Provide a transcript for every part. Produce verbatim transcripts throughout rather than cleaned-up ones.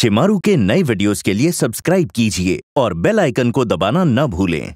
शिमारू के नए वीडियोस के लिए सब्सक्राइब कीजिए और बेल आइकन को दबाना न भूलें।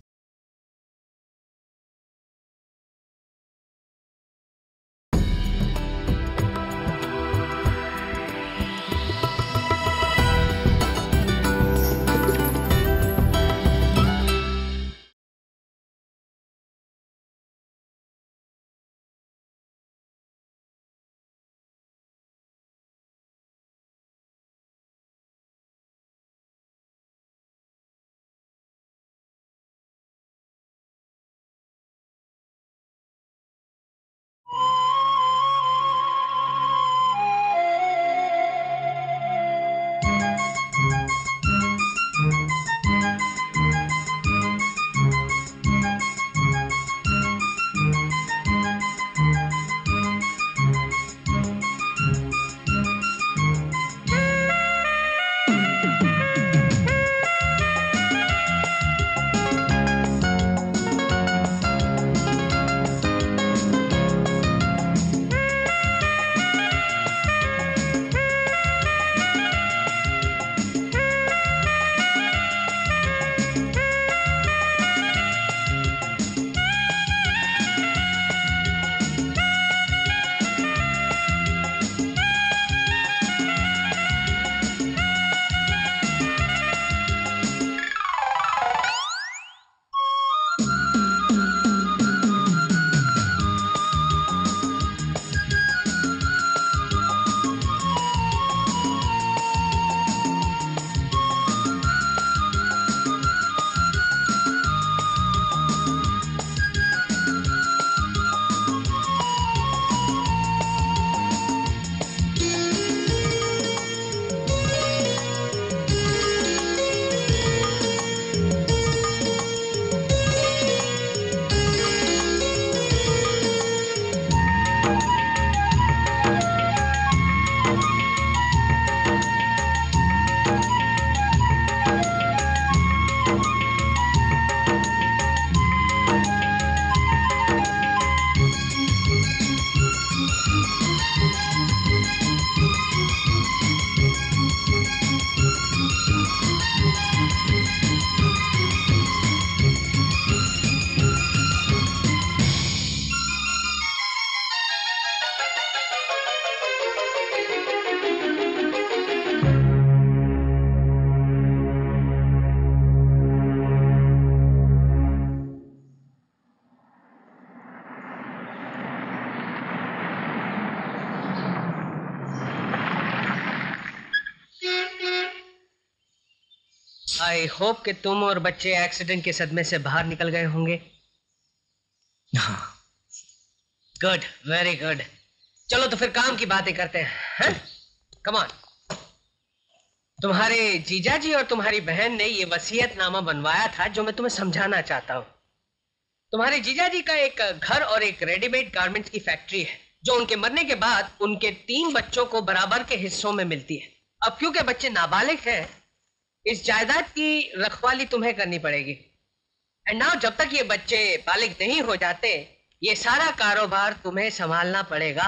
आई होप कि तुम और बच्चे एक्सीडेंट के सदमे से बाहर निकल गए होंगे। Good, very good. चलो तो फिर काम की बातें करते हैं। Come on. तुम्हारे जीजा जी और तुम्हारी बहन ने ये वसीयतनामा बनवाया था जो मैं तुम्हें समझाना चाहता हूँ। तुम्हारे जीजा जी का एक घर और एक रेडीमेड गारमेंट्स की फैक्ट्री है जो उनके मरने के बाद उनके तीन बच्चों को बराबर के हिस्सों में मिलती है। अब क्योंकि बच्चे नाबालिग हैं, इस जायदाद की रखवाली तुम्हें करनी पड़ेगी। एंड नाउ जब तक ये बच्चे बालिग नहीं हो जाते, ये सारा कारोबार तुम्हें संभालना पड़ेगा।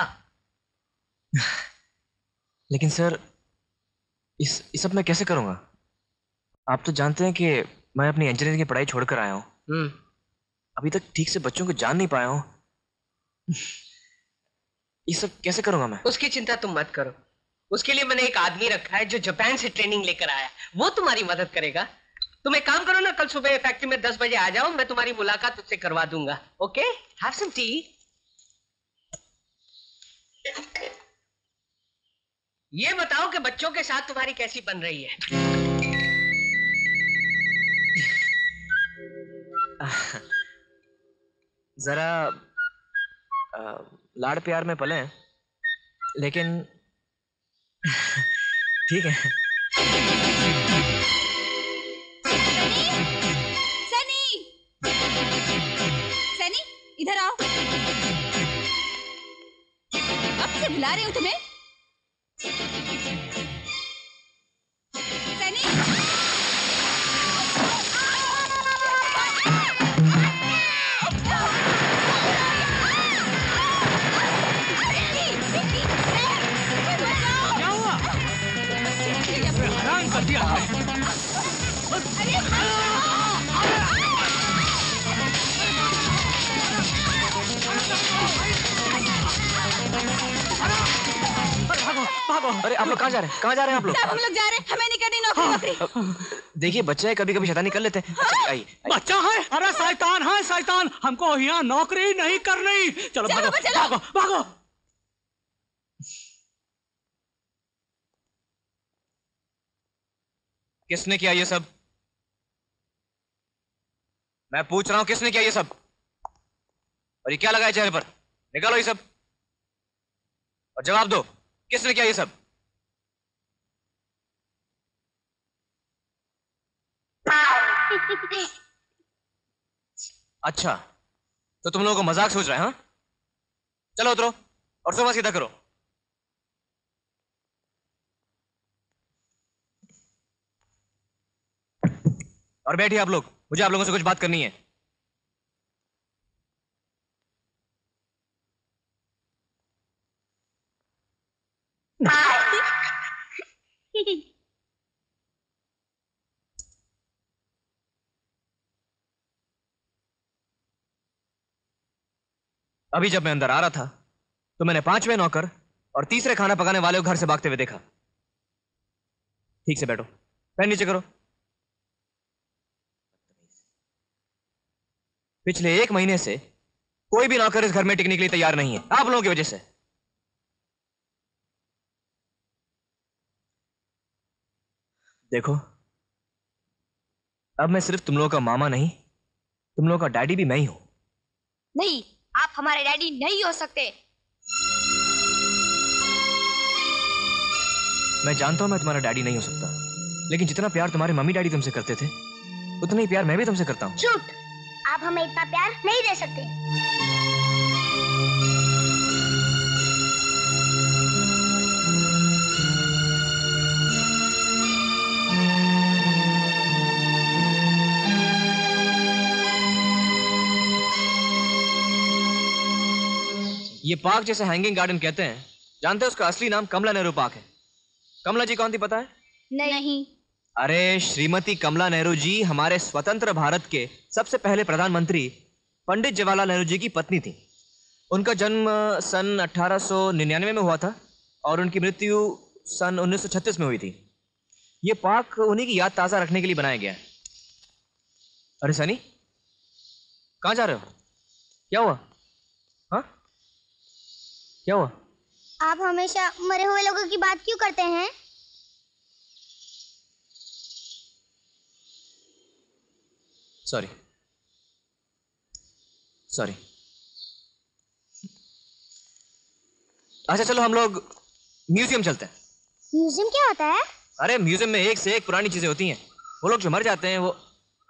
लेकिन सर, इस इस सब मैं कैसे करूंगा? आप तो जानते हैं कि मैं अपनी इंजीनियरिंग की पढ़ाई छोड़कर आया हूँ। हम्म अभी तक ठीक से बच्चों को जान नहीं पाया हूँ। ये सब कैसे करूंगा मैं? उसकी चिंता तुम मत करो। उसके लिए मैंने एक आदमी रखा है जो जापान से ट्रेनिंग लेकर आया है। वो तुम्हारी मदद करेगा। तुम एक काम करो ना, कल सुबह फैक्ट्री में दस बजे आ जाओ, मैं तुम्हारी मुलाकात उससे करवा दूंगा। Okay, have some tea. ये बताओ कि बच्चों के साथ तुम्हारी कैसी बन रही है? जरा लाड़ प्यार में पले, लेकिन ठीक है। सनी, सनी, इधर आओ। अब से बुला रही हूँ तुम्हें। सनी, हैरान कर दिया है। भागो भागो। अरे आप लोग कहाँ जा रहे हैं? कहाँ जा रहे हैं आप लोग? साहब हम लोग जा रहे हैं, हमें नहीं करनी नौकरी नौकरी। देखिए बच्चे हैं, कभी कभी शैतानी कर लेते हैं। आइए। बच्चा है? अरे शैतान है शैतान, हमको यहाँ नौकरी नहीं करनी। चलो भागो भागो भागो। किसने किया ये सब? मैं पूछ रहा हूं किसने किया ये सब? और ये क्या लगा है चेहरे पर? निकालो ये सब और जवाब दो, किसने किया ये सब? अच्छा, तो तुम लोगों को मजाक सोच रहे हैं? हाँ, चलो उतरो और सुबह सीधा करो। और बैठिए आप लोग, मुझे आप लोगों से कुछ बात करनी है। अभी जब मैं अंदर आ रहा था तो मैंने पांचवें नौकर और तीसरे खाना पकाने वाले को घर से भागते हुए देखा। ठीक से बैठो, पैर नीचे करो। पिछले एक महीने से कोई भी नौकर इस घर में टिकने के लिए तैयार नहीं है, आप लोगों की वजह से। देखो, अब मैं सिर्फ तुम लोगों का मामा नहीं, तुम लोगों का डैडी भी मैं ही हूं। नहीं, आप हमारे डैडी नहीं हो सकते। मैं जानता हूं मैं तुम्हारा डैडी नहीं हो सकता, लेकिन जितना प्यार तुम्हारे मम्मी डैडी तुमसे करते थे उतना ही प्यार मैं भी तुमसे करता हूं। झूठ, आप हमें इतना प्यार नहीं दे सकते। ये पार्क जैसे हैंगिंग गार्डन कहते हैं, जानते हैं उसका असली नाम कमला नेहरू पार्क है। कमला जी कौन थी पता है? नहीं। अरे श्रीमती कमला नेहरू जी हमारे स्वतंत्र भारत के सबसे पहले प्रधानमंत्री पंडित जवाहरलाल नेहरू जी की पत्नी थी। उनका जन्म सन अठारह सौ निन्यानवे में हुआ था और उनकी मृत्यु सन उन्नीस सौ छत्तीस में हुई थी। ये पार्क उन्हीं की याद ताज़ा रखने के लिए बनाया गया है। अरे सनी, कहाँ जा रहे हो? क्या हुआ? हाँ, क्या हुआ? आप हमेशा मरे हुए लोगों की बात क्यों करते हैं? Sorry sorry. अच्छा चलो हम लोग म्यूजियम चलते हैं। म्यूजियम क्या होता है? अरे म्यूजियम में एक से एक पुरानी चीजें होती हैं। वो लोग जो मर जाते हैं वो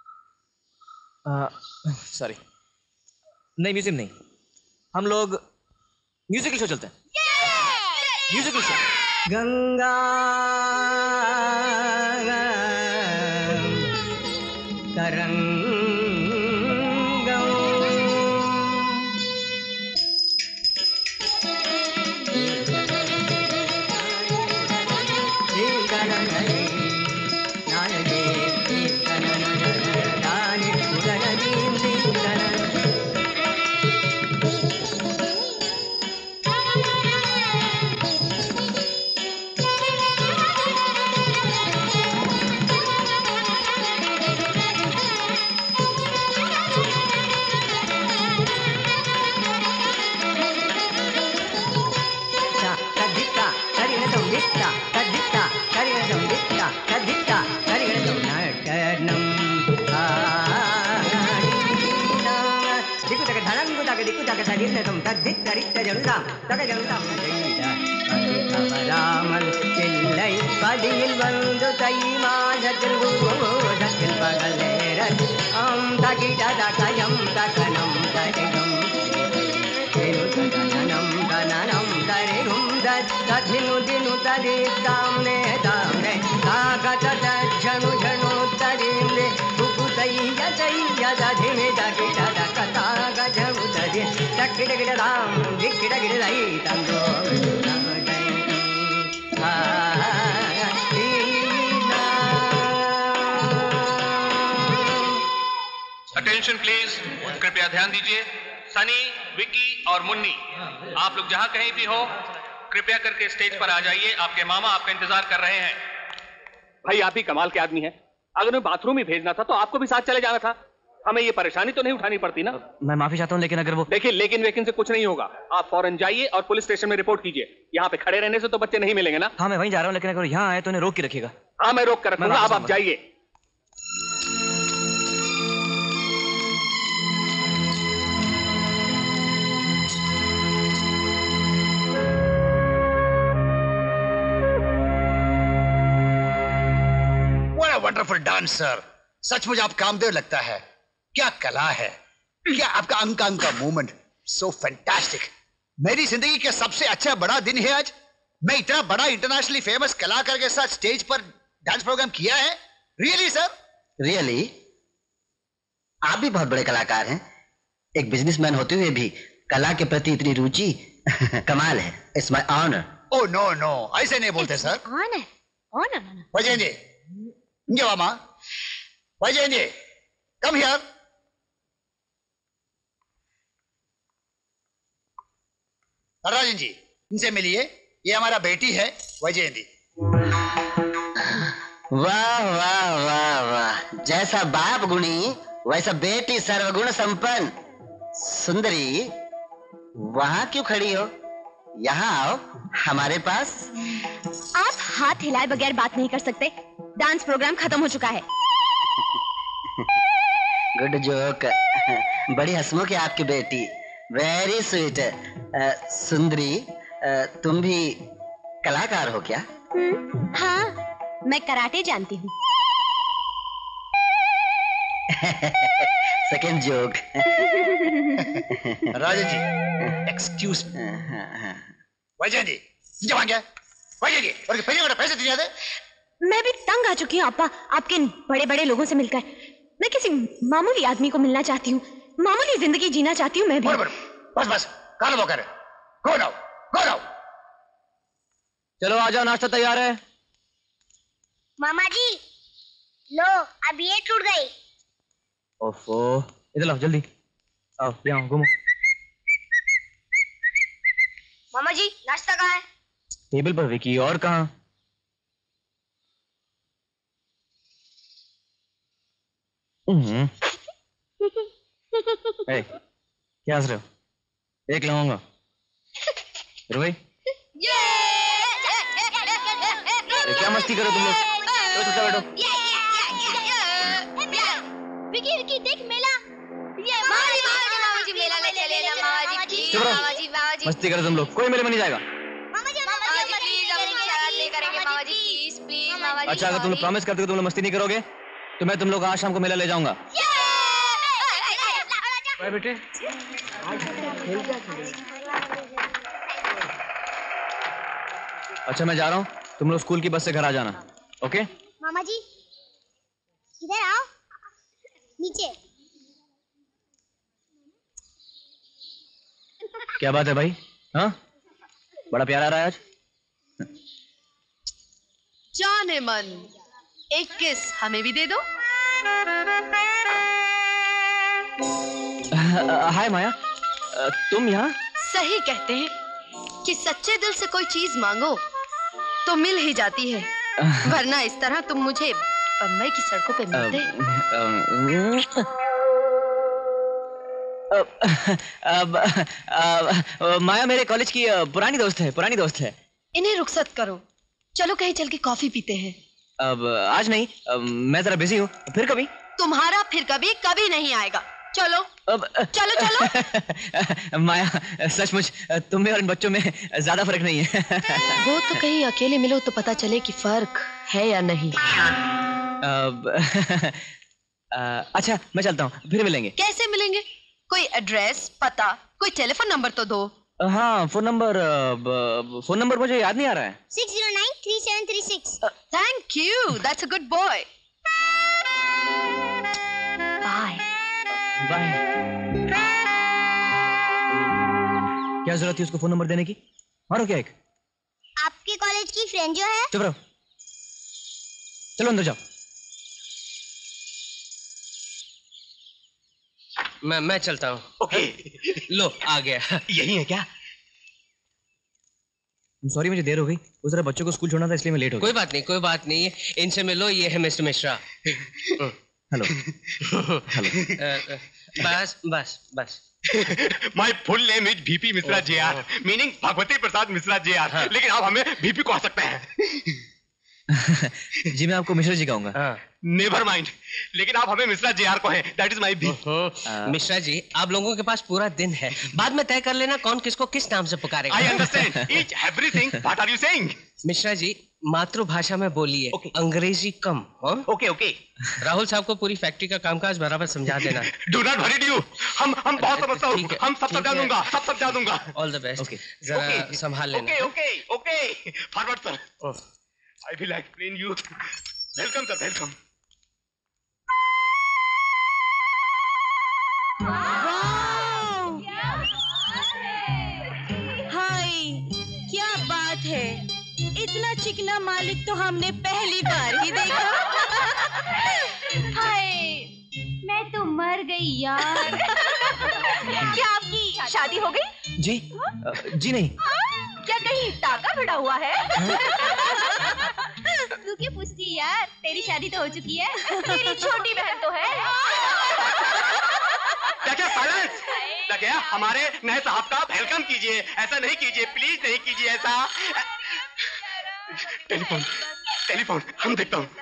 सॉरी नहीं, म्यूजियम नहीं, हम लोग म्यूजिकल शो चलते हैं। Musical show. गंगा तरंगम ராமன் சில்லை படியில் வந்து தைமாதத்தில் பூதத்தில் பகலேரன் ஆம் தகிட தகயம் தகனம் தரிகம் தனனம் தனனம் தரிரும் ததினு தினு தரி தாம்னே தாம்னே காகத தஜ்ஜனு ஜனு தரிலே குகுதைய தைய ததிமே தகிட தகதா கஜனு தரி தக்கிடகிட ராம் திக்கிடகிட தை தந்தோ अटेंशन प्लीज, कृपया ध्यान दीजिए। सनी, विकी और मुन्नी, आप लोग जहां कहीं भी हो, कृपया करके स्टेज पर आ जाइए। आपके मामा आपका इंतजार कर रहे हैं। भाई आप ही कमाल के आदमी हैं। अगर मैं बाथरूम ही भेजना था तो आपको भी साथ चले जाना था। हमें ये परेशानी तो नहीं उठानी पड़ती ना। मैं माफी चाहता हूँ, लेकिन अगर वो देखिए, लेकिन वेकिन से कुछ नहीं होगा। आप फौरन जाइए और पुलिस स्टेशन में रिपोर्ट कीजिए। यहाँ पे खड़े रहने से तो बच्चे नहीं मिलेंगे ना। हाँ मैं वहीं जा रहा हूँ, लेकिन अगर यहाँ आए तो उन्हें रोक के रखिएगा। हाँ मैं रोक कर रखूंगा, अब आप जाइए। What a wonderful dancer! सचमुच आप कामदेव लगता है। क्या कला है, क्या आपका अंक अंक का मूवमेंट, सो फैंटास्टिक। मेरी जिंदगी का सबसे अच्छा बड़ा दिन है आज। मैं इतना बड़ा इंटरनेशनली फेमस कलाकार के साथ स्टेज पर डांस प्रोग्राम किया है। Really sir? रियली? आप भी बहुत बड़े कलाकार हैं। एक बिजनेसमैन होते हुए भी कला के प्रति इतनी रुचि कमाल है। It's my honour. Oh no no, ऐसे नहीं बोलते सर। ऑनर ऑनर वैजयंती, ये मामा वैजयंती, कम हियर। राजन जी, इनसे मिलिए। ये हमारा बेटी है वैजयंती। वाह वाह वाह वाह, जैसा बाप गुणी वैसा बेटी सर्वगुण संपन्न। सुंदरी, वहां क्यों खड़ी हो? यहाँ आओ हमारे पास। आप हाथ हिलाए बगैर बात नहीं कर सकते। डांस प्रोग्राम खत्म हो चुका है। Good joke. बड़ी हंसमुख है आपकी बेटी, वेरी स्वीट। सुंदरी, uh, तुम भी कलाकार हो क्या? हाँ, मैं कराटे जानती हूँ। Second joke. Rajan ji, excuse me. Vaijayant ji, जब आ गया वैजयंत जी, और पैसे पैसे दीजिए थे। मैं भी तंग आ चुकी हूँ अप्पा, आपके बड़े बड़े लोगों से मिलकर। मैं किसी मामूली आदमी को मिलना चाहती हूँ, मामूली जिंदगी जीना चाहती हूँ मैं भी। बस बस, काल वो कर। Go now, go now. चलो आ जाओ, नाश्ता तैयार है। मामा जी, लो अब ये टूट गई। ओफो, इधर लाओ जल्दी। आओ यहाँ घूमो। मामा जी, नाश्ता कहाँ है? टेबल पर विकी, और कहाँ? हम्म। ए, क्या हंस रहे हो? एक लाऊंगा। फिर भाई क्या मस्ती करो तुम लोग? चलो चुपचाप बैठो। विकी विकी देख मेला। मामा जी मामा जी मेला ले चले ना मामा जी। चुप रहो, मामा जी मामा जी मस्ती करो तुम लोग, कोई मेले में नहीं जाएगा। मामा जी मामा जी प्लीज हम शरारत नहीं करेंगे मामा जी, प्लीज प्लीज मामा जी। अच्छा, अगर तुम लोग प्रॉमिस करते हो तुम लोग मस्ती नहीं करोगे तो मैं तुम लोग आज शाम को मेला ले जाऊंगा। बाय बेटे। अच्छा मैं जा रहा हूँ, तुम लोग स्कूल की बस से घर आ जाना। ओके? मामा जी इधर आओ, नीचे। क्या बात है भाई? हाँ, बड़ा प्यार आ रहा है आज। जाने मन, एक किस हमें भी दे दो। हाय माया, तुम यहाँ? सही कहते हैं कि सच्चे दिल से कोई चीज मांगो तो मिल ही जाती है, वरना इस तरह तुम मुझे बम्बई की सड़कों पे मिलते। अब, अब, माया मेरे कॉलेज की पुरानी दोस्त है, पुरानी दोस्त है। इन्हें रुखसत करो, चलो कहीं चल के कॉफी पीते हैं। अब आज नहीं, अब, मैं जरा बिजी हूँ, फिर कभी। तुम्हारा फिर कभी कभी नहीं आएगा। चलो अब चलो चलो। माया सचमुच तुम में और इन बच्चों में ज्यादा फर्क नहीं है। वो तो कहीं अकेले मिलो तो पता चले कि फर्क है या नहीं। अब अच्छा मैं चलता हूँ, फिर मिलेंगे। कैसे मिलेंगे? कोई एड्रेस, पता, कोई टेलीफोन नंबर तो दो। हाँ फोन नंबर, फोन नंबर मुझे याद नहीं आ रहा है। Six zero nine three seven three six. Thank you, that's a good boy. Bye bye. क्या जरूरत थी उसको फोन नंबर देने की? मारो क्या एक? आपके कॉलेज की फ्रेंड जो है। चुप रहो, चलो अंदर जाओ। मैं मैं चलता हूँ। ओके। लो आ गया। यही है क्या? सॉरी मुझे देर हो गई, उस तरह बच्चों को स्कूल छोड़ना था इसलिए मैं लेट हो गया। कोई बात नहीं, कोई बात नहीं, इनसे मिलो, ये है मिस्टर मिश्रा। हेलो। हेलो। बस बस बस। My full name is BP Mishra J R, meaning Bhagwati Prasad Mishra J R, हाँ। लेकिन आप हमें बीपी कह सकते हैं। जी मैं आपको मिश्रा जी कहूंगा। हाँ। नेवर माइंड, लेकिन आप हमें मिश्रा जे आर कहें, that is my B. Mishra ji, आप लोगों के पास पूरा दिन है, बाद में तय कर लेना कौन किसको किस नाम से पुकारेगा। I understand each everything, what are you saying? Mishra ji, मातृभाषा में बोलिए, okay. अंग्रेजी कम। Okay okay. राहुल साहब को पूरी फैक्ट्री का कामकाज बराबर समझा देना। डू नॉट वरी यू, हम हम बहुत समझता हूँ, हम सब समझा दूंगा, सब समझा दूंगा। All the best. जरा संभाल लेना। Okay okay okay, forward sir. I will explain you. Welcome sir, welcome. Hi, क्या बात है, इतना चिकना मालिक तो हमने पहली बार ही देखा। हाय, मैं तो मर गई यार। क्या आपकी शादी हो गई? जी जी नहीं। क्या कहीं टाका भिड़ा हुआ है? तू क्या पूछती यार, तेरी शादी तो हो चुकी है। तेरी छोटी बहन तो है। क्या साइलेंस? क्या हमारे नए साहब का वेलकम कीजिए, ऐसा नहीं कीजिए, प्लीज नहीं कीजिए ऐसा। टेलीफोन टेलीफोन हम देखता हूँ।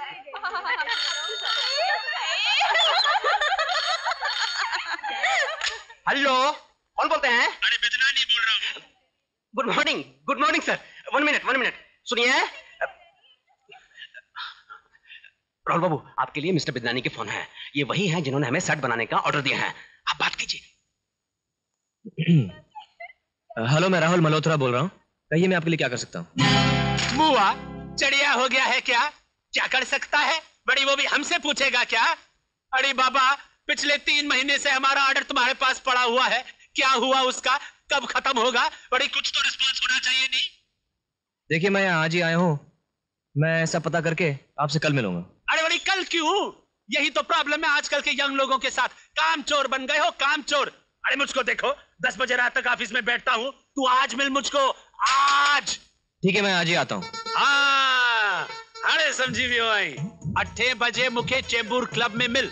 हेलो, कौन बोलते हैं? अरे बेदनानी बोल रहा हूँ। Good morning, good morning sir. One minute one minute सुनिए। राहुल बाबू, आपके लिए मिस्टर बिदनानी के फोन है। ये वही हैं जिन्होंने हमें सेट बनाने का ऑर्डर दिया है। आप बात कीजिए। हेलो, मैं राहुल मल्होत्रा बोल रहा हूँ। कहिए मैं आपके लिए क्या कर सकता हूँ? मुआ चढ़िया हो गया है क्या? क्या कर सकता है? बड़ी वो भी हमसे पूछेगा क्या? अरे बाबा, पिछले तीन महीने से हमारा ऑर्डर तुम्हारे पास पड़ा हुआ है, क्या हुआ उसका? कब खत्म होगा? बड़ी कुछ तो रिस्पॉन्स होना चाहिए नहीं? देखिए मैं यहाँ आज ही आया हूँ, मैं सब पता करके आपसे कल मिलूंगा। अरे बड़ी कल क्यों? यही तो प्रॉब्लम है आजकल के यंग लोगों के साथ। काम चोर बन गए हो, काम चोर। अरे मुझको देखो, दस बजे रात तक ऑफिस में बैठता हूँ, तू आज मिल मुझको, आज। ठीक है, मैं आज ही आता हूँ। हाँ, अरे समझी भी भाई, अट्ठे बजे मुखे चेंबूर क्लब में मिल।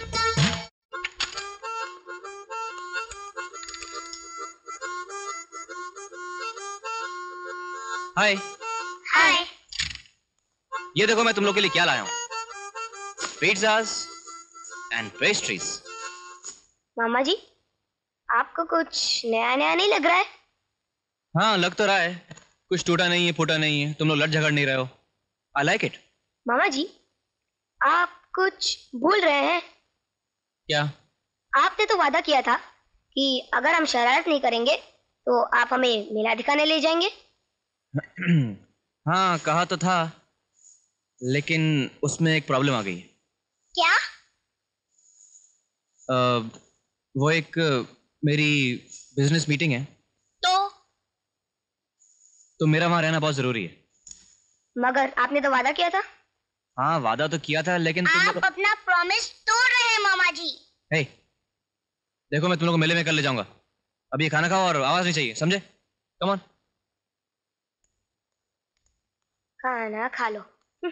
हाय। हाय। ये देखो मैं तुम लोग के लिए क्या लाया हूँ, पिज़्ज़ास एंड पेस्ट्रीज। मामा जी, आपको कुछ नया नया नहीं लग रहा है? हाँ लग तो रहा है, कुछ टूटा नहीं है, फूटा नहीं है, तुम लोग लड़ झगड़ नहीं रहे हो। I like it. मामा जी, आप कुछ भूल रहे हैं। क्या? आपने तो वादा किया था कि अगर हम शरारत नहीं करेंगे तो आप हमें मेला दिखाने ले जाएंगे। हाँ कहा तो था, लेकिन उसमें एक प्रॉब्लम आ गई। क्या? आ, वो एक मेरी बिजनेस मीटिंग है, तो तो मेरा वहां रहना बहुत जरूरी है। मगर आपने तो वादा किया था। हाँ वादा तो किया था, लेकिन तुम आप लोग... अपना प्रॉमिस तोड़ रहे हैं मामा जी। हे, देखो मैं तुम लोग को मेले में कर ले जाऊंगा, अभी ये खाना खाओ और आवाज नहीं चाहिए, समझे? Come on. खाना खा लो।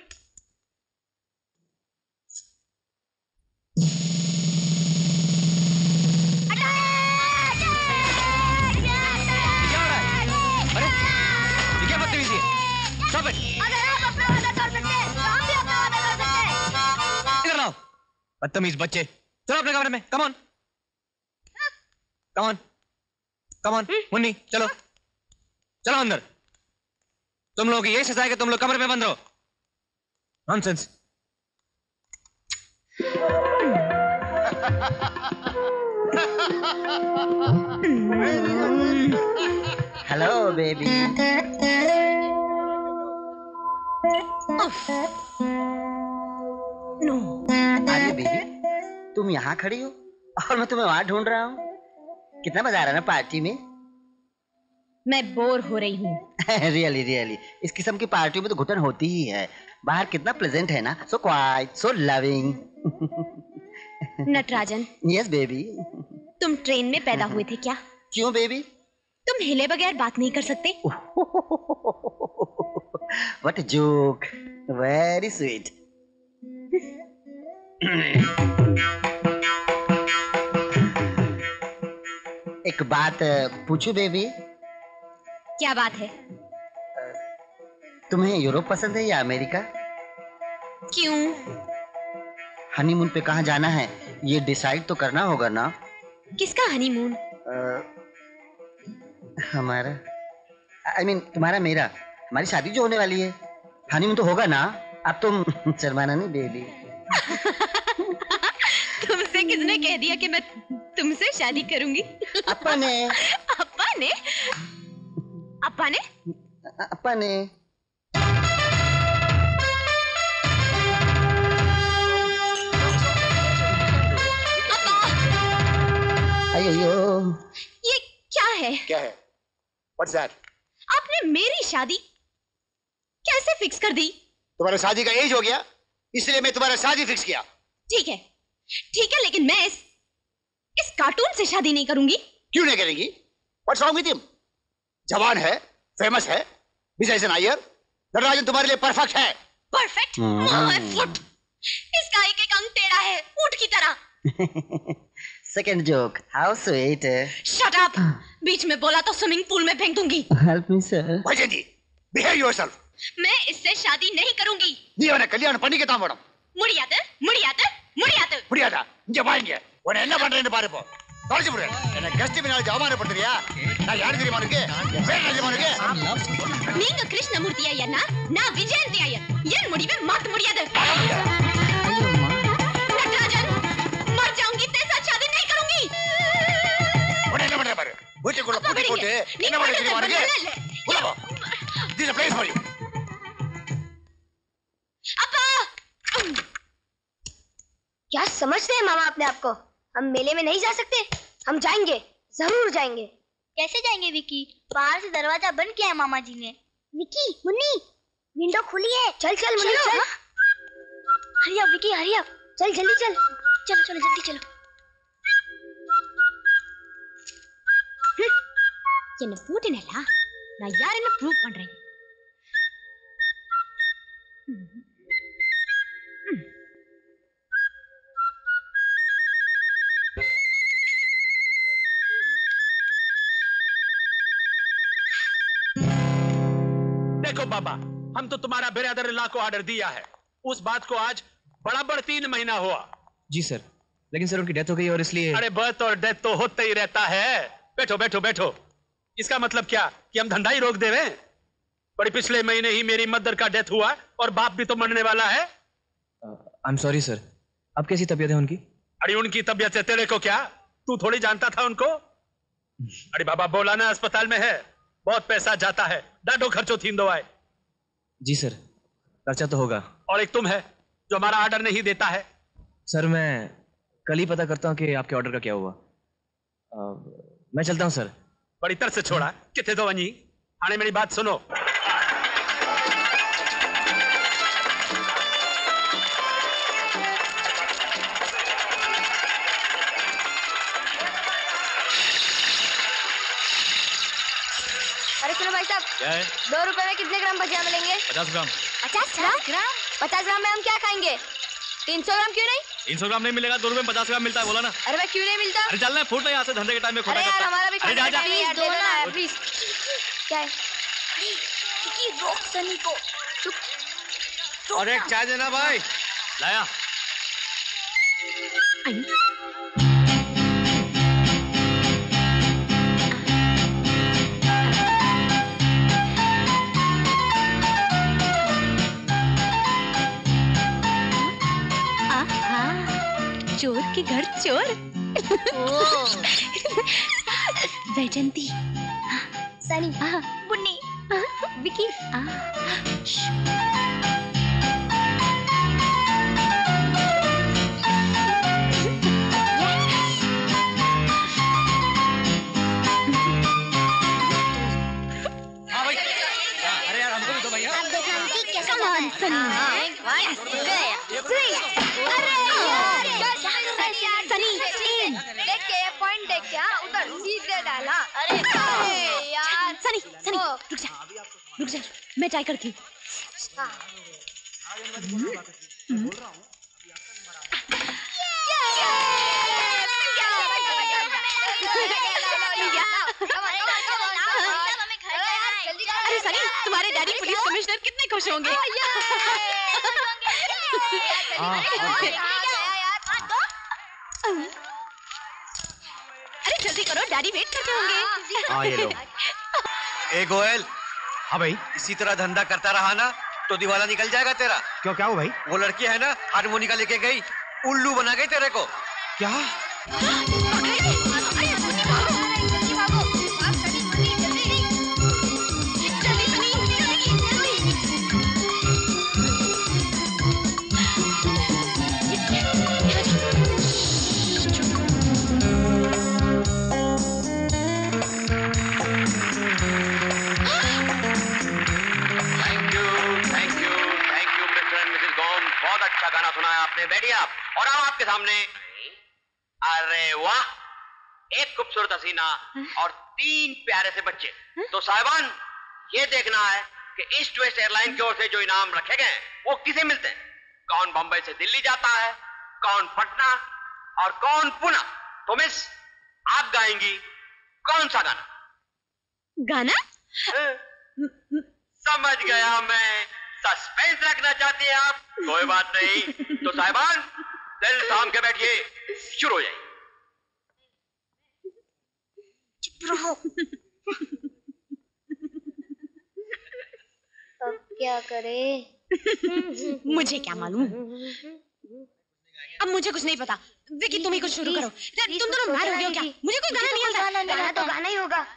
Stop it! अगर आप अपना वादा कर सकते हैं, तो हम भी अपना वादा कर सकते हैं। इधर आओ, बदतमीज बच्चे। चलो अपने कमरे में, come on, come on, come on. Munni चलो, चलो अंदर। तुम लोगों की यही सजा है कि तुम लोग कमरे में बंद रहो। नॉनसेंस। Hello baby. नो। अरे बेबी, तुम यहाँ खड़ी हो और मैं तुम्हें वहां ढूंढ रहा हूँ। कितना मजा आ रहा है ना पार्टी में। मैं बोर हो रही हूँ। रियली रियली इस किस्म की पार्टियों में तो घुटन होती ही है। बाहर कितना प्लेजेंट है ना, so quiet, so loving. Natarajan. Yes baby. तुम ट्रेन में पैदा हुए थे क्या? क्यों बेबी? तुम हिले बगैर बात नहीं कर सकते? What a joke. Very sweet. एक बात पूछूं बेबी? क्या बात है? तुम्हें यूरोप पसंद है या अमेरिका? क्यों? हनीमून पे कहाँ जाना है ये डिसाइड तो करना होगा ना? किसका हनीमून? हमारा आई I मीन mean, तुम्हारा मेरा। हमारी शादी जो होने वाली है, हनीमून तो होगा ना? अब तुम शर्माना नहीं बेबी। तुमसे किसने कह दिया कि मैं तुमसे शादी करूंगी? अप्पा ने। अप्पा ने? अप्पा ने? अप्पा ने। अयो ये क्या है? क्या है? What's that? आपने मेरी शादी कैसे फिक्स कर दी? तुम्हारा शादी का एज हो गया, इसलिए मैं तुम्हारा शादी फिक्स किया। ठीक है, ठीक है, लेकिन मैं इस इस कार्टून से शादी नहीं करूंगी। क्यों नहीं करेंगी? What's wrong with him? जवान है, फेमस है, बिजनेस नायर, नटराजन तुम्हारे लिए परफेक्ट है। परफेक्ट? My foot. इसका एक एक अंग टेढ़ा है, ऊंट की तरह। Second joke, how sweet. Shut up. बीच में बोला तो स्विमिंग पूल में फेंक दूंगी। Help me sir. Vaijayanti, behave yourself. मैं इससे शादी नहीं करूंगी। நீவன கல்யாணம் பண்ணிக்கத்தான் வேணும். முடியாது, முடியாது, முடியாது. முடியாதா? இங்க வாங்க. உன்னை என்ன பண்றேன்னு பாரு போ. தொலைச்சு விடு. என்ன கெஸ்ட் பின்னால அவமானப்படுத்துறியா? நான் யாரு தெரியுமா உனக்கு? பேர் தெரியுமா உனக்கு? நீங்க கிருஷ்ணமூர்த்தி ஐயனா, நான் விஜயந்தி ஐயர். என் முடிவை மாத்த முடியாது. नटराजन, मर जाऊंगी, तेरे साथ शादी नहीं करूंगी। உன்னை என்ன பண்ற பாரு. வீட்டுக்குள்ள பூட்டி போட்டு என்ன பண்ண தெரியுமா உனக்கு? உள்ள போ. This is a place for you. क्या समझते हैं मामा अपने आप को? हम मेले में नहीं जा सकते? हम जाएंगे, जरूर जाएंगे। कैसे जाएंगे विकी? बाहर से दरवाजा बंद किया है मामा जी ने। विकी, मुन्नी, विंडो खुली है। चल चल मुन्नी चल। Hurry up Vicky, hurry up. चल जल्दी चल। चलो चलो जल्दी चलो। என்ன பூட்டினலா? நான் யாருன்னு ப்ரூவ் பண்றேன். देखो बाबा, हम तो तुम्हारा बिरादर इल्लाह को ऑर्डर दिया है। उस बात को आज बराबर तीन महीना हुआ। जी सर, लेकिन सर उनकी डेथ हो गई और इसलिए। अरे बर्थ और डेथ तो होते ही रहता है। बैठो बैठो बैठो। इसका मतलब क्या कि हम धंधा ही रोक देवे? बड़ी पिछले महीने ही मेरी मदर का डेथ हुआ और बाप भी तो मरने वाला है। I am sorry sir. अब कैसी तबीयत है उनकी? अरे उनकी तबीयत है तेरे को क्या? तू थोड़ी जानता था उनको? अरे बाबा बोला ना, अस्पताल में है, बहुत पैसा जाता है, डाडो खर्चो थींदो आए। जी सर, खर्चा तो होगा। और एक तुम है जो हमारा ऑर्डर नहीं देता है। सर मैं कल ही पता करता हूँ कि आपके ऑर्डर का क्या हुआ। आ, मैं चलता हूँ सर। बड़ी तरह से छोड़ा कितने तो वनी। आने मेरी बात सुनो। अरे सुनो भाई साहब, क्या है? दो रुपए में कितने ग्राम भजिया मिलेंगे? पचास ग्राम। पचास ग्राम? पचास ग्राम में हम क्या खाएंगे? तीन सौ ग्राम क्यों नहीं? तीन सौ ग्राम नहीं मिलेगा, दो रुपए में पचास ग्राम मिलता है, बोला ना। अरे भाई क्यों नहीं मिलता? अरे चलना है, फूट ना यहाँ से, धंधे के टाइम में खोटा अरे यार करता। हमारा भी अरे जा, जा। प्लीज दो ना यार, प्लीज। क्या है? विकी रोक सनी को। चुप। और एक चाय देना भाई। लाया। चोर के घर चोर। वैजंती, सनी, बुन्नी, विकी। अरे यार हमको भी तो भैया। आप देखो हम ठीक कैसे Come on, करते हैं। सनी। हाँ, yes, good. अरे यार, सनी, सनी, देख के पॉइंट मैं ट्राई करती हूँ। अरे सनी, तुम्हारे डैडी पुलिस कमिश्नर कितने खुश होंगे। अरे जल्दी करो, डैडी वेट करते होंगे। हाँ ये लो। ए गोयल। हाँ भाई। इसी तरह धंधा करता रहा ना तो दिवाला निकल जाएगा तेरा। क्यों, क्या हुआ भाई? वो लड़की है ना, हारमोनिका लेके गई, उल्लू बना गई तेरे को। क्या? अच्छा गाना सुनाया आपने, बैठिए आप। और अब आपके सामने, अरे वाह, एक खूबसूरत हसीना और तीन प्यारे से बच्चे। तो साहिबान, ये देखना है कि ईस्ट वेस्ट एयरलाइन की ओर से जो इनाम रखे गए वो किसे मिलते हैं। कौन बंबई से दिल्ली जाता है, कौन पटना और कौन पुणे। तो मिस, आप गाएंगी कौन सा गाना? गाना? समझ गया मैं, सस्पेंस रखना चाहते हैं आप। कोई बात नहीं। तो साहिबान, दिल थाम के बैठिए, शुरू हो जाइए। चुप रहो। अब क्या करे? मुझे क्या मालूम, अब मुझे कुछ नहीं पता। विकी, तुम ही कुछ शुरू करो। तुम दोनों मैड हो गए हो क्या? मुझे कोई गाना नहीं आता। गाना तो गाना ही होगा।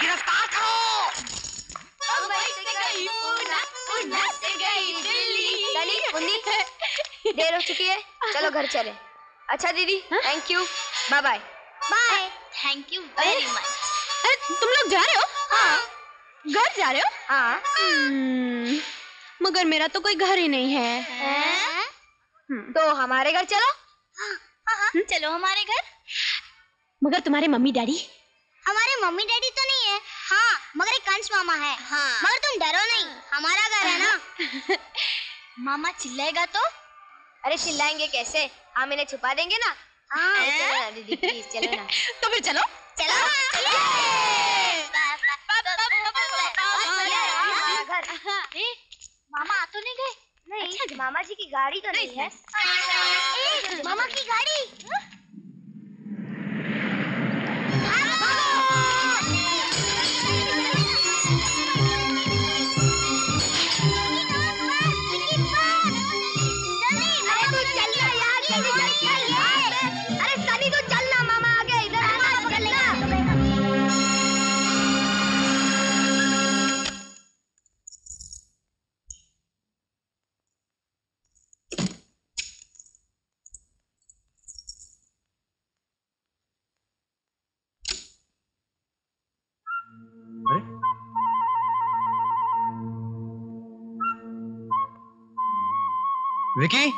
गिरफ्तार करो। सनी, मुन्नी, देर हो चुकी है, चलो घर चले। अच्छा दीदी, thank you, bye bye. Bye, thank you very much. तुम लोग जा रहे हो? हाँ। घर जा रहे हो? हाँ। hmm, मगर मेरा तो कोई घर ही नहीं है। है? तो हमारे घर चलो। हाँ, हाँ, चलो हमारे घर। मगर तुम्हारे मम्मी डैडी? हमारे मम्मी डैडी तो नहीं है, हाँ, मगर एक कंस मामा है। हाँ। मगर तुम डरो नहीं, हमारा घर है ना। मामा चिल्लाएगा तो? अरे चिल्लाएंगे कैसे, हम इन्हें छुपा देंगे ना। हाँ। चलो ना दीदी, प्लीज चलो ना। तो फिर चलो। चलो। मामा आ तो नहीं गए? नहीं, अच्छा, मामा जी की गाड़ी तो नहीं, नहीं है। ए, मामा की गाड़ी। अरे सनी तो चलना, मामा आ गया, इधर आना, चलना। विकी,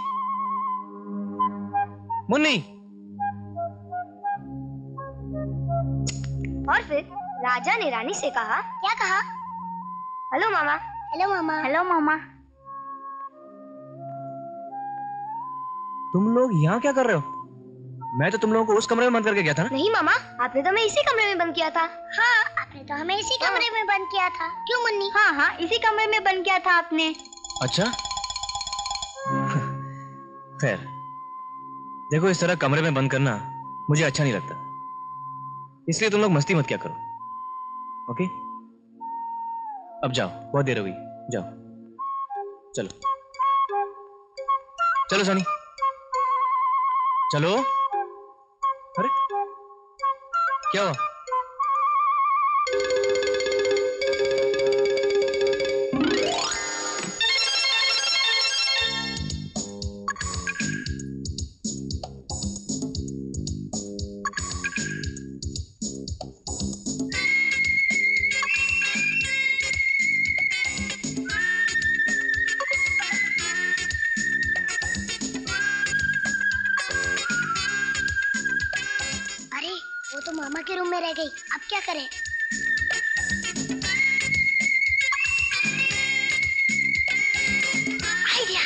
मुन्नी। और फिर राजा ने रानी से कहा। क्या कहा? हेलो मामा। हेलो मामा। हेलो मामा। तुम लोग यहाँ क्या कर रहे हो? मैं तो तुम लोगों को उस कमरे में बंद करके गया था ना? नहीं मामा, आपने तो हमें इसी कमरे में बंद किया था। हाँ, आपने तो हमें इसी कमरे में बंद किया था। क्यों मुन्नी? हाँ हाँ, इसी कमरे में बंद किया था आपने। अच्छा। खैर, देखो इस तरह कमरे में बंद करना मुझे अच्छा नहीं लगता, इसलिए तुम लोग मस्ती मत क्या करो, ओके? अब जाओ, बहुत देर हो गई, जाओ। चलो चलो सनी, चलो। अरे क्या हुआ? मामा के रूम में रह गई, अब क्या करें? आइडिया।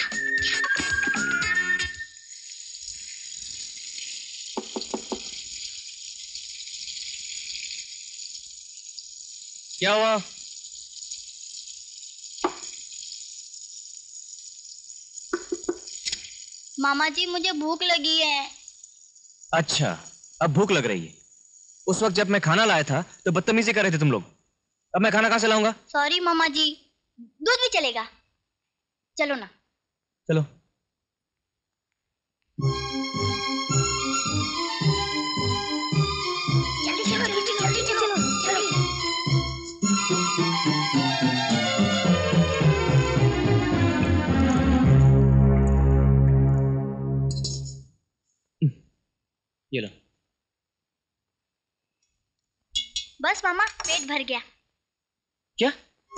क्या हुआ? मामा जी, मुझे भूख लगी है। अच्छा, अब भूख लग रही है। उस वक्त जब मैं खाना लाया था तो बदतमीजी कर रहे थे तुम लोग, अब मैं खाना कहां से लाऊंगा? सॉरी मामा जी, दूध भी चलेगा। चलो ना। चलो। जल्दी चलो, जल्दी जल्दी चलो, चलो। ये लो। बस मामा, पेट भर गया। क्या?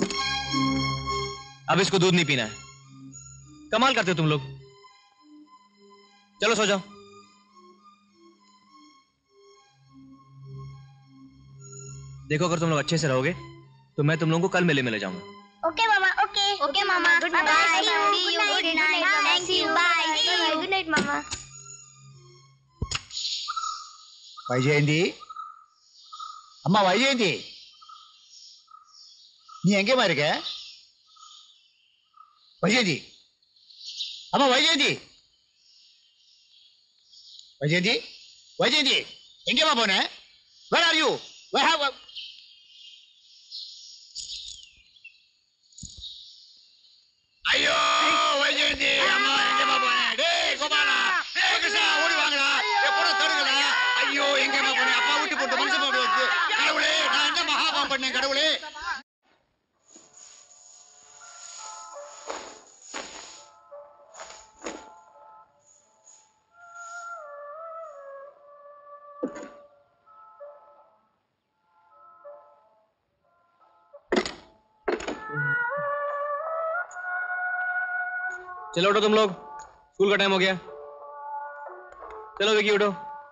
अब इसको दूध नहीं पीना है? कमाल करते हो तुम लोग। चलो सो जाओ। देखो, अगर तुम लोग अच्छे से रहोगे तो मैं तुम लोगों को कल मेले में ले जाऊंगा। ओके मामा, ओके ओके मामा। Good night, see you, good night, thank you, bye, good night मामा। वैजयंती, अम्मा वैजयंती, நீ எங்கேமா இருக்க? வைஜெயந்தி, அம்மா வைஜெயந்தி, வைஜெயந்தி, வைஜெயந்தி, எங்கேமா போன? Where are you? Where have? ஐயோ வைஜெயந்தி, அம்மா எங்கேமா போன? டேய் கோபாலா, டேய் கிருஷ்ணா, ஓடி வாங்கடா, ஏ போற தடுங்கடா. ஐயோ எங்கேமா போன? அப்பா விட்டு போட்டு மனுஷன் போட்டு வந்து கடவுளே, நான் என்ன மகாபாவம் பண்ணேன் கடவுளே. चलो उठो तुम लोग, स्कूल का टाइम हो गया। चलो विकी उठो।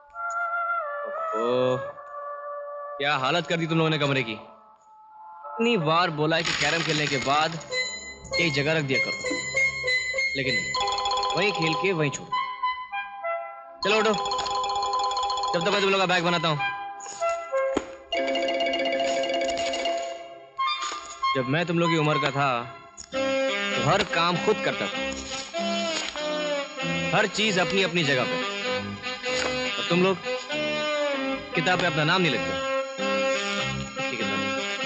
ओह, क्या हालत कर दी तुम लोगों ने कमरे की। इतनी बार बोला है कि कैरम खेलने के बाद एक जगह रख दिया करो, लेकिन नहीं, वहीं खेल के वहीं छोड़ो। चलो उठो, जब तक मैं तुम लोग का बैग बनाता हूं। जब मैं तुम लोग की उम्र का था तो हर काम खुद करता था, हर चीज अपनी अपनी जगह पे। और तुम लोग किताब पे अपना नाम नहीं लिखते। इसकी किताब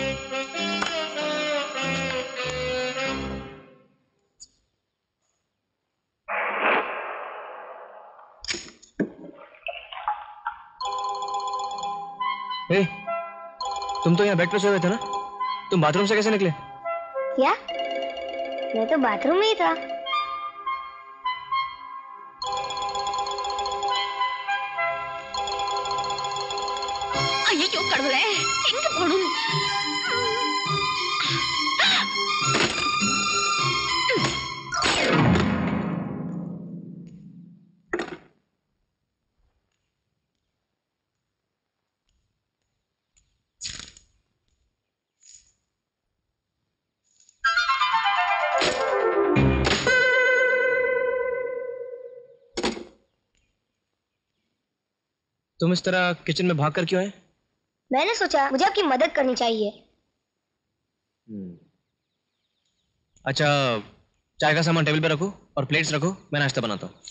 ए, तुम तो यहाँ बेड पे सोए हुए थे ना? तुम बाथरूम से कैसे निकले? क्या? मैं तो बाथरूम में ही था। अయ్యో కడవలే ఎங்க పోను तुम इस तरह किचन में भाग कर क्यों आए? मैंने सोचा मुझे आपकी मदद करनी चाहिए। अच्छा, चाय का सामान टेबल पे रखो और प्लेट्स रखो, मैं नाश्ता बनाता हूँ।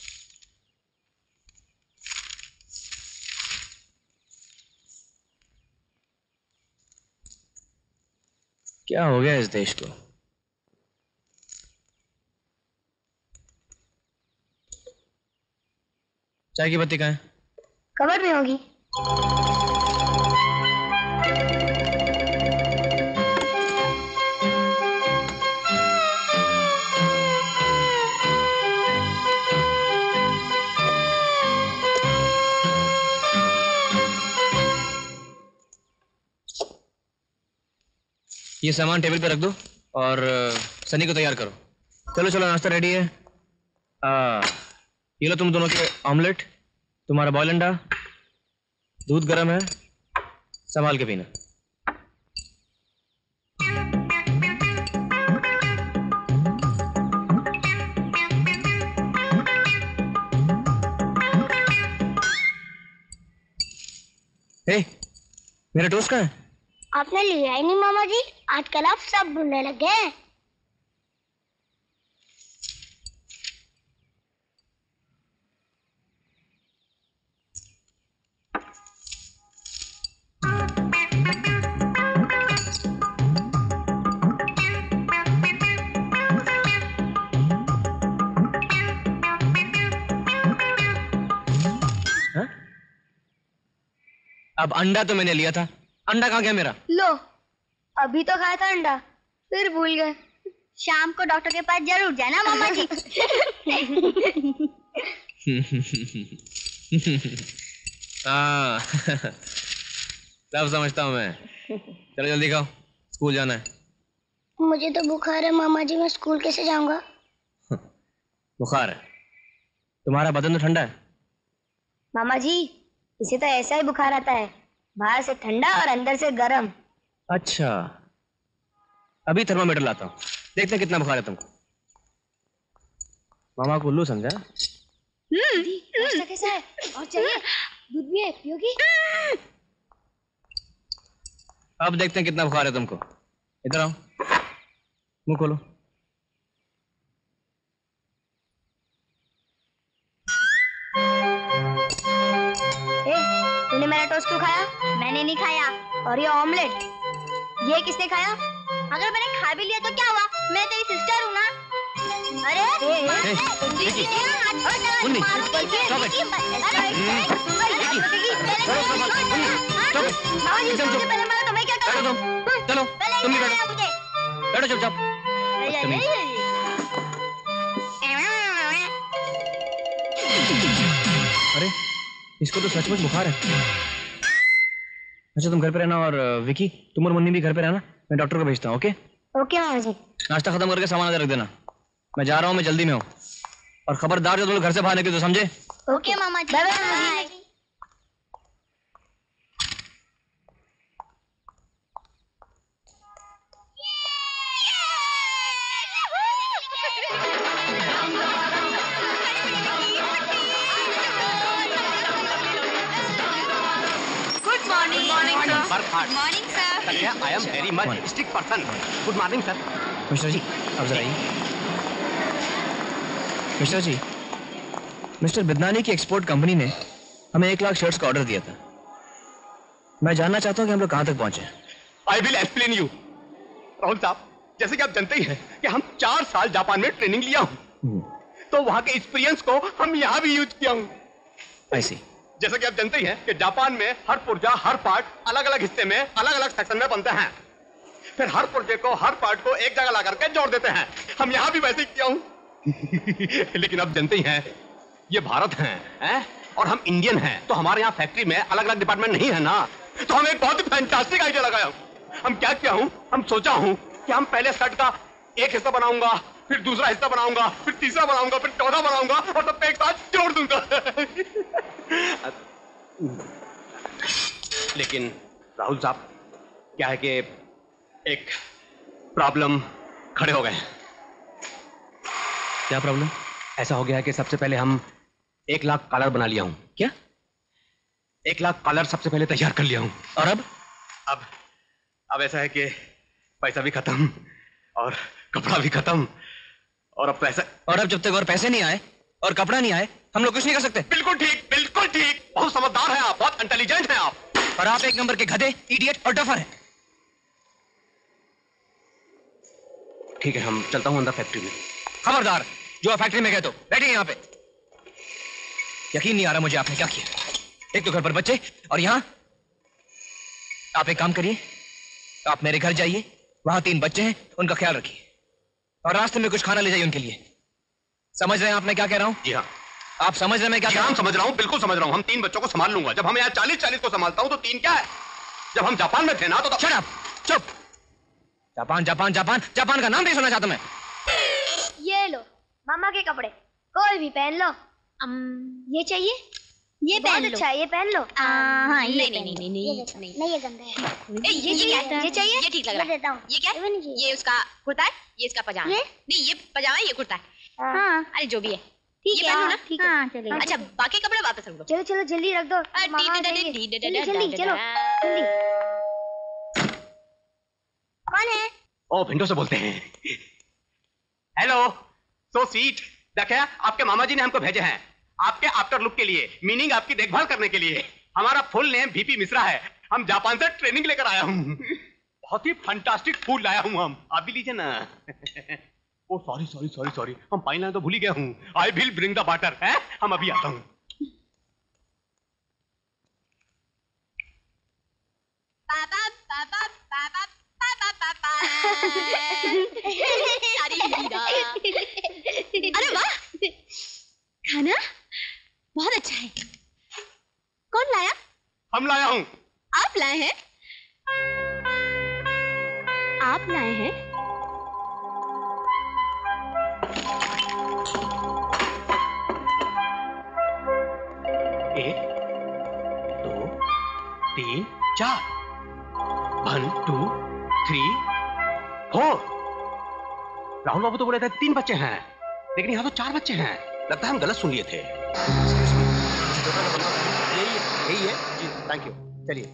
क्या हो गया इस देश को? चाय की बत्ती कहाँ है? कवर में होगी। ये सामान टेबल पे रख दो और सनी को तैयार करो। चलो चलो, नाश्ता रेडी है। आ, ये लो तुम दोनों के ऑमलेट, तुम्हारा बॉयल अंडा, दूध गर्म है, संभाल के पीना। हे, मेरा टोस्ट कहाँ है? आपने लिया ही नहीं मामा जी, आजकल आप सब भूलने लग गए हैं। अब अंडा तो मैंने लिया था, अंडा कहाँ गया मेरा? लो, अभी तो खाया था अंडा, फिर भूल गए। शाम को डॉक्टर के पास जरूर जाना मामा जी। हाँ, सब समझता हूँ मैं। चलो जल्दी खाओ, स्कूल जाना है। मुझे तो बुखार है मामा जी, मैं स्कूल कैसे जाऊंगा? बुखार है? तुम्हारा बदन तो ठंडा है। मामा जी, इसे तो ऐसा ही बुखार आता है, बाहर से ठंडा और अंदर से गर्म। अच्छा, अभी थर्मामीटर लाता हूँ, देखते हैं कितना बुखार है तुमको। मामा को उल्लू समझा? नाश्ता कैसा है? और चाहिए? दूध भी है, पियोगी? अब देखते हैं कितना बुखार है तुमको। इधर आओ, मुंह खोलो। तूने मेरा टोस्ट क्यों खाया? मैंने नहीं खाया। और ये ऑमलेट, ये किसने खाया? अगर मैंने खा भी लिया तो क्या हुआ? मैं तेरी सिस्टर हूँ ना। अरे विकी, मुन्नी, stop it. चलो तुम, तुम भी बैठो, बैठो चुपचाप। अरे, इसको तो सचमुच बुखार है। अच्छा तुम घर पे रहना, और विकी तुम और मुन्नी भी घर पे रहना, मैं डॉक्टर को भेजता हूँ। ओके ओके मामा जी। नाश्ता खत्म करके सामान रख देना। मैं जा रहा हूँ, मैं जल्दी में हूँ। और खबरदार जब लोग घर से बाहर निकले तो समझे? ओके मामा जी। Bye bye. Good morning. Morning Good morning, sir. I am very much strict person. Good morning sir. Mister जी अब जरा आइए। मिस्टर जी, मिस्टर बिदनानी की एक्सपोर्ट कंपनी ने हमें एक लाख शर्ट्स का ऑर्डर दिया था। मैं जानना चाहता हूँ कि हम लोग कहाँ तक पहुंचे। I will explain you. Rahul साहब, जैसे कि आप जानते ही हैं कि हम चार साल जापान में ट्रेनिंग लिया हूँ, तो वहाँ के एक्सपीरियंस को हम यहाँ भी यूज किया हूँ। ऐसी जैसे कि आप जानते ही हैं कि जापान में हर पुर्जा हर पार्ट अलग अलग हिस्से में अलग अलग सेक्शन में बनते हैं, फिर हर पुर्जे को हर पार्ट को एक जगह ला करके जोड़ देते हैं। हम यहाँ भी वैसे ही किया हूँ। लेकिन आप जानते ही हैं ये भारत है, है? और हम इंडियन हैं, तो हमारे यहाँ फैक्ट्री में अलग अलग डिपार्टमेंट नहीं है ना, तो हम एक बहुत ही फैंटास्टिक आइडिया लगाया। हम क्या किया हूँ, हम सोचा हूँ कि हम पहले शर्ट का एक हिस्सा बनाऊंगा, फिर दूसरा हिस्सा बनाऊंगा, फिर तीसरा बनाऊंगा, फिर चौथा बनाऊंगा और सबको एक साथ जोड़ दूंगा। लेकिन राहुल साहब, क्या है कि एक प्रॉब्लम खड़े हो गए। क्या प्रॉब्लम? ऐसा हो गया है कि सबसे पहले हम एक लाख कॉलर बना लिया हूं। क्या? एक लाख कॉलर सबसे पहले तैयार कर लिया हूं। और अब अब अब ऐसा है कि पैसा भी खत्म और कपड़ा भी खत्म, और अब पैसा और अब जब तक और पैसे नहीं आए और कपड़ा नहीं आए हम लोग कुछ नहीं कर सकते। बिल्कुल ठीक, बिल्कुल ठीक। बहुत समझदार हैं आप, बहुत इंटेलिजेंट हैं आप। और आप एक नंबर के गधे, इडियट और डफर हैं। ठीक है, हम चलता हूं अंदर फैक्ट्री में। खबरदार, जो आप फैक्ट्री में गए तो बैठिए यहाँ पे। यकीन नहीं आ रहा मुझे आपने क्या किया। एक तो घर पर बच्चे और यहाँ आप एक काम करिए, आप मेरे घर जाइए, वहां तीन बच्चे हैं, उनका ख्याल रखिए और रास्ते में कुछ खाना ले जाइए उनके लिए। समझ रहे हैं आप मैं क्या कह रहा हूँ? जी हाँ। आप समझ रहे हैं मैं क्या कह रहा हूँ? समझ रहा हूँ, बिल्कुल समझ रहा हूँ। हम तीन बच्चों को संभाल लूंगा। जब हम यहाँ चालीस चालीस को संभालता हूँ तो तीन क्या है? जब हम जापान में थे ना तो, तो... शट अप, चुप। जापान जापान जापान जापान का नाम नहीं सुनना चाहता मैं। ये लो मामा के कपड़े, कोई भी पहन लो। um, ये चाहिए? ये पहन लो। अच्छा है, ये पहन लो। हाँ, ये नहीं नहीं नहीं नहीं नहीं नहीं, नहीं ये गंदा है। ए, ये क्या है? ये चाहिए? ये ठीक लग रहा है। देता हूँ। ये क्या है? ये उसका कुर्ता है, ये इसका पजामा। ये? नहीं, ये पजामा है, ये कुर्ता है। हाँ अरे जो भी है, ठीक ये है। पहनो ना। ठीक है, चलिए। अच्छा, बाकी कपड़े वापस रख दो। चलो चलो जल्दी रख दो। मामा जाएंगे। जल्दी जल्दी चलो जल्दी। कौन है? ओ, विंडो से बोलते हैं। Hello, so sweet. देखा, आपके मामा जी ने हमको भेजे हैं आपके आफ्टर लुक के लिए, मीनिंग आपकी देखभाल करने के लिए। हमारा फुल नेम वीपी मिश्रा है। हम जापान से ट्रेनिंग लेकर आया हूँ। बहुत ही फंटास्टिक फूल लाया हूँ हम, आप भी लीजिए ना। Oh sorry sorry sorry sorry, हम पाइन लाना तो भूल ही गया हूँ। I will bring the water. है, हम अभी आता हूँ। पापा पापा पापा पापा पापा। अरे वाह, खाना बहुत अच्छा है। कौन लाया? हम लाया हूँ। आप लाए हैं? आप लाए हैं? एक, दो, तीन, चार। One, two, three, four. Rahul बाबू तो बोले थे तीन बच्चे हैं, लेकिन यहाँ तो चार बच्चे हैं। लगता है हम गलत सुन लिए थे। यही है, यही है जी। Thank you. चलिए।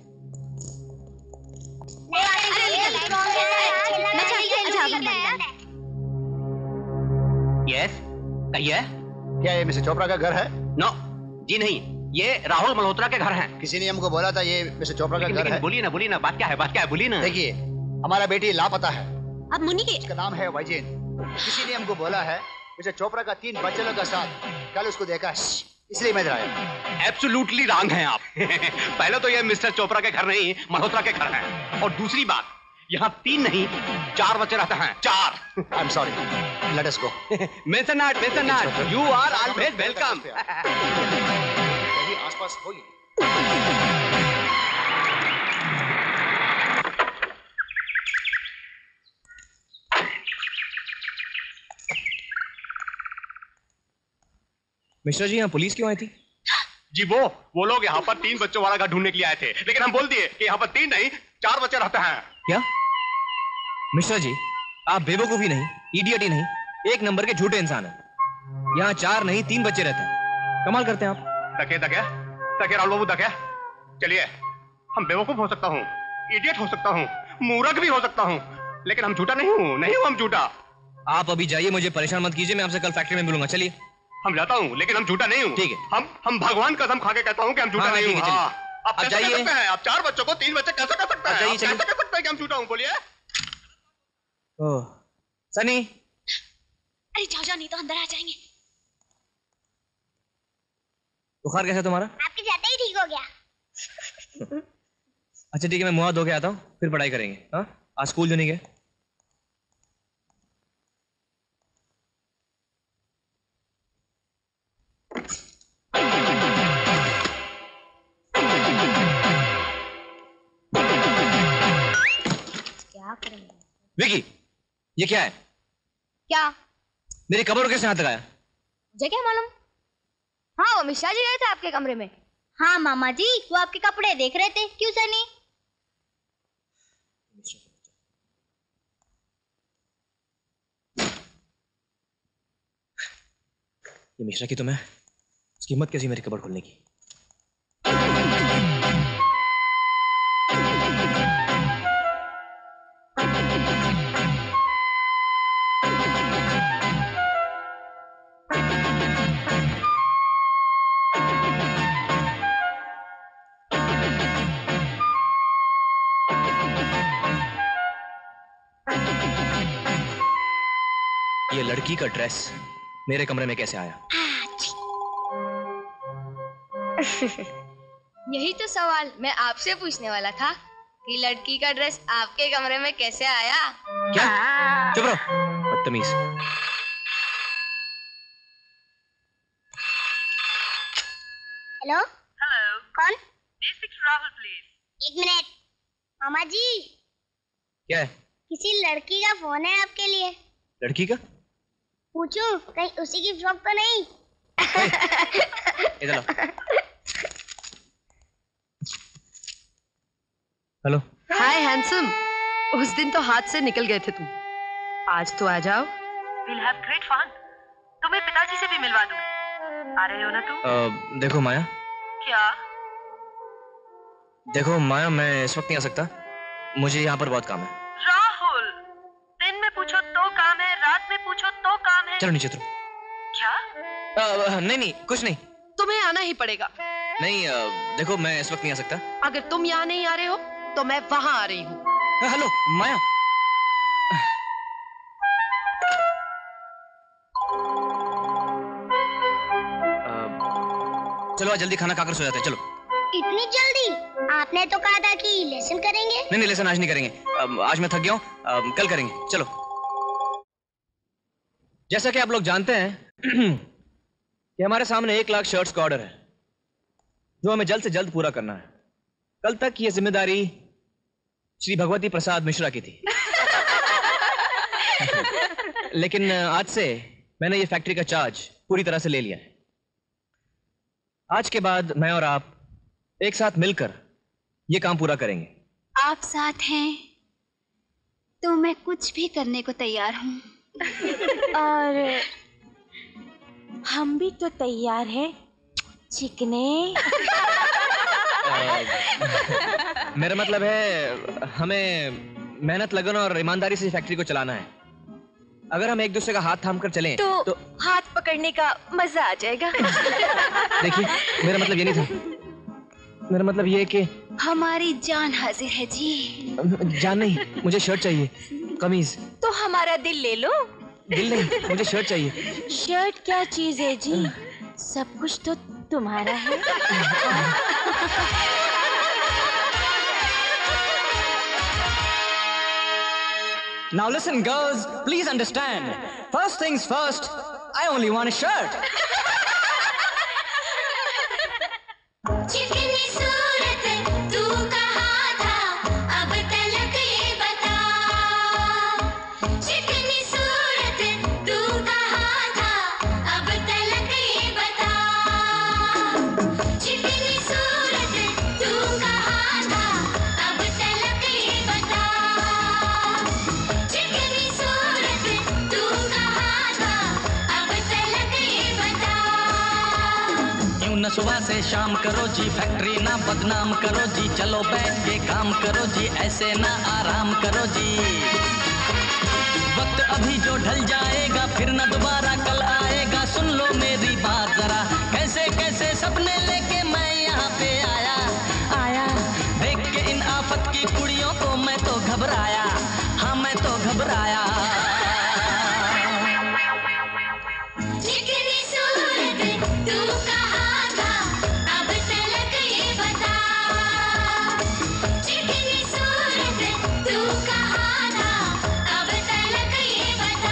यस, कहिए। क्या ये मिस्टर चोपड़ा का घर है? नो जी नहीं, ये राहुल मल्होत्रा के घर हैं। किसी ने हमको बोला था ये मिस्टर चोपड़ा का घर है। बोलिए ना, बोलिए ना, बात क्या है, बात क्या है, बोलिए ना। देखिए, हमारा बेटी लापता है। अब मुन्नी के उसका नाम है वैजयंत। किसी ने हमको बोला है मिस्टर चोपड़ा का तीन बच्चों का साथ कल उसको देखा है, इसलिए मैं इधर आया। एब्सोल्युटली रॉन्ग हैं आप। पहले तो ये मिस्टर चोपड़ा के घर नहीं, मल्होत्रा के घर हैं। और दूसरी बात, यहाँ तीन नहीं चार बच्चे रहते हैं, चार। I am sorry, let us go. Mention not, mention not, you are always welcome. यही आसपास होगी। मिश्रा जी यहाँ पुलिस क्यों आई थी? जी वो वो लोग यहाँ पर तीन बच्चों वाला घर ढूंढने के लिए आए थे, लेकिन हम बोल दिए कि यहाँ पर तीन नहीं चार बच्चे रहते हैं। क्या मिश्रा जी, आप बेवकूफ ही नहीं, इडियट ही नहीं, एक नंबर के झूठे इंसान हैं। यहाँ चार नहीं तीन बच्चे रहते हैं। कमाल करते हैं आप। दके दके दके राहुल बाबू दके। चलिए, हम बेवकूफ हो सकता हूँ, इडियट हो सकता हूँ, मूर्ख भी हो सकता हूँ, लेकिन हम झूठा नहीं हूँ, नहीं हूँ हम झूठा। आप अभी जाइए, मुझे परेशान मत कीजिए, मैं आपसे कल फैक्ट्री में मिलूंगा। चलिए। हम जाता हूँ, लेकिन हम झूठा नहीं हूँ। ठीक है। हम हम भगवान कसम खा के कहता हूँ कि हम झूठा हाँ, नहीं हूँ। हाँ, आप कैसे जाइए। कर सकते हैं? आप चार बच्चों को तीन बच्चे कैसे कर सकते हैं? जाइए, आप कैसे चलिए। कर सकते हैं कि हम झूठा हूँ? बोलिए। ओह सनी, अरे जाओ जाओ, नहीं तो अंदर आ जाएंगे। बुखार कैसा तुम्हारा? आपके जाते ही ठीक हो गया। अच्छा ठीक है, मैं मुंह हाथ धो के आता हूँ, फिर पढ़ाई करेंगे। हाँ, आज स्कूल जो नहीं गए। क्या करेंगे? विकी, ये क्या है? क्या? मेरी कमर को किसने हाथ लगाया? मुझे क्या मालूम? हाँ, वो मिश्रा जी गए थे आपके कमरे में। हाँ मामा जी, वो आपके कपड़े देख रहे थे। क्यों सनी? ये मिश्रा की तो मैं, उसकी हिम्मत कैसी मेरी कपड़ खोलने की। ये लड़की का ड्रेस मेरे कमरे में कैसे आया? यही तो सवाल मैं आपसे पूछने वाला था कि लड़की का ड्रेस आपके कमरे में कैसे आया? क्या? चुप रहो, बदतमीज। हेलो हेलो, कौन? may I speak to Rahul, please? एक मिनट मामा जी, क्या है? किसी लड़की का फोन है आपके लिए। लड़की का? पूछूं कहीं उसी की फ्रॉक तो नहीं? इधर लो। हेलो। हाय हैंडसम, उस दिन तो हाथ से निकल गए थे तुम, आज तो आ जाओ। We'll have great fun. तुम्हें पिताजी से भी मिलवा दूंगी। आ रहे हो ना तुम? uh, देखो माया। क्या? देखो माया, मैं इस वक्त नहीं आ सकता, मुझे यहाँ पर बहुत काम है। राहुल, दिन में पूछो तो काम है, रात में पूछो तो काम है। चलो नीचे उतरो। क्या? uh, नहीं नहीं कुछ नहीं। तुम्हें आना ही पड़ेगा। नहीं uh, देखो मैं इस वक्त नहीं आ सकता। अगर तुम यहाँ नहीं आ रहे हो तो मैं वहां आ रही हूँ। हेलो माया। चलो आज जल्दी खाना खाकर सो जाते हैं, चलो। इतनी जल्दी? आपने तो कहा था कि लेसन करेंगे। नहीं नहीं, लेसन आज नहीं करेंगे, अब आज मैं थक गया हूँ, कल करेंगे, चलो। जैसा कि आप लोग जानते हैं कि हमारे सामने एक लाख शर्ट्स का ऑर्डर है जो हमें जल्द से जल्द पूरा करना है। कल तक ये जिम्मेदारी श्री भगवती प्रसाद मिश्रा की थी लेकिन आज से मैंने ये फैक्ट्री का चार्ज पूरी तरह से ले लिया है। आज के बाद मैं और आप एक साथ मिलकर ये काम पूरा करेंगे। आप साथ हैं तो मैं कुछ भी करने को तैयार हूँ। और हम भी तो तैयार हैं, चिकने। मेरा मतलब है हमें मेहनत, लगन और ईमानदारी से फैक्ट्री को चलाना है। अगर हम एक दूसरे का हाथ थाम कर चलें तो, तो हाथ पकड़ने का मजा आ जाएगा। देखिए मेरा मतलब ये नहीं था, मेरा मतलब ये कि हमारी जान हाजिर है जी। जान नहीं, मुझे शर्ट चाहिए, कमीज। तो हमारा दिल ले लो। दिल नहीं, मुझे शर्ट चाहिए। शर्ट क्या चीज है जी, सब कुछ तो तुम्हारा है। Now listen, girls, please understand. First things first, I only want a shirt. चिकनी सूरत तू कहाँ था, अब तलक ये बता। चिकनी सूरत तू कहाँ था, अब तलक ये बता। सुबह से शाम करो जी, फैक्ट्री ना बदनाम करो जी, चलो बैठ के काम करो जी, ऐसे ना आराम करो जी। वक्त अभी जो ढल जाएगा फिर ना दोबारा कल आएगा, सुन लो मेरी बात जरा, कैसे कैसे सपने लेके मैं यहाँ पे आया आया। देख के इन आफत की कुड़ियों को मैं तो घबराया, हाँ मैं तो घबराया। चिकनी सूरत तू कहाँ था, अब तलक ये बता। चिकनी सूरत तू कहाँ था, अब तलक ये बता।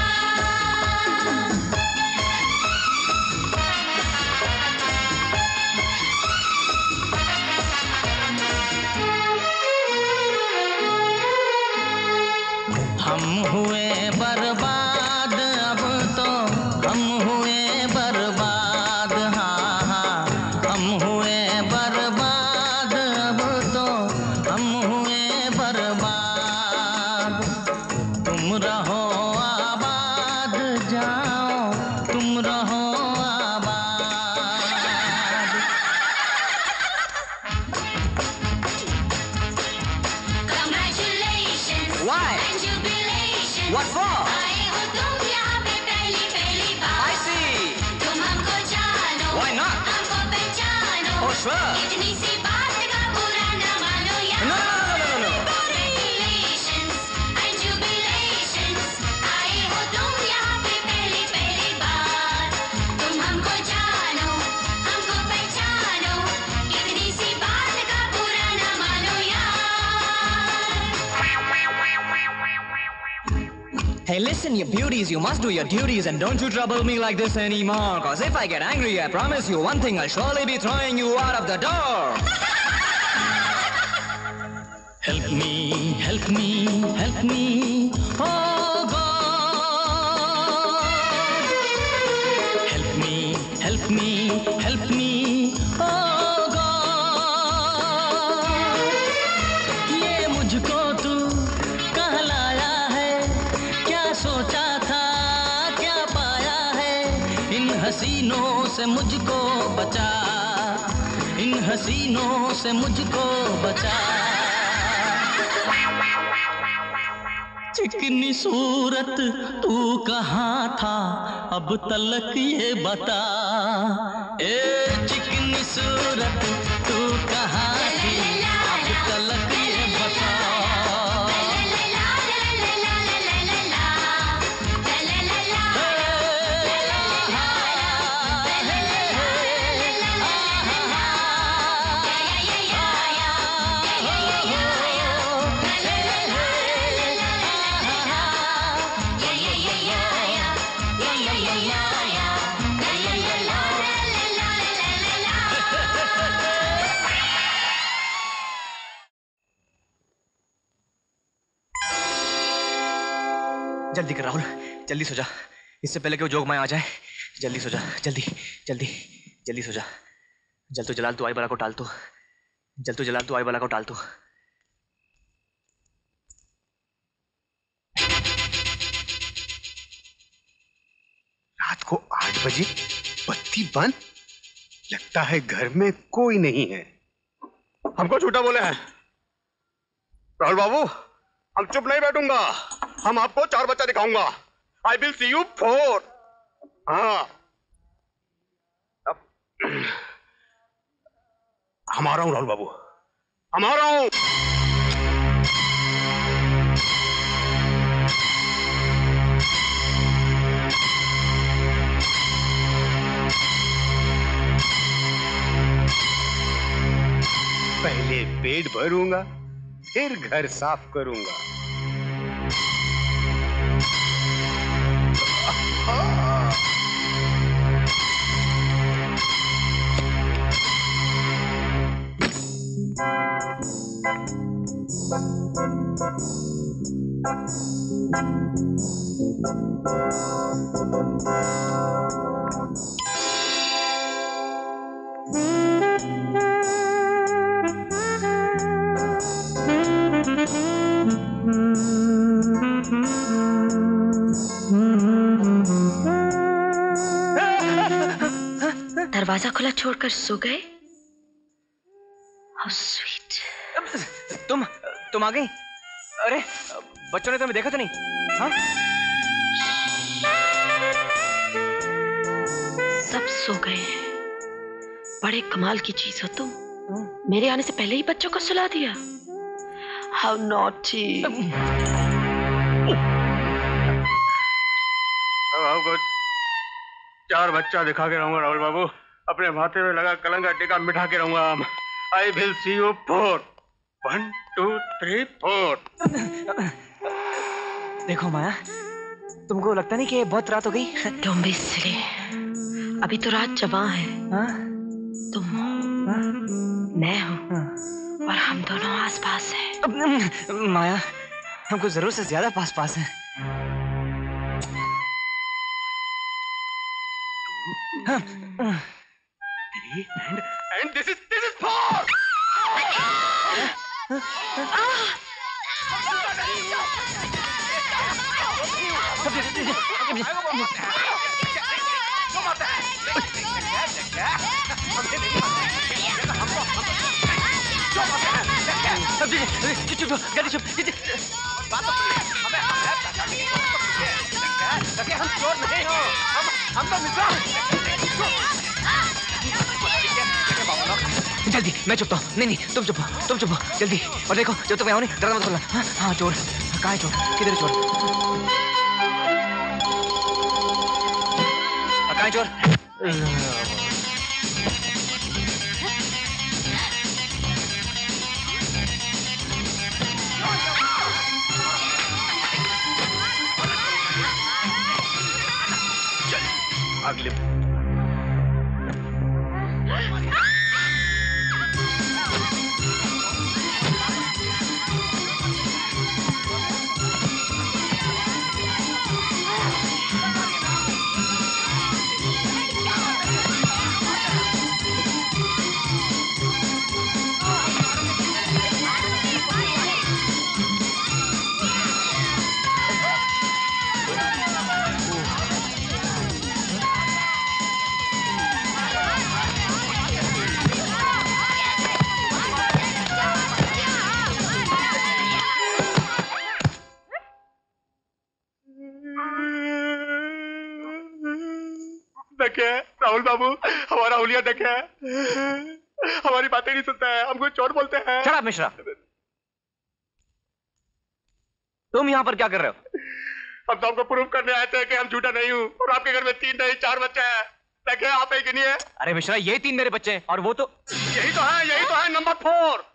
हम हुए बर्बाद अब तो, हम हुए बर्बाद, हाँ हाँ हम हुए बर्बाद अब तो, हम हुए बर्बाद। तुम रहो आबाद, जाओ तुम रहो आबाद। Congratulations Why? and jubilations. What for? आए हो तुम यहाँ पे पहली पहली बार। I see. तुम हमको जानो, Why not? हमको पहचानो। Oh, sure. इतनी सी बात का बुरा न मानो यार। No, no, no, no, no, no. Congratulations and jubilations. आए हो तुम यहाँ पे पहली पहली बार। तुम हमको जानो, हमको पहचानो। इतनी सी बात का बुरा न मानो यार। Hey, listen, you beauties, you must do your duties and don't you trouble me like this anymore. Cause if I get angry, I promise you one thing, I'll surely be throwing you out of the door. Help me, help me, help me, oh God. Help me, help me, help me, oh God. ये मुझको तू कहाँ लाया है, क्या सोचा था, क्या पाया है, इन हसीनों से मुझको बचा, इन हसीनों से मुझको बचा। चिकनी सूरत तू कहाँ था, अब तलक ये बता। ए चिकनी सूरत तू कहाँ थी, अब तलक ये बता। जल्दी कर राहुल, जल्दी सो जा, इससे पहले कि वो जोग माया आ जाए। जल्दी सो जा, जल्दी जल्दी जल्दी सो जा। जल तो जलाल तू आई बला को टाल तू, जल तो जलाल तू आई बला को टाल तू। रात को आठ बजे बत्ती बंद, लगता है घर में कोई नहीं है। हमको झूठा बोले हैं राहुल बाबू, हम चुप नहीं बैठूंगा, हम आपको चार बच्चा दिखाऊंगा। I will see you four. हाँ अब हम आ रहा हूं राहुल बाबू, हम आ रहा हूं। पहले पेट भरूंगा, फिर घर साफ करूंगा। दरवाजा दरवाजा खुला छोड़कर सो गए। How sweet। तुम तुम आ गई? अरे बच्चों ने तुम्हें देखा तो नहीं? हाँ? सब सो गए हैं। बड़े कमाल की चीज हो तुम। मेरे आने से पहले ही बच्चों को सुला दिया। How naughty। आपको चार बच्चा दिखा के रहूंगा राहुल बाबू। अपने माथे में लगा कलंगा टीका मिठा के रहूंगा। I will see you four. One two three four. देखो माया, तुमको लगता नहीं कि ये बहुत रात हो गई? तुम भी सिले। अभी तो रात जवां है। हाँ? तुम हो, मैं हूँ, और हम दोनों आस पास हैं। माया, हमको जरूरत से ज्यादा पास पास है। Three and and this is this is four. हम चोर नहीं हो, हम हम तो मिजाज। जल्दी, मैं चुप तो नहीं नहीं तुम चुप हो, तुम चुप हो, जल्दी। और देखो जब तक मैं आऊँ नहीं दरवाजा मत खोलना। हाँ हाँ चोर, कहाँ है चोर? किधर है चोर? कहाँ है चोर? अगले देखे राहुल बाबू, हमारा हुलिया देखे, हमारी बातें नहीं सुनता है, हमको चोर बोलते हैं। शट अप मिश्रा, तुम यहाँ पर क्या कर रहे हो? हम तो आपको प्रूव करने आए थे कि हम झूठा नहीं हूँ, और आपके घर में तीन नहीं चार बच्चे हैं। देखे आप एक नहीं है। अरे मिश्रा, ये तीन मेरे बच्चे हैं और वो तो यही तो है, यही तो है नंबर फोर।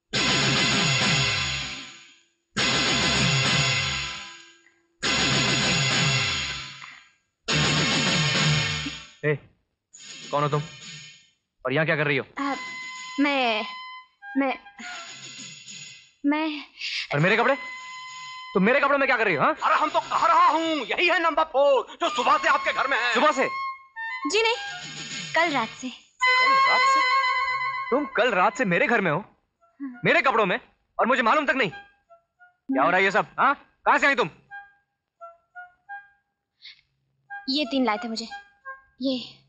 ए, कौन हो तुम और यहाँ क्या कर रही हो? आ, मैं मैं मैं और मेरे कपड़े? तुम मेरे कपड़ों में क्या कर रही हो? हाँ? अरे हम तो कह रहा हूँ यही है नंबर फोर जो सुबह से आपके घर में है। सुबह से? जी नहीं, कल रात से। कल रात से? तुम कल रात से मेरे घर में हो, मेरे कपड़ों में, और मुझे मालूम तक नहीं? क्या हो रहा है ये सब? हाँ, कहाँ से आई तुम? ये तीन लाए थे मुझे। ये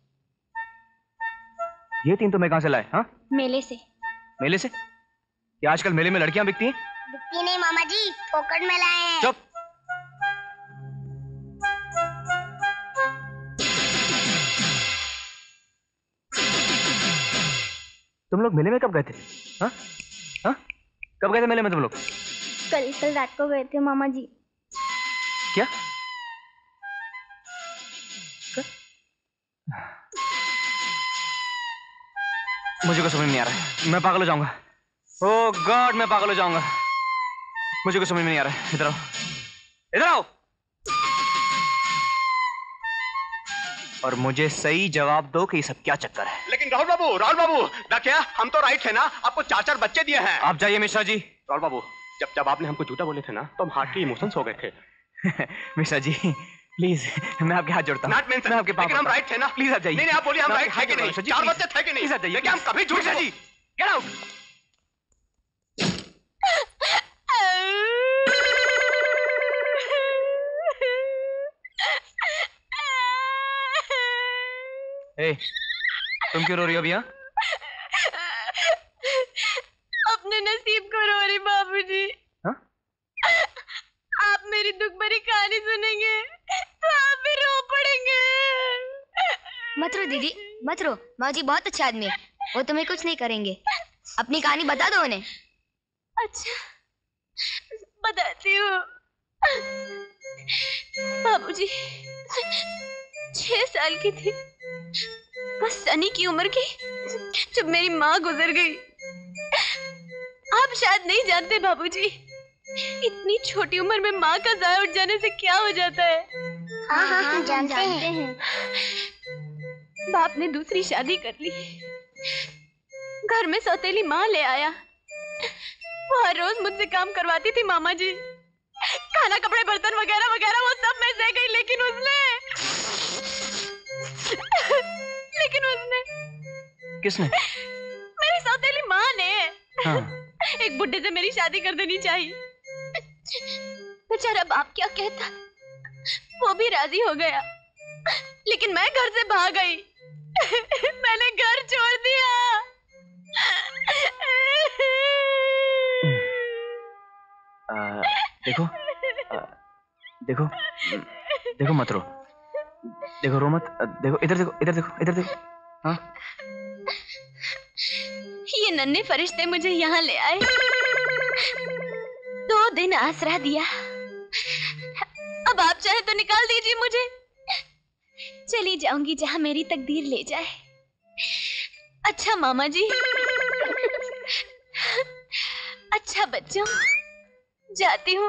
ये तीन तुम्हें कहाँ से लाए? हाँ, मेले से। मेले से? क्या आजकल मेले में लड़कियां बिकती हैं? बिकती नहीं मामा जी, फोकट में लाए हैं। चुप। तुम लोग मेले में कब गए थे? हाँ? हाँ? कब गए थे मेले में तुम लोग? कल कल रात को गए थे मामा जी। क्या? मुझे को समझ नहीं आ रहा है, मैं पागल हो जाऊंगा। ओह गॉड, मैं पागल हो जाऊंगा। मुझे को समझ में नहीं आ रहा है। इधर आओ, इधर आओ और मुझे सही जवाब दो कि ये सब क्या चक्कर है। लेकिन राहुल बाबू, राहुल बाबू, देखिए हम तो राइट थे ना, आपको चार चार बच्चे दिए हैं। आप जाइए मिश्रा जी। राहुल बाबू, जब जब आपने हमको झूठा बोले थे ना, तो हम हार्ट के इमोशंस हो गए थे। मिश्रा जी प्लीज, मैं आपके हाथ जोड़ता हूँ। मैं आपके पास, लेकिन हम राइट थे ना। प्लीज आप जाइए। नहीं नहीं, आप बोलिए हम राइट थे कि नहीं? चार बच्चे थे कि नहीं? प्लीज आप जाइए। लेकिन हम कभी झूठ नहीं। Get out. ए, तुम क्यों रो रही हो भैया? अपने नसीब को रो रही बाबूजी। हाँ? आप मेरी दुख भरी कहानी सुनेंगे तो आप भी रो पड़ेंगे। मत रो दीदी, मत रो। माँ जी बहुत अच्छा आदमी है, वो तुम्हें कुछ नहीं करेंगे। अपनी कहानी बता दो उन्हें। अच्छा, बताती हूँ। बाबूजी, छह साल की थी, बस सनी की उम्र की, जब मेरी माँ गुजर गई। आप शायद नहीं जानते बाबूजी, इतनी छोटी उम्र में माँ का जाया उठ जाने से क्या हो जाता है। हाँ हाँ हम जानते, जानते हैं, हैं। बाप ने दूसरी शादी कर ली, घर में सौतेली माँ ले आया। वो हर रोज मुझसे काम करवाती थी मामा जी, खाना कपड़े बर्तन वगैरह वगैरह वो सब मैं सह गई, लेकिन उसने लेकिन उसने किसने? मेरी सौतेली माँ ने। हाँ। एक बुड्ढे से मेरी शादी कर देनी चाहिए। बेचारा बाप क्या कहता, वो भी राजी हो गया, लेकिन मैं घर से भाग गई। मैंने घर छोड़ दिया। आ, देखो आ, देखो देखो मत रो, देखो रो मत, देखो इधर देखो, इधर देखो, इधर देखो। हाँ, ये नन्हे फरिश्ते मुझे यहाँ ले आए, दो दिन आसरा दिया। अब आप चाहे तो निकाल दीजिए मुझे, चली जाऊंगी जहाँ मेरी तकदीर ले जाए। अच्छा मामा जी, अच्छा बच्चों, जाती हूँ।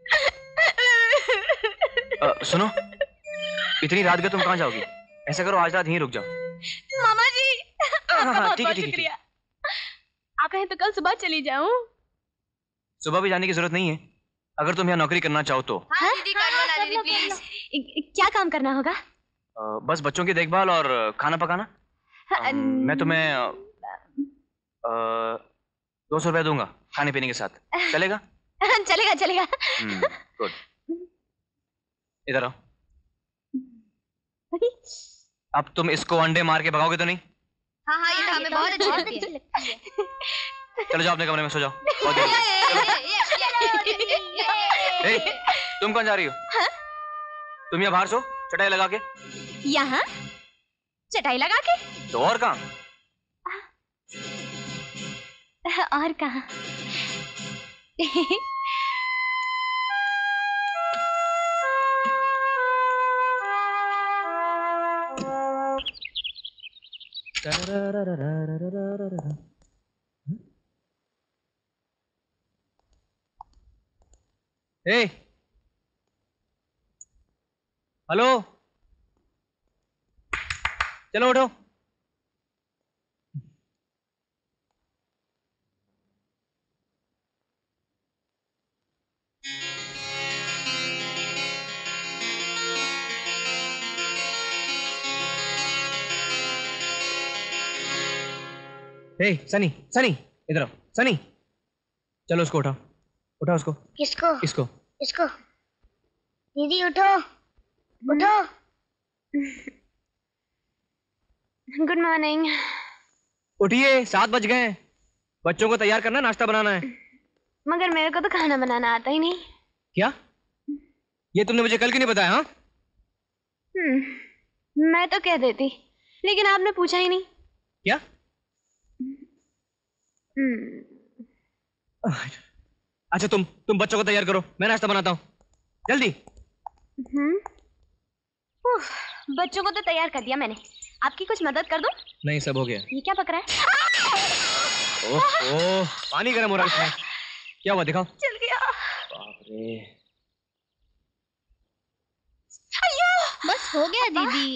सुनो, इतनी रात को तुम कहाँ जाओगी? ऐसा करो आज रात यहीं रुक जाओ। मामा जी, हाँ, बहुत ठीक है, बहुत ठीक है, शुक्रिया। आप कहें तो कल सुबह चली जाऊं। सुबह भी जाने की जरूरत नहीं है, अगर तुम यहाँ नौकरी करना चाहो तो। हाँ दीदी, कर लो ना दीदी प्लीज। क्या काम करना होगा? आ, बस बच्चों की देखभाल और खाना पकाना। आ, मैं तुम्हें आ, आ, दो सौ रुपया दूंगा खाने पीने के साथ, चलेगा? चलेगा चलेगा। गुड, इधर आओ। अब तुम इसको अंडे मार के भगाओगे तो नहीं? हाँ हाँ, ये तो हमें बहुत अच्छी लगती है। चलो जाओ अपने कमरे में सो जाओ। बहुत देर ए, तुम कौन जा रही हो? हाँ? तुम यहाँ बाहर सो, चटाई लगा के। यहाँ चटाई लगा के? तो और कहाँ? और कहाँ? ए, हेलो, चलो उठो। ए, सनी, सनी, इधर आओ, सनी, चलो उसको उठाओ, उठाओ उसको। किसको? इसको। इसको? दीदी उठो, उठो। Good morning. उठिए, सात बज गए हैं, बच्चों को तैयार करना, नाश्ता बनाना है। मगर मेरे को तो खाना बनाना आता ही नहीं। क्या? ये तुमने मुझे कल क्यों नहीं बताया? हाँ, हम्म, मैं तो कह देती, लेकिन आपने पूछा ही नहीं। क्या? अच्छा, तुम तुम बच्चों को तैयार करो, मैं नाश्ता बनाता हूँ, जल्दी। हम्म, उफ, बच्चों को तो तैयार कर दिया मैंने, आपकी कुछ मदद कर दूं? नहीं, सब हो गया। ये क्या पक रहा है? ओह ओह, पानी गर्म हो रहा है इसमें। क्या हुआ, दिखाओ। चल गया। बाप रे। बस हो गया दीदी।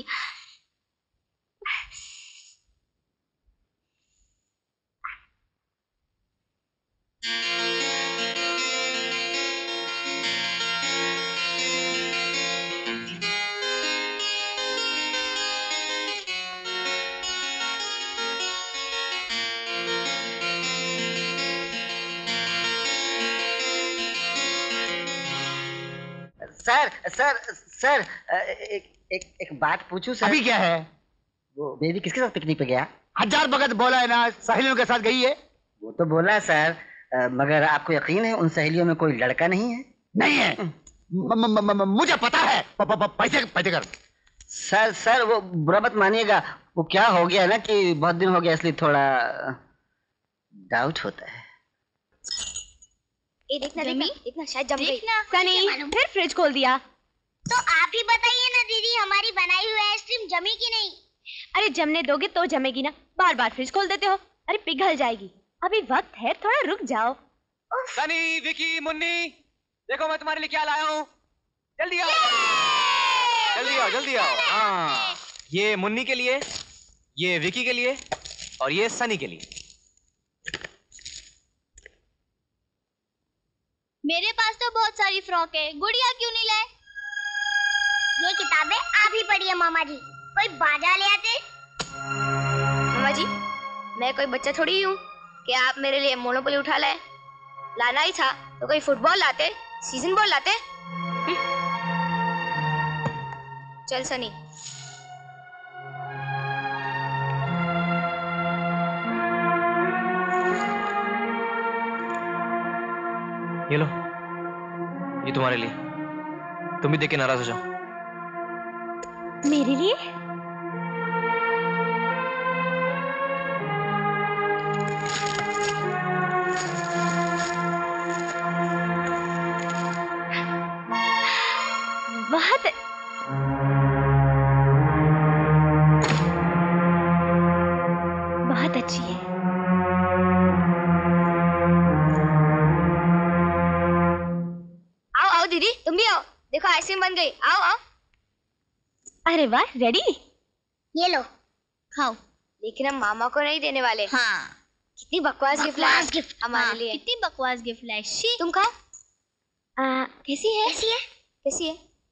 सर सर सर एक एक एक बात पूछूं सर? अभी क्या है? वो बेबी किसके साथ पिकनिक पे गया? हजार वक्त बोला है ना, सहेलियों के साथ गई है। वो तो बोला सर, आ, मगर आपको यकीन है उन सहेलियों में कोई लड़का नहीं है? नहीं है, म, म, म, म, मुझे पता है। प, प, प, पैसे पैसे कर। सर सर वो बुरा मत मानिएगा, वो क्या हो गया ना कि बहुत दिन हो गया इसलिए थोड़ा डाउट होता है। ये देखना देखना देखना शायद जम गई। सनी फिर फ्रिज खोल दिया। तो आप ही बताइए ना दीदी, हमारी बनाई हुई आइसक्रीम जमी कि नहीं? अरे जमने दोगे तो जमेगी ना, बार बार फ्रिज खोल देते हो। अरे पिघल जाएगी, अभी वक्त है, थोड़ा रुक जाओ। सनी, विकी, मुन्नी, देखो मैं तुम्हारे लिए क्या लाया हूँ। जल्दी आओ जल्दी आओ जल्दी आओ। हाँ, ये मुन्नी के लिए, ये विकी के लिए और ये सनी के लिए। मेरे पास तो बहुत सारी फ्रॉक है, गुड़िया क्यों नहीं लाए? ये किताबें आप ही पढ़िए मामा जी, कोई बाजा ले आते। मामा जी, मैं कोई बच्चा थोड़ी हूँ कि आप मेरे लिए मोनोपोली उठा लाए। लाना ही था तो कोई फुटबॉल लाते, सीजन बॉल लाते। चल सनी। ये लो, ये तुम्हारे लिए। तुम भी देख के नाराज हो जाओ। मेरे लिए? बहुत बहुत अच्छी है। आओ आओ दीदी, तुम भी आओ, देखो आइसक्रीम बन गई। आओ आओ। अरे वाह, रेडी? ये लो खाओ। लेकिन हम मामा को नहीं देने वाले। हाँ। कितनी बकवास गिफ्ट लाए गिफ्ट हमारे हाँ, लिए। कितनी बकवास गिफ्ट लाए। शी, तुम खाओ। कैसी है? कैसी है? कैसी है?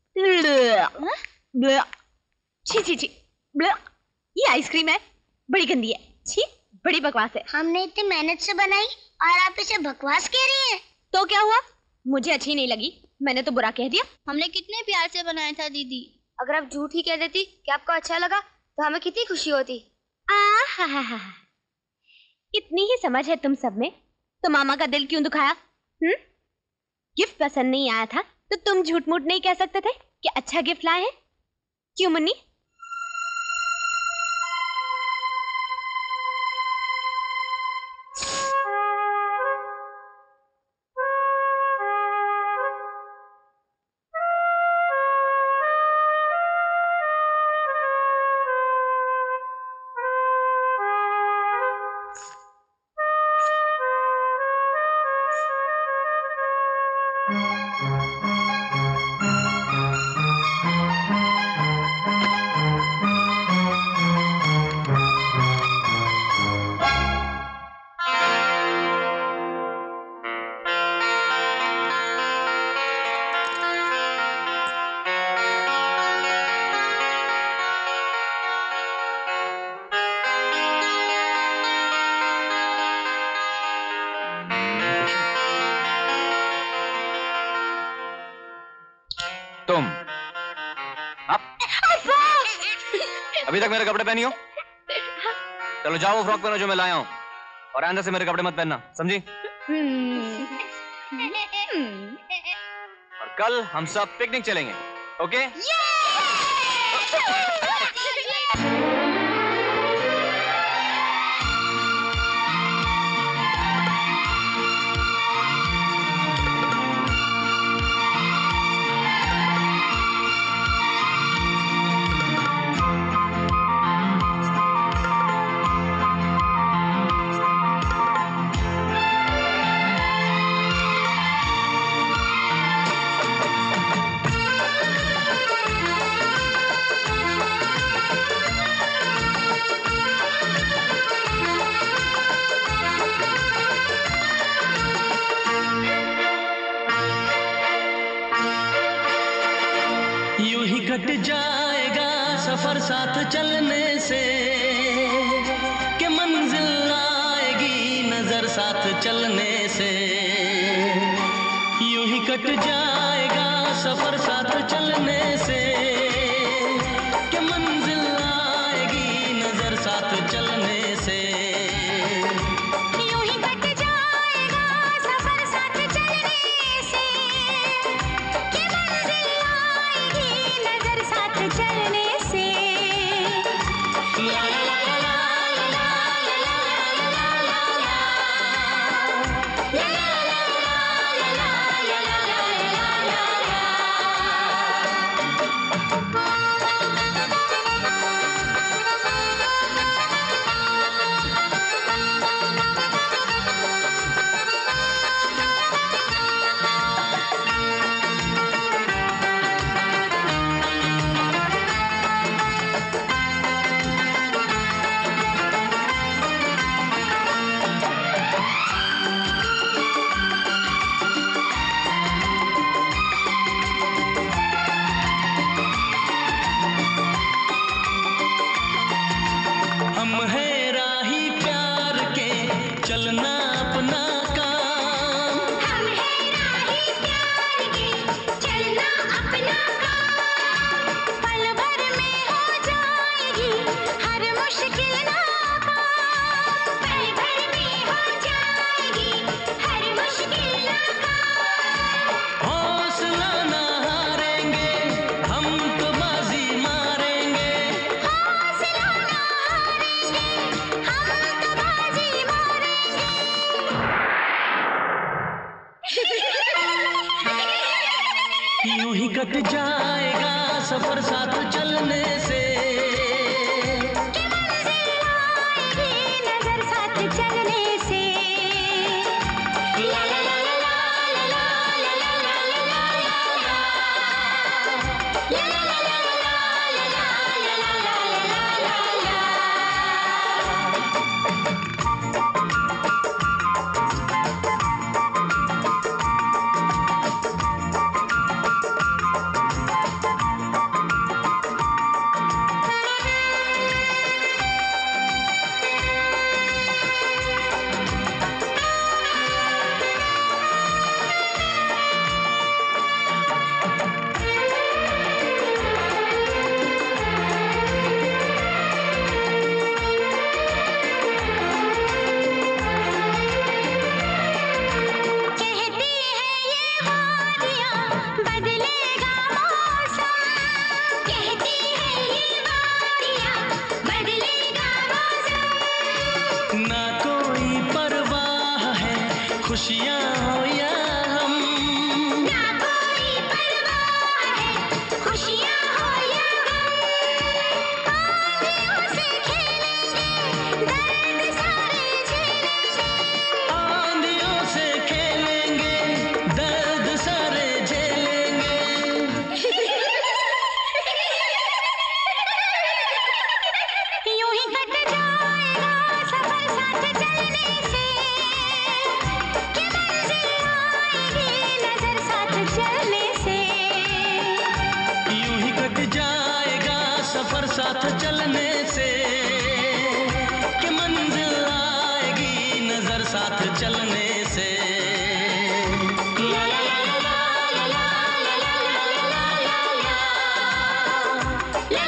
छी छी छी, ये आइसक्रीम है, बड़ी गंदी है। छी, बड़ी बकवास है। हमने इतनी मेहनत से बनाई और आप इसे बकवास कह रही हैं? तो क्या हुआ? मुझे अच्छी नहीं लगी, मैंने तो बुरा कह दिया। हमने कितने प्यार से बनाया था दीदी। अगर आप झूठ ही कह देती कि आपको अच्छा लगा तो हमें कितनी खुशी होती। आहा, इतनी ही समझ है तुम सब में, तो मामा का दिल क्यों दुखाया? हम्म? गिफ्ट पसंद नहीं आया था तो तुम झूठ मूठ नहीं कह सकते थे कि अच्छा गिफ्ट लाए हैं? क्यों मुन्नी? तुम आप अभी तक मेरे कपड़े पहनी हो? चलो जाओ, वो फ्रॉक पहनो जो मैं लाया हूँ, और आइंदा से मेरे कपड़े मत पहनना, समझी? और कल हम सब पिकनिक चलेंगे, ओके? यूं ही कट जाएगा सफर साथ चलने से, कि मंजिल आएगी नजर साथ चलने से। यूं ही कट जाएगा सफर साथ चलने से, कि मंजिल आएगी यूं ही कट जाएगा सफर साथ चलने से, नजर साथ चलने से। ला ला ला ला ला ला ला ला ला ला ला ला ला ला ला खुशियाँ हो या हम, ना कोई परवाह है, खुशियाँ हो या हम। आंधियों से खेलेंगे, दर्द सारे झेलेंगे। आंधियों से खेलेंगे, दर्द सारे झेलेंगे। यूं ही कट जाएगा सफर साथ चलने से, सफर साथ चलने से कि मंजिल आएगी नजर साथ चलने से। ला ला ला ला ला ला ला ला ला ला ला ला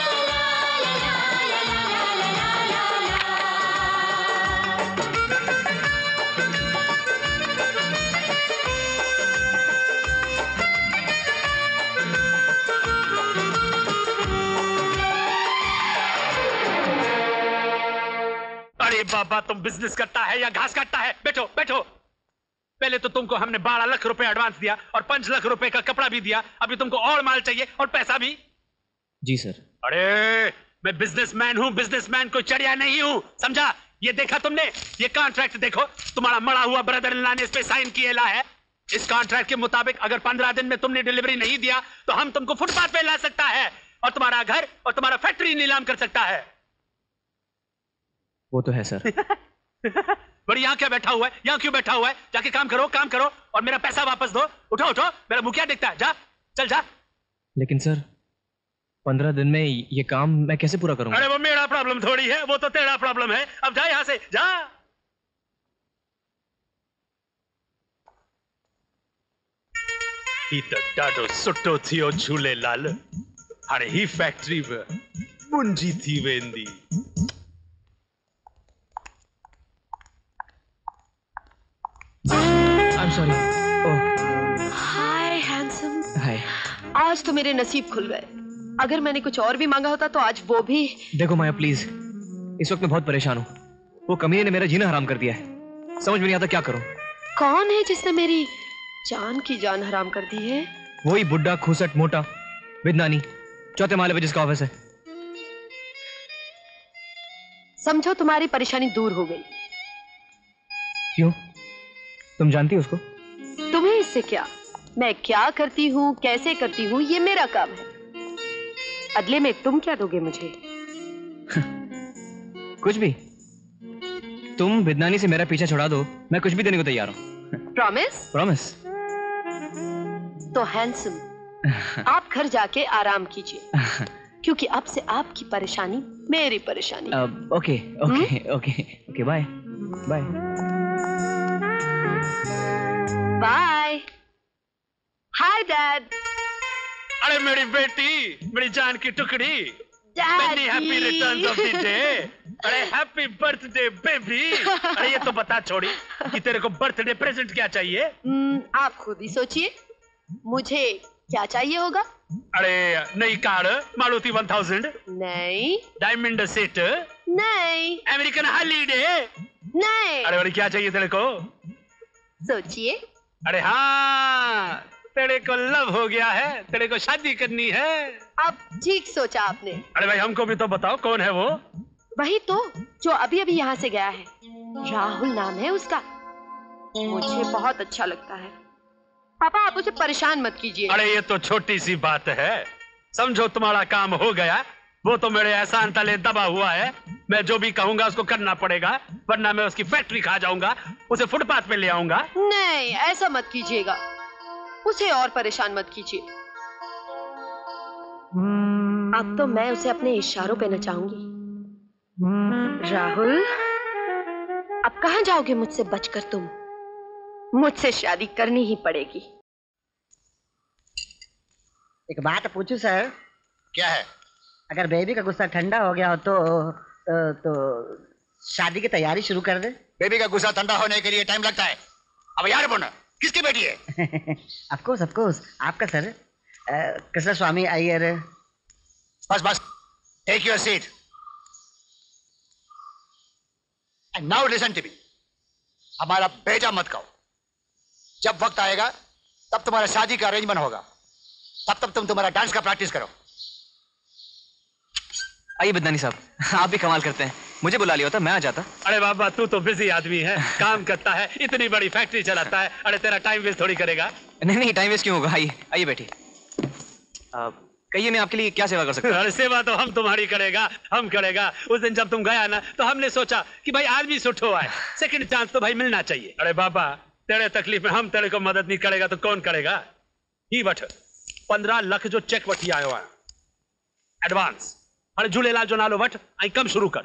बाबा तुम बिजनेस करता है या घास काटता है? बैठो बैठो। पहले तो तुमको हमने बारह लाख रुपए एडवांस दिया और पांच लाख रुपए का कपड़ा भी दिया, अभी तुमको और माल चाहिए और पैसा भी। जी सर। अरे मैं बिजनेसमैन हूं, बिजनेसमैन कोई चढ़िया नहीं हूं, समझा? ये देखा तुमने, ये कॉन्ट्रैक्ट देखो, तुम्हारा मरा हुआ ब्रदर इन लॉ ने इस पे साइन किया है। इस कॉन्ट्रैक्ट के मुताबिक अगर पंद्रह दिन में तुमने डिलीवरी नहीं दिया तो हम तुमको फुटपाथ पे ला सकता है और तुम्हारा घर और तुम्हारा फैक्ट्री नीलाम कर सकता है। वो तो है सर। बड़ी यहाँ क्या बैठा हुआ है? यहाँ क्यों बैठा हुआ है? जाके काम करो, काम करो और मेरा पैसा वापस दो। उठो उठो, मेरा मुंह क्या देखता है? जा, चल जा। लेकिन सर पंद्रह दिन में ये काम मैं कैसे पूरा करूंगा? अरे वो मेरा प्रॉब्लम थोड़ी है, वो तो तेरा प्रॉब्लम है। अब जा यहाँ से, जा। ही तो डाडो सुट्टो थियो झूले लाल, हाणे ही फैक्ट्री में मुंजी थी वेंदी। I'm sorry. Oh. Hi handsome. Hi. आज तो मेरे नसीब खुल गए। अगर मैंने कुछ और भी मांगा होता तो आज वो भी। देखो माया प्लीज, इस वक्त मैं बहुत परेशान हूँ। वो कमीने ने मेरा जीना हराम कर दिया है, समझ में नहीं आता क्या करूँ। कौन है जिसने मेरी जान की जान हराम कर दी है? वही बुड्ढा खूसट मोटा विदनानी, चौथे माले पे जिसका ऑफिस है। समझो तुम्हारी परेशानी दूर हो गई। क्यों? तुम जानती हो उसको? तुम्हें इससे क्या? मैं क्या करती हूँ, कैसे करती हूँ, ये मेरा काम है। अगले में तुम क्या दोगे मुझे? कुछ भी। तुम विदनानी से मेरा पीछा छुड़ा दो, मैं कुछ भी देने को तैयार हूँ। प्रॉमिस? प्रॉमिस। तो हैंडसम, आप घर जाके आराम कीजिए, क्योंकि अब से आपकी परेशानी मेरी परेशानी। Okay okay okay okay, bye bye bye. Hi dad. अरे मेरी बेटी, मेरी जान की टुकड़ी, many happy returns of the day. अरे हैप्पी बर्थडे बेबी। अरे ये तो बता छोड़ी कि तेरे को बर्थडे प्रेजेंट क्या चाहिए? hmm, आप खुद ही सोचिए, मुझे क्या चाहिए होगा? अरे नई कार मारुति वन थाउजेंड। नहीं। Diamond set. नहीं। American holiday. नहीं। अरे अरे क्या चाहिए तेरे को? सोचिए। अरे हाँ, तेरे को लव हो गया है, तेरे को शादी करनी है। अब ठीक सोचा आपने। अरे भाई हमको भी तो बताओ कौन है वो? वही तो जो अभी अभी यहाँ से गया है, राहुल नाम है उसका। मुझे बहुत अच्छा लगता है। पापा आप उसे परेशान मत कीजिए। अरे ये तो छोटी सी बात है, समझो तुम्हारा काम हो गया। वो तो मेरे एहसान तले दबा हुआ है, मैं जो भी कहूंगा उसको करना पड़ेगा, वरना मैं उसकी फैक्ट्री खा जाऊंगा, उसे फुटपाथ पे ले आऊंगा। नहीं ऐसा मत कीजिएगा, उसे और परेशान मत कीजिए। अब तो मैं उसे अपने इशारों पे नचाऊंगी। राहुल अब कहाँ जाओगे मुझसे बचकर तुम? मुझसे शादी करनी ही पड़ेगी। एक बात पूछूं सर? क्या है? अगर बेबी का गुस्सा ठंडा हो गया हो तो तो, तो शादी की तैयारी शुरू कर दे। बेबी का गुस्सा ठंडा होने के लिए टाइम लगता है। अब यार बोलना किसकी बेटी है? ऑफ कोर्स ऑफ कोर्स आपका सर, कृष्ण स्वामी अय्यर। बस बस, take your seat and now listen to me. हमारा बेटा मत कहो। जब वक्त आएगा तब तुम्हारा शादी का अरेंजमेंट होगा, तब तब तुम तुम्हारा डांस का प्रैक्टिस करो। आइए बदनानी साहब, आप भी कमाल करते हैं, मुझे बुला लिया होता मैं आ जाता। अरे बाबा तू तो बिजी आदमी है, काम करता है, इतनी बड़ी फैक्ट्री चलाता है। अरे तेरा टाइम वेस्ट थोड़ी करेगा। नहीं नहीं टाइम वेस्ट क्यों होगा, आइए आइए बैठिए। कहिए मैं आपके लिए क्या सेवा कर सकता हूँ? अरे सेवा तो हम तुम्हारी करेगा, हम करेगा। उस दिन जब तुम गया ना तो हमने सोचा कि भाई आदमी सुठो है, सेकंड चांस तो भाई मिलना चाहिए। अरे बाबा तेरे तकलीफ में हम तेरे को मदद नहीं करेगा तो कौन करेगा? ही वठ पंद्रह लाख जो चेक वठी आयो है एडवांस। अरे झूलेलाल जो नालो वठ आई कम शुरू कर।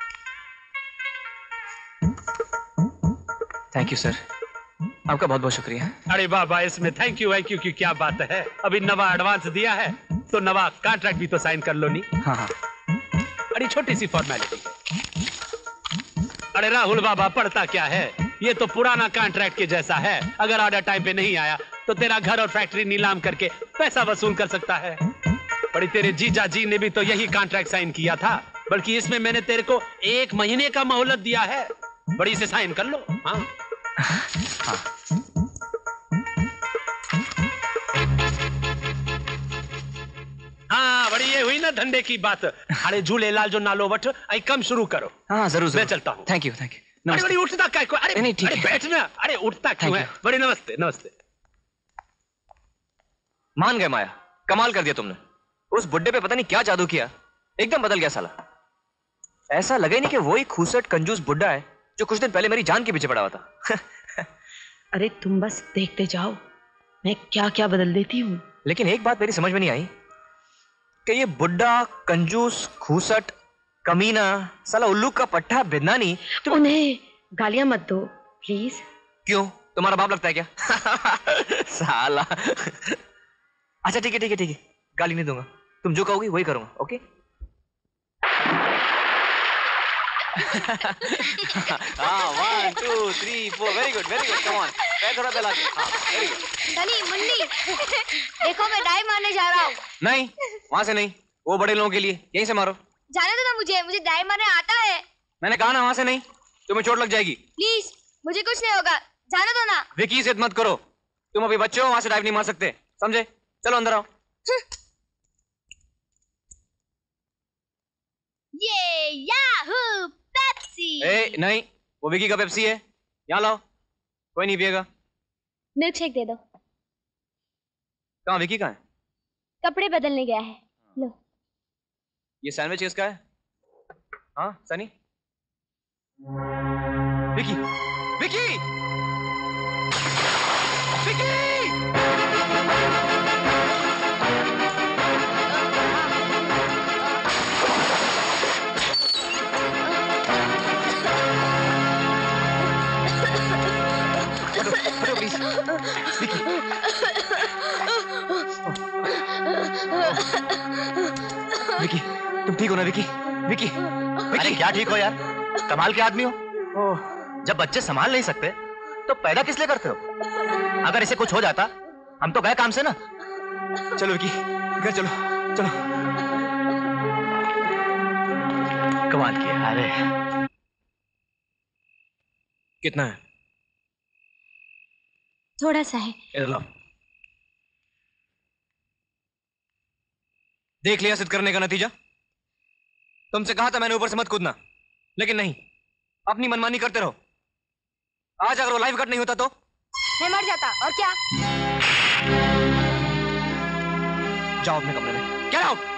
थैंक यू सर, आपका बहुत बहुत शुक्रिया। अरे बाबा इसमें थैंक यू थैंक यू की क्या बात है, अभी नवा एडवांस दिया है तो नवा कॉन्ट्रैक्ट भी तो साइन कर लो नहीं। हाँ हाँ अरे छोटी सी फॉर्मेलिटी। अरे राहुल बाबा पढ़ता क्या है, ये तो पुराना कॉन्ट्रैक्ट के जैसा है। अगर ऑर्डर टाइम पे नहीं आया तो तेरा घर और फैक्ट्री नीलाम करके पैसा वसूल कर सकता है। बड़ी तेरे जीजा जी ने भी तो यही कॉन्ट्रैक्ट साइन किया था, बल्कि इसमें मैंने तेरे को एक महीने का मोहलत दिया है। बड़ी से साइन कर लो। हाँ हाँ हाँ बड़ी ये हुई ना धंधे की बात। अरे झूलेलाल जो नालो वठ आई कम शुरू करो। हाँ जरूर मैं चलता हूँ। Thank you thank you. अरे बड़ी उठता क्या को? अरे नहीं ठीक अरे है। बैठना। अरे उठता क्यों है? बड़ी नमस्ते नमस्ते। मान गए माया, कमाल कर दिया तुमने। उस बुड्ढे पे पता नहीं क्या जादू किया, एकदम बदल गया साला। ऐसा लगा ही नहीं कि वही खूसट कंजूस बुड्ढा है जो कुछ दिन पहले मेरी जान के पीछे पड़ा हुआ था। अरे तुम बस देखते जाओ, मैं क्या क्या बदल देती हूँ। लेकिन एक बात मेरी समझ में नहीं आई कि ये बुड्ढा कंजूस खूसट कमीना साला उल्लू का पट्टा बिदनानी तुम उन्हें गालियां मत दो प्लीज। क्यों, तुम्हारा बाप लगता है क्या? साला। अच्छा ठीक है ठीक है ठीक है, गाली नहीं दूंगा, तुम जो कहोगी वही करूंगा। ओके हाँ one two three four very good very good come on. पैर थोड़ा फैला के। हाँ वेरी गुड। सनी मुन्नी देखो मैं डाई मारने जा रहा हूँ। नहीं वहां से नहीं, वो बड़े लोगों के लिए, यहीं से मारो। जाने दो ना मुझे, मुझे डाई मारने आता है। मैंने कहा ना वहां से नहीं, तुम्हें चोट लग जाएगी। प्लीज मुझे कुछ नहीं होगा, जाने दो ना। विकी से मत करो, तुम अभी बच्चे हो, वहां से डाइव नहीं मार सकते, समझे? चलो अंदर आओ। ये याहू पेप्सी। ए नहीं, वो विकी का पेप्सी है, यहाँ लाओ, कोई नहीं पिएगा। मिल्क शेक दे दो। कहाँ विकी कहाँ है? कपड़े बदलने गया है। लो। ये सैंडविच किसका है? हाँ सनी? विकी विकी विकी हटो प्लीज। विकी विकी तुम ठीक हो ना? विकी विकी अरे क्या ठीक हो यार, कमाल के आदमी हो। ओह, जब बच्चे संभाल नहीं सकते तो पैदा किस लिए करते हो? अगर इसे कुछ हो जाता हम तो गए काम से ना। चलो विकी घर चलो चलो। कमाल किया। अरे कितना है? थोड़ा सा है। इधर लाओ। देख लिया सिद्ध करने का नतीजा। तुमसे कहा था मैंने ऊपर से मत कूदना, लेकिन नहीं, अपनी मनमानी करते रहो। आज अगर वो लाइफ कट नहीं होता तो मैं मर जाता, और क्या? जाओ अपने कमरे में, गेट आउट।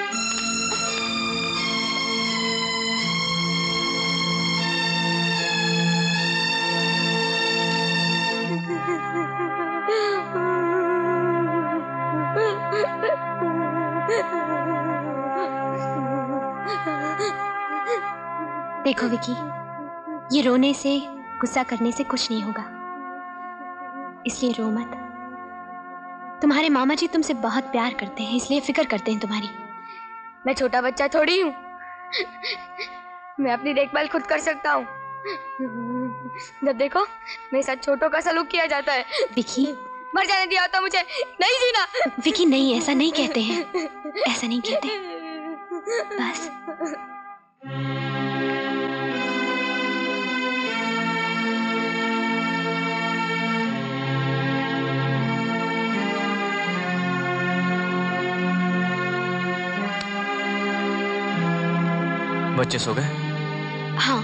देखो विकी, ये रोने से, गुस्सा करने से कुछ नहीं होगा, इसलिए रो मत। तुम्हारे मामा जी तुमसे बहुत प्यार करते हैं, इसलिए फिक्र करते हैं तुम्हारी। मैं छोटा बच्चा थोड़ी हूँ, मैं अपनी देखभाल खुद कर सकता हूँ। जब देखो मेरे साथ छोटों का सलूक किया जाता है। विकी, मर जाने दिया होता मुझे, नहीं जीना। विकी नहीं, ऐसा नहीं कहते हैं, ऐसा नहीं कहते। बस बच्चे सो गए? हाँ।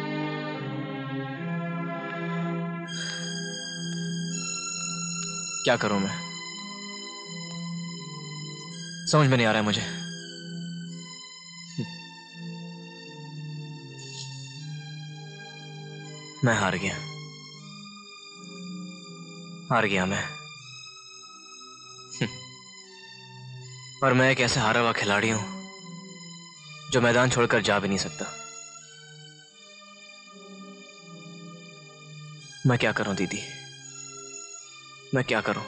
क्या करूं मैं, समझ में नहीं आ रहा है मुझे। मैं हार गया, हार गया मैं। और मैं एक ऐसा हारा हुआ खिलाड़ी हूं जो मैदान छोड़कर जा भी नहीं सकता। मैं क्या करूं दीदी, मैं क्या करूं?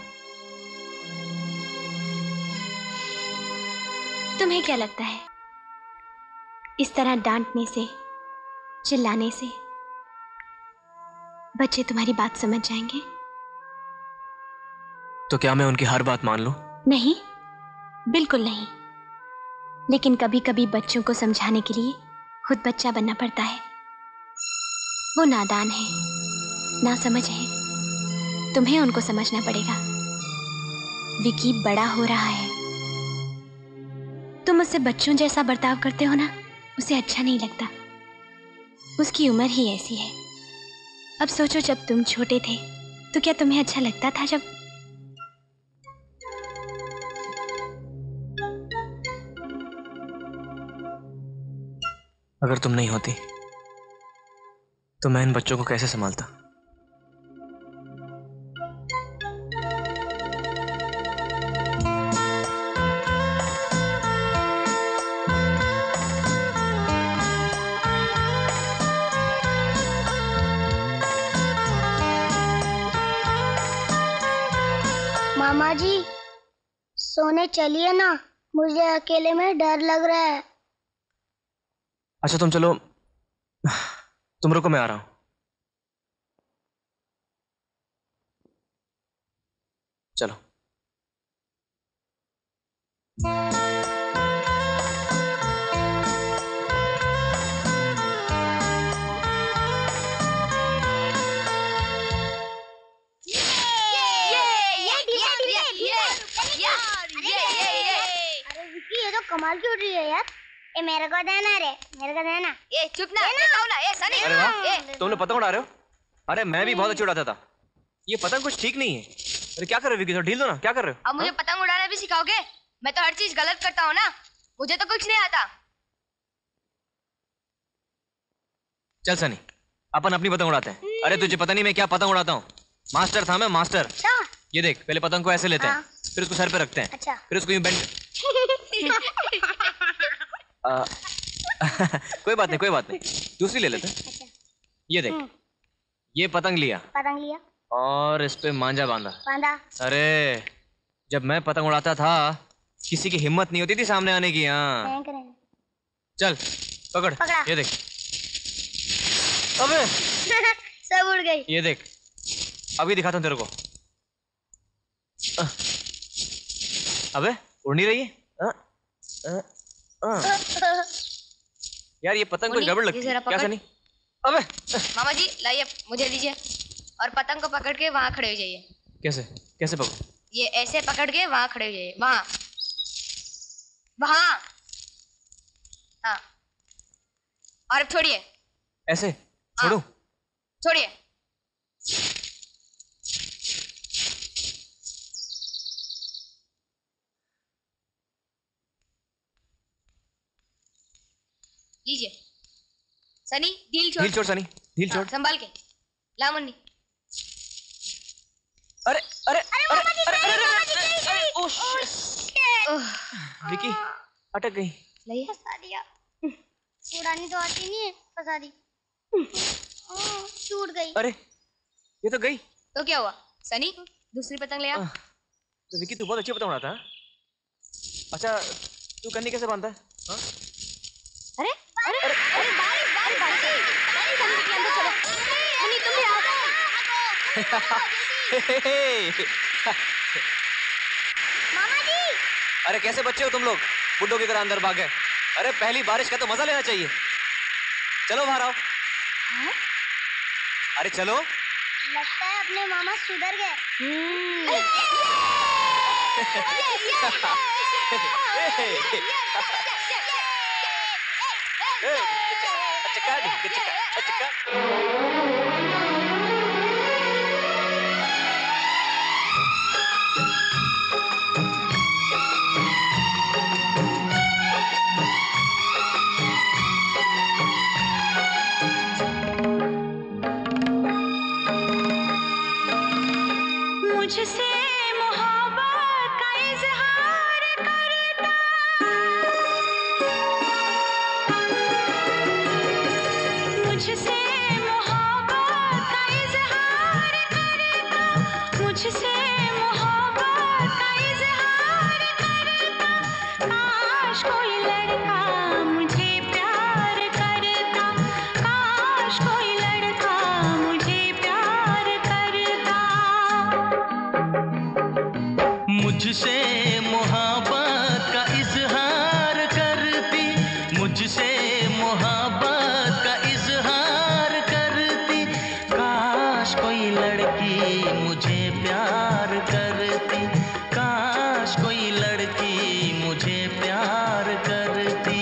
तुम्हें क्या लगता है इस तरह डांटने से, चिल्लाने से बच्चे तुम्हारी बात समझ जाएंगे? तो क्या मैं उनकी हर बात मान लूं? नहीं, बिल्कुल नहीं। लेकिन कभी कभी बच्चों को समझाने के लिए खुद बच्चा बनना पड़ता है। वो नादान है, ना समझ है, तुम्हें उनको समझना पड़ेगा। विकी बड़ा हो रहा है, तुम उससे बच्चों जैसा बर्ताव करते हो ना, उसे अच्छा नहीं लगता। उसकी उम्र ही ऐसी है। अब सोचो, जब तुम छोटे थे तो क्या तुम्हें अच्छा लगता था? जब अगर तुम नहीं होती तो मैं इन बच्चों को कैसे संभालता? मामा जी सोने चलिए ना, मुझे अकेले में डर लग रहा है। अच्छा तुम चलो, तुम रुको, मैं आ रहा हूं। चलो। ये तो कमाल की उड़ रही है यार। ए मेरे को देना रे, मेरे को देना। ए चुप ना, देता हूं ना। ए सनी, अरे वाह, ए तुम लोग पतंग उड़ा रहे हो? अरे मैं भी बहुत अच्छी उड़ाता था। ये पतंग कुछ ठीक नहीं है। अरे क्या कर रहे हो विकी, ढील दो ना, क्या कर रहे हो? अब मुझे हाँ? पतंग उड़ाना भी सिखाओगे? मैं तो हर चीज गलत करता हूँ ना, मुझे तो कुछ नहीं आता। चल सनी, अपन अपनी पतंग उड़ाते हैं। अरे तुझे पता नहीं मैं क्या पतंग उड़ाता हूँ। मास्टर था मैं, मास्टर। ये देख, पहले पतंग को ऐसे लेते हैं, फिर उसको सर पे रखते हैं, अच्छा। फिर उसको यूं बेंड आ, कोई बात नहीं, कोई बात नहीं, दूसरी ले लेते हैं। ये देख, ये पतंग लिया, पतंग लिया और इस पे मांझा बांधा। बांधा। अरे जब मैं पतंग उड़ाता था किसी की हिम्मत नहीं होती थी सामने आने की। हाँ चल पकड़, पकड़ा। ये देख। अबे सब उड़ गई। ये देख, अभी दिखाता हूँ तेरे को। अबे उड़ नहीं रही है। आ, आ, आ। यार ये पतंग कुछ गड़बड़ लगती है क्या सनी? अबे मामा जी लाइए, मुझे दीजिए, और पतंग को पकड़ के वहाँ खड़े हो जाइए। कैसे कैसे पकड़ो? ये ऐसे पकड़ के वहाँ खड़े हो जाइए, वहाँ वहां। हाँ, और अब छोड़िए। ऐसे छोड़ो? छोड़िए। लीजिए सनी, ढील छोड़। ढील छोड़ सनी, ढील छोड़। संभाल के ला मुन्नी। अरे अरे अरे अरे अरे अरे अरे ओह विकी अटक गई। नहीं फंसा दिया। उड़ानी तो आती नहीं है, फंसा दी। टूट गई। अरे ये तो गई। तो क्या हुआ सनी, दूसरी पतंग ले आ। तो विकी तू बहुत अच्छी पतंग उड़ाता है। अच्छा तू कन्नी कैसे बांधता है? हाँ? अरे अरे अरे बारिश बारिश बारिश बारिश सनी के अंदर चलो। सनी तुम भी आओ। मामा जी। अरे कैसे बच्चे हो तुम लोग, बुड्ढों की तरह अंदर भाग गए। अरे पहली बारिश का तो मजा लेना चाहिए। चलो बाहर आओ। अरे चलो। लगता है अपने मामा सुधर गए। मुझसे मोहब्बत का इजहार करता, मुझसे मोहब्बत का इजहार करता, मुझसे मोहब्बत का इजहार करता। काश कोई लड़का मुझे प्यार करता, काश कोई लड़का मुझे प्यार करता। मुझसे मोहब्बत का इजहार करती, मुझसे मोहब्बत का इजहार करती। काश कोई लड़की मुझे प्यार करती, काश कोई लड़की मुझे प्यार करती।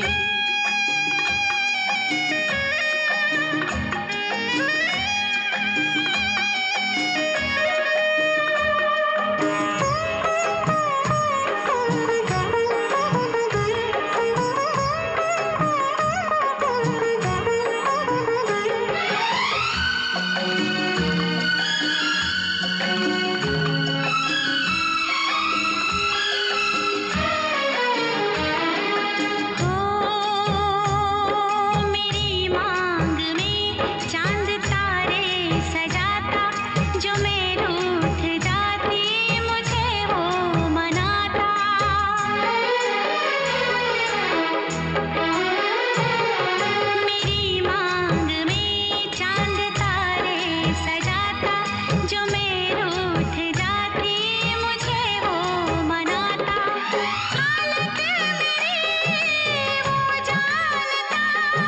मेरी मांग में चांद तारे सजाता, जो मैं रूठ जाती मुझे वो मनाता। मेरी मांग में चांद तारे सजाता, जो मैं रूठ जाती मुझे वो मनाता। हालत मेरी वो जानता,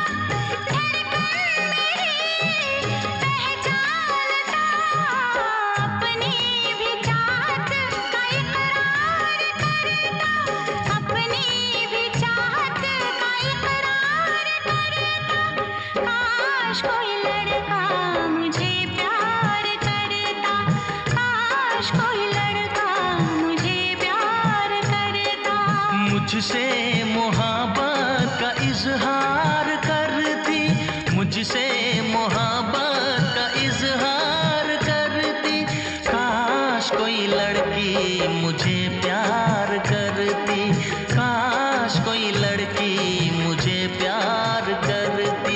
अपनी भी चाहत का इकरार करता, अपनी भी चाहत का इकरार करता। काश कोई लड़का मुझे प्यार करता, काश कोई लड़का मुझे प्यार करता। मुझसे मोहब्बत का इजहार करती, मुझसे मोहब्बत का इजहार करती। काश कोई लड़की मुझे प्यार करती, काश कोई लड़की मुझे प्यार करती।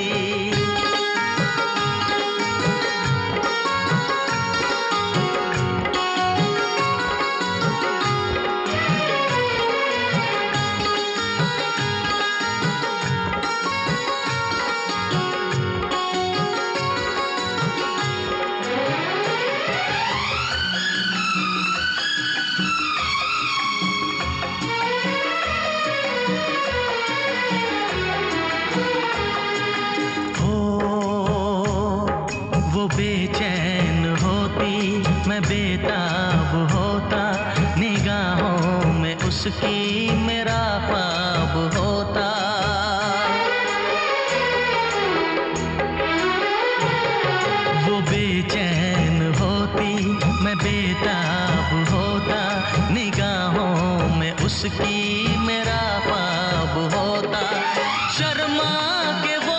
हो वो बेचैन होती, मैं बेताब होता, निगाहों में उसकी मेरा उसकी मेरा ख्वाब होता। शर्मा के वो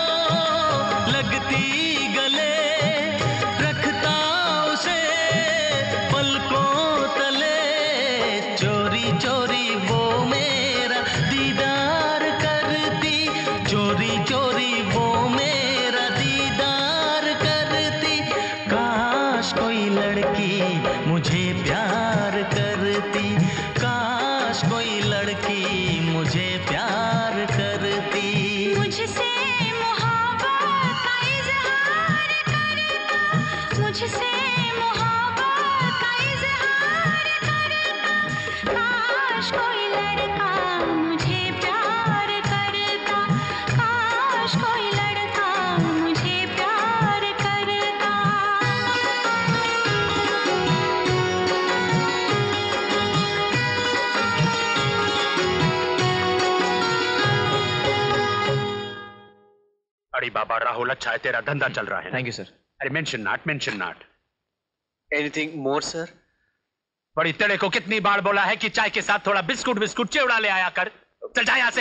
लगती गले, रखता उसे पलकों तले, चोरी चोरी वो मेरा दीदार करती, चोरी चोरी वो मेरा दीदार करती। काश कोई लड़की मुझे प्यार करती, काश कोई लड़की मुझे प्यार करती। मुझसे मोहब्बत का इजहार करता, मुझसे मोहब्बत का इजहार करता। काश कोई लड़का मुझे प्यार करता, काश कोई लड़का मुझे प्यार करता। अरे बाबा राहुल, अच्छा है तेरा धंधा चल रहा है। Thank you sir. अरे mention not, mention not. Anything more sir? बड़ी तेरे को कितनी बार बोला है कि चाय के साथ थोड़ा बिस्कुट बिस्कुट चिवड़ा ले आया कर। चल जा यहां से।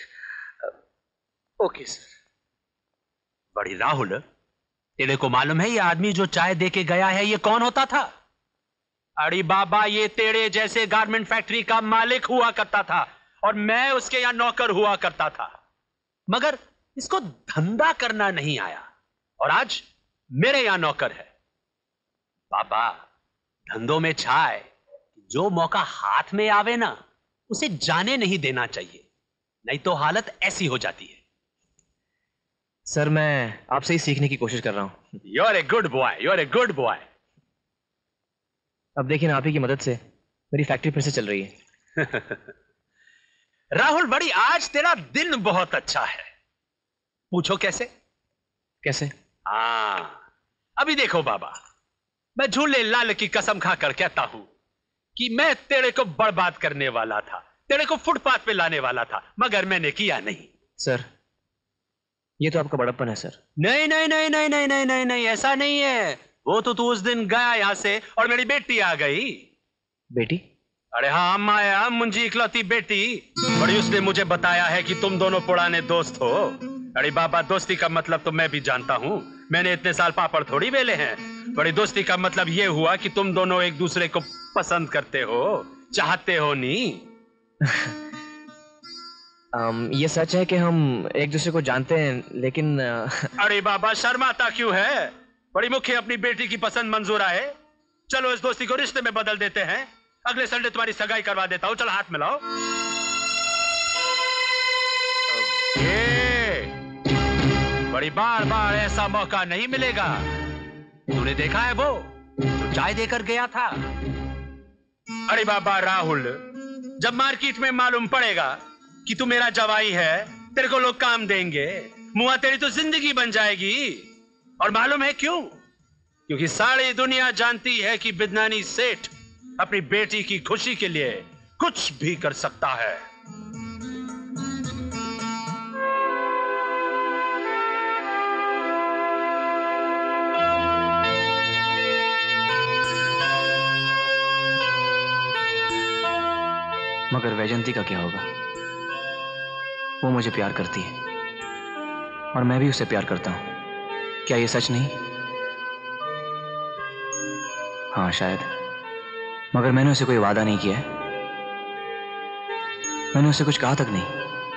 Okay sir. बड़ी राहुल, तेरे को मालूम है ये आदमी जो चाय दे के गया है ये कौन होता था? अरे बाबा, ये तेरे जैसे गारमेंट फैक्ट्री का मालिक हुआ करता था और मैं उसके यहां नौकर हुआ करता था, मगर इसको धंधा करना नहीं आया और आज मेरे यहां नौकर है। बाबा, धंधों में चाय जो मौका हाथ में आवे ना उसे जाने नहीं देना चाहिए, नहीं तो हालत ऐसी हो जाती है। सर मैं आपसे ही सीखने की कोशिश कर रहा हूं। You are a good boy, you are a good boy. अब देखिए ना, आप ही की मदद से मेरी फैक्ट्री फिर से चल रही है। राहुल, बड़ी आज तेरा दिन बहुत अच्छा है। पूछो कैसे? कैसे? हाँ, अभी देखो बाबा, मैं झूले लाल की कसम खाकर कहता हूं कि मैं तेरे को बर्बाद करने वाला था, तेरे को फुटपाथ पे लाने वाला था, मगर मैंने किया नहीं। सर, ये तो आपका बड़प्पन है सर। नहीं नहीं नहीं नहीं नहीं नहीं नहीं नहीं ऐसा नहीं है। वो तो तू उस दिन गया यहां से और मेरी बेटी आ गई। बेटी? अरे हाँ, अम्मा आया, मुंजी इकलौती बेटी। बड़ी उसने मुझे बताया है कि तुम दोनों पुराने दोस्त हो। अरे बाबा, दोस्ती का मतलब तो मैं भी जानता हूँ, मैंने इतने साल पापड़ थोड़ी बेले हैं। बड़ी दोस्ती का मतलब ये हुआ कि तुम दोनों एक दूसरे को पसंद करते हो, चाहते हो नी। um, ये सच है कि हम एक दूसरे को जानते हैं, लेकिन अरे बाबा, शर्माता क्यों है? बड़ी मुख्य अपनी बेटी की पसंद मंजूर आए, चलो इस दोस्ती को रिश्ते में बदल देते हैं। अगले संडे तुम्हारी सगाई करवा देता हूँ, चलो हाथ मिलाओ। ये बड़ी बार बार ऐसा मौका नहीं मिलेगा। तूने देखा है वो जो चाय देकर गया था? अरे बाबा राहुल, जब मार्केट में मालूम पड़ेगा कि तू मेरा जवाई है, तेरे को लोग काम देंगे, मुआ तेरी तो जिंदगी बन जाएगी। और मालूम है क्यों? क्योंकि सारी दुनिया जानती है कि बिदनानी सेठ अपनी बेटी की खुशी के लिए कुछ भी कर सकता है। मगर वैजंती का क्या होगा? वो मुझे प्यार करती है और मैं भी उसे प्यार करता हूं। क्या ये सच नहीं? हाँ शायद, मगर मैंने उसे कोई वादा नहीं किया है, मैंने उसे कुछ कहा तक नहीं।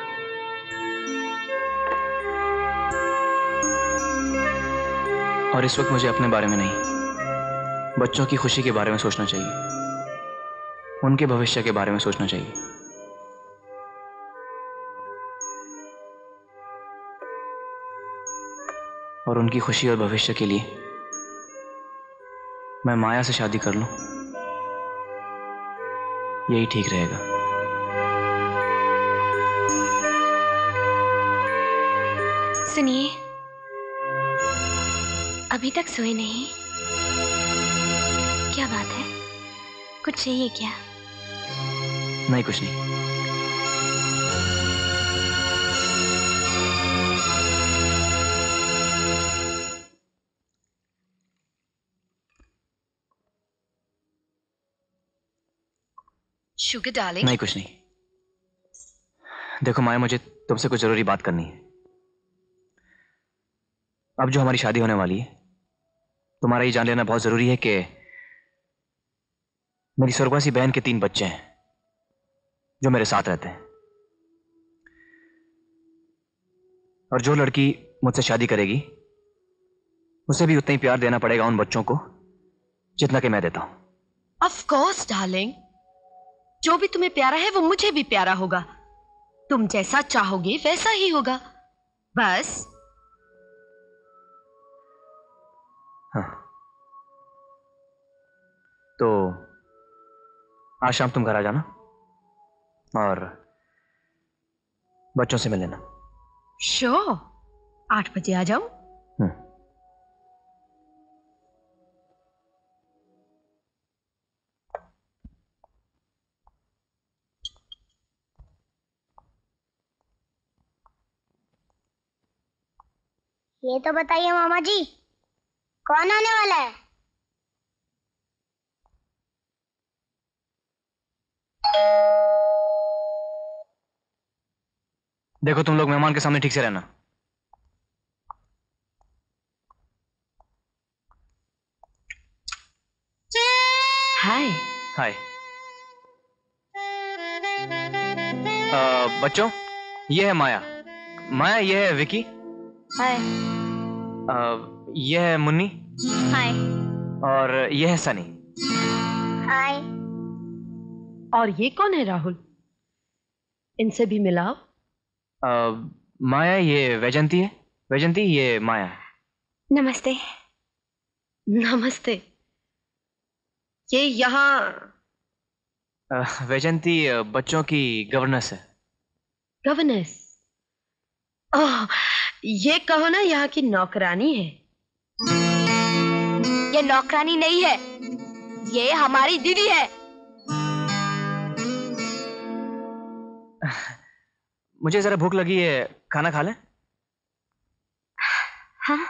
और इस वक्त मुझे अपने बारे में नहीं, बच्चों की खुशी के बारे में सोचना चाहिए, उनके भविष्य के बारे में सोचना चाहिए। और उनकी खुशी और भविष्य के लिए मैं माया से शादी कर लूं, यही ठीक रहेगा। सुनिए, अभी तक सोए नहीं? क्या बात है, कुछ चाहिए क्या? नहीं, कुछ नहीं। Sugar darling? नहीं, कुछ नहीं। देखो माया, मुझे तुमसे कुछ जरूरी बात करनी है। अब जो हमारी शादी होने वाली है, तुम्हारा ये जान लेना बहुत जरूरी है कि मेरी स्वर्गवासी बहन के तीन बच्चे हैं जो मेरे साथ रहते हैं, और जो लड़की मुझसे शादी करेगी उसे भी उतना ही प्यार देना पड़ेगा उन बच्चों को जितना कि मैं देता हूं। ऑफ कोर्स डार्लिंग, जो भी तुम्हें प्यारा है वो मुझे भी प्यारा होगा। तुम जैसा चाहोगे वैसा ही होगा। बस हाँ, तो आज शाम तुम घर आ जाना और बच्चों से मिल लेना। श्योर, आठ बजे आ जाऊं? ये तो बताइए मामा जी, कौन आने वाला है? देखो तुम लोग मेहमान के सामने ठीक से रहना। हाय। हाय। अ, बच्चों, ये है माया। माया, ये है विकी। हाय। अ, ये है मुन्नी। हाय। और ये है सनी। हाय। और ये कौन है राहुल? इनसे भी मिलाओ। अ, माया, ये वैजंती है। वैजंती, ये माया है। नमस्ते। नमस्ते। ये यहाँ अ, वैजंती अ, बच्चों की गवर्नेंस है। गवर्नेंस? ओह, ये कहो ना यहाँ की नौकरानी है। ये नौकरानी नहीं है, ये हमारी दीदी है। मुझे जरा भूख लगी है, खाना खा लें? हाँ।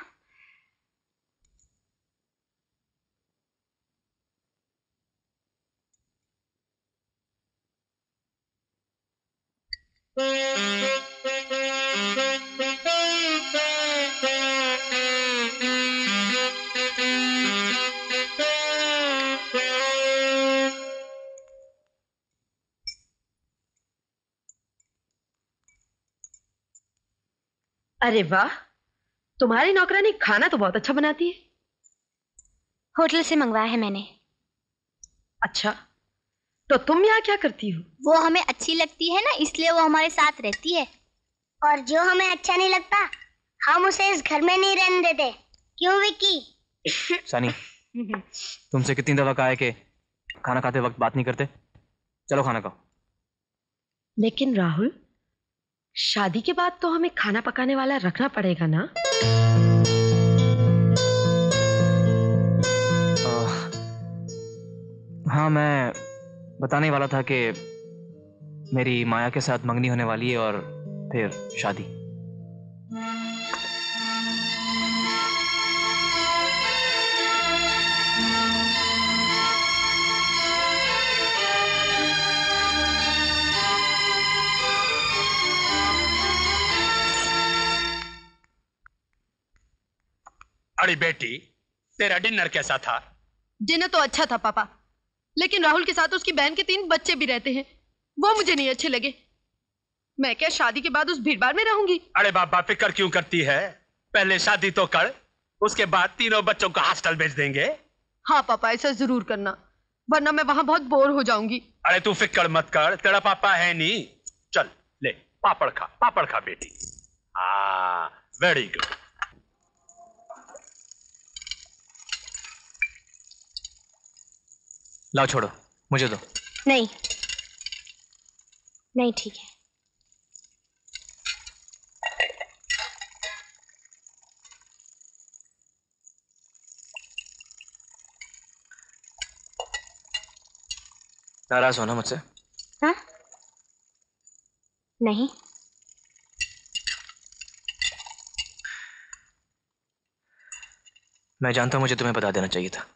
अरे वाह, तुम्हारी नौकरानी खाना तो बहुत अच्छा बनाती है। होटल से मंगवाया है मैंने। अच्छा, तो तुम यहाँ क्या करती हो? वो हमें अच्छी लगती है ना, इसलिए वो हमारे साथ रहती है। और जो हमें अच्छा नहीं लगता, हम उसे इस घर में नहीं रहने देते। क्यों विक्की? सनी, तुमसे कितनी दफा कहा है कि खाना खाते वक्त बात नहीं करते? चलो खाना खाओ। लेकिन राहुल, शादी के बाद तो हमें खाना पकाने वाला रखना पड़ेगा ना? आ, हाँ, मैं बताने वाला था कि मेरी माया के साथ मंगनी होने वाली है और फिर शादी। अरे बेटी, तेरा डिनर कैसा था? डिनर तो अच्छा था पापा, लेकिन राहुल के साथ उसकी बहन के तीन बच्चे भी रहते हैं, वो मुझे नहीं अच्छे लगे। मैं क्या शादी के बाद उस भीड़-भाड़ में रहूंगी? अरे बाबा, फिक्र क्यों करती है? पहले शादी तो कर, उसके बाद तीनों बच्चों को हॉस्टल भेज देंगे। हाँ पापा, ऐसा जरूर करना, वरना मैं वहां बहुत बोर हो जाऊंगी। अरे तू फिक्र मत कर, तेरा पापा है नहीं। चल ले, पापड़ खा, पापड़ खा बेटी। हाँ, वेरी गुड। लाओ, छोड़ो, मुझे दो। नहीं नहीं, ठीक है। नाराज हो ना मुझसे? हाँ? नहीं। मैं जानता हूं मुझे तुम्हें बता देना चाहिए था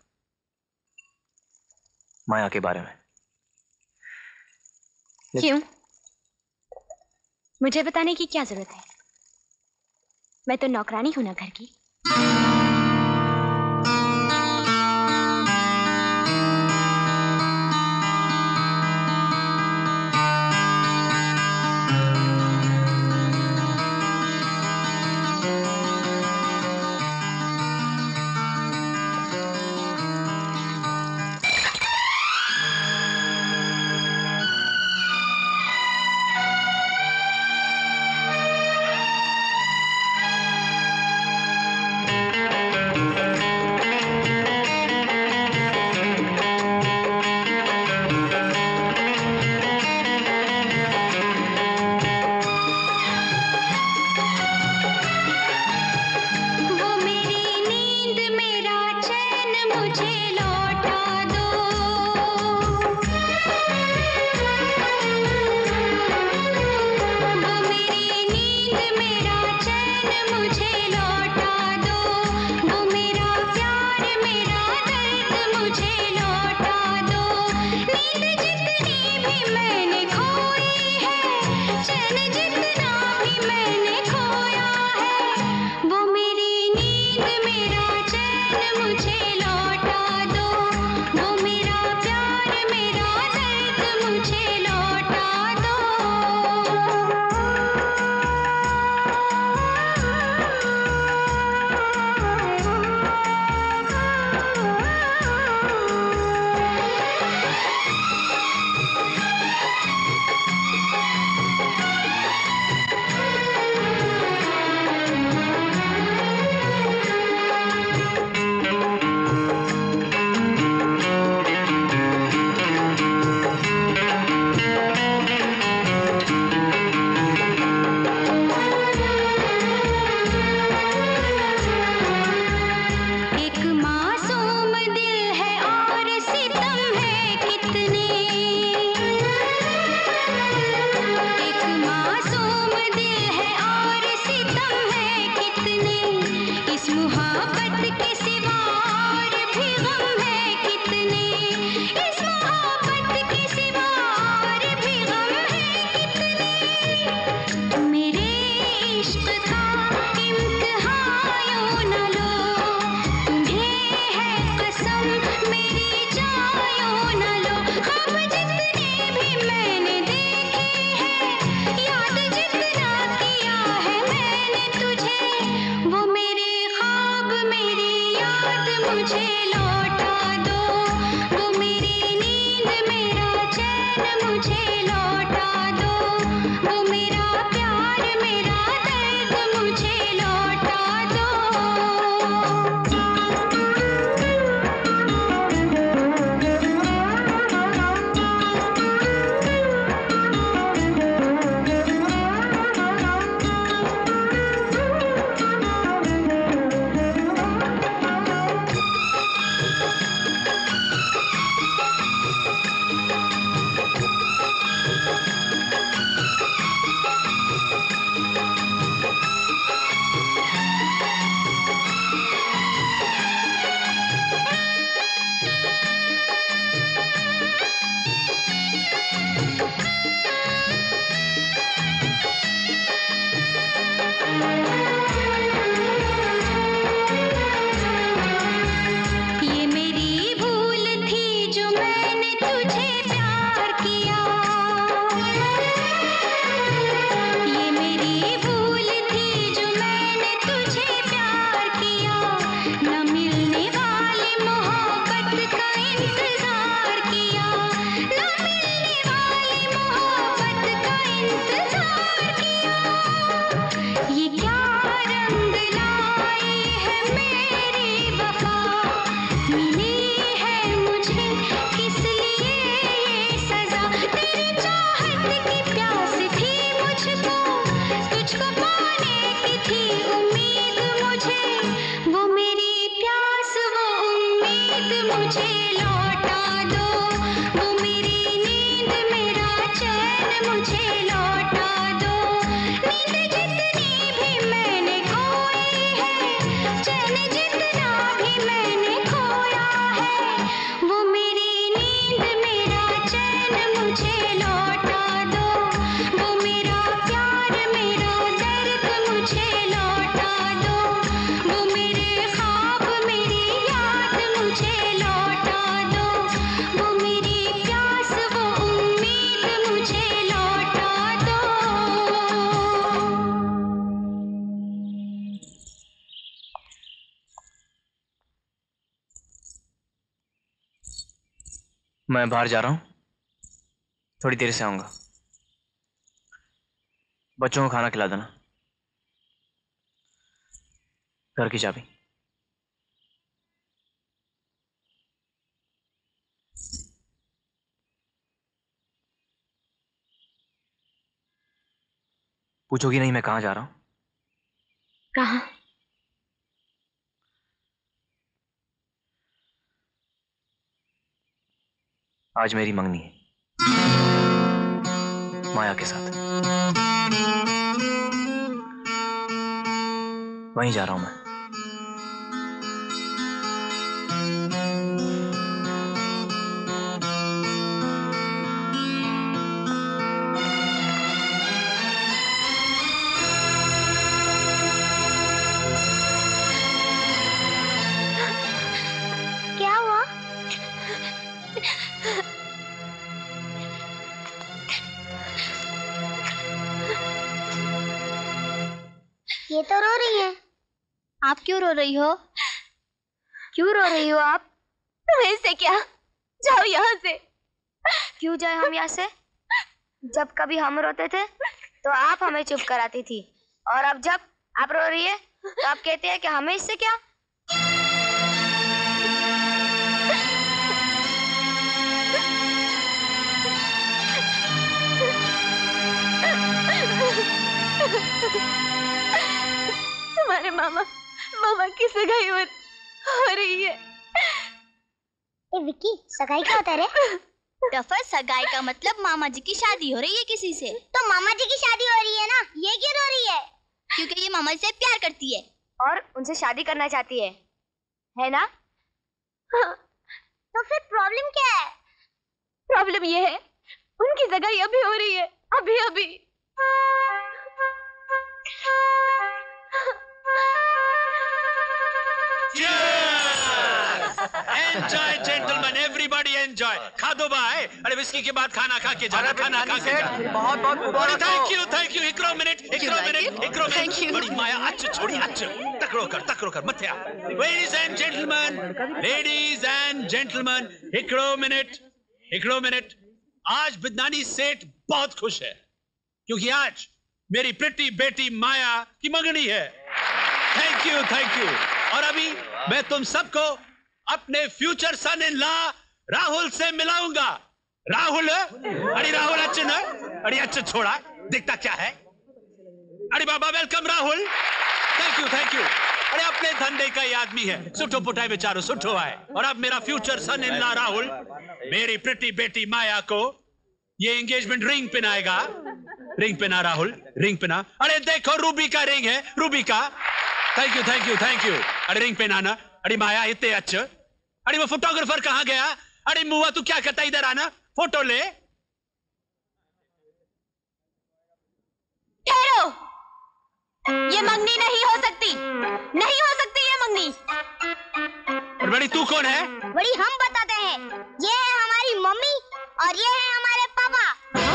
माया के बारे में। क्यों? मुझे बताने की क्या जरूरत है? मैं तो नौकरानी हूं ना घर की। मैं बाहर जा रहा हूँ, थोड़ी देर से आऊंगा। बच्चों को खाना खिला देना। घर की चाबी। पूछोगी नहीं मैं कहाँ जा रहा हूँ? कहाँ? आज मेरी मंगनी है माया के साथ। वहीं जा रहा हूं मैं। क्या हुआ? ये तो रो रही है। आप क्यों रो रही हो? क्यों रो रही हो आप? तुम्हें इससे क्या? जाओ यहाँ से। क्यों जाए हम यहाँ से? जब कभी हम रोते थे तो आप हमें चुप कराती थी, और अब जब आप रो रही है तो आप कहते हैं कि हमें इससे क्या? तुम्हारे मामा मामा की सगाई हो, हो रही है। ए विक्की, सगाई क्या होता है रे? टफर, सगाई का मतलब मामा जी की शादी हो रही है किसी से। तो मामा जी की शादी हो रही है ना, ये क्यों रो रही है? क्योंकि ये मामा जी से प्यार करती है और उनसे शादी करना चाहती है, है ना? हाँ। तो फिर प्रॉब्लम क्या है? प्रॉब्लम ये है उनकी सगाई अभी हो रही है, अभी अभी। Enjoy gentleman, everybody enjoy. खा दो भाई। अरे विस्की के बाद खाना खा के जाना, खाना खा के जाना। बहुत बहुत थैंक यू, थैंक यू। एकरो मिनट, एकरो मिनट, एकरो मिनट। बड़ी माया, अच्छ छोड़ी, अच्छ तकड़ो कर, तकड़ो कर, मत आ। Ladies and gentleman, ladies and gentleman, एकरो मिनट, एकरो मिनट। आज बिदनानी सेठ बहुत खुश है क्योंकि आज मेरी प्रिटी बेटी माया की मंगनी है। Thank you, thank you. और अभी मैं तुम सबको अपने future son in law Rahul से मिलाऊंगा। राहुल, अरे राहुल अच्छे न, अरे अच्छे छोड़ा, दिखता क्या है? अरे बाबा welcome Rahul. Thank you, thank you. अरे अपने धंधे का ही आदमी है, सुठो पुटाए बेचारो, सुठो आए। और अब मेरा future son in law Rahul मेरी प्रिटी बेटी माया को ये एंगेजमेंट रिंग पहनाएगा। रिंग पहना राहुल, रिंग पहना। अरे देखो रूबी का रिंग है, रूबी का। Thank you, thank you, thank you. अरे रिंग पहनाना। अरे माया इतने अच्छे। अरे वो फोटोग्राफर कहाँ गया? अरे मुआ तू क्या करता, इधर आना, फोटो ले। ठहरो, ये मंगनी नहीं हो सकती, नहीं हो सकती ये मंगनी। और बड़ी तू कौन है? बड़ी हम बताते हैं। ये है हमारी मम्मी और ये है हमारे पापा।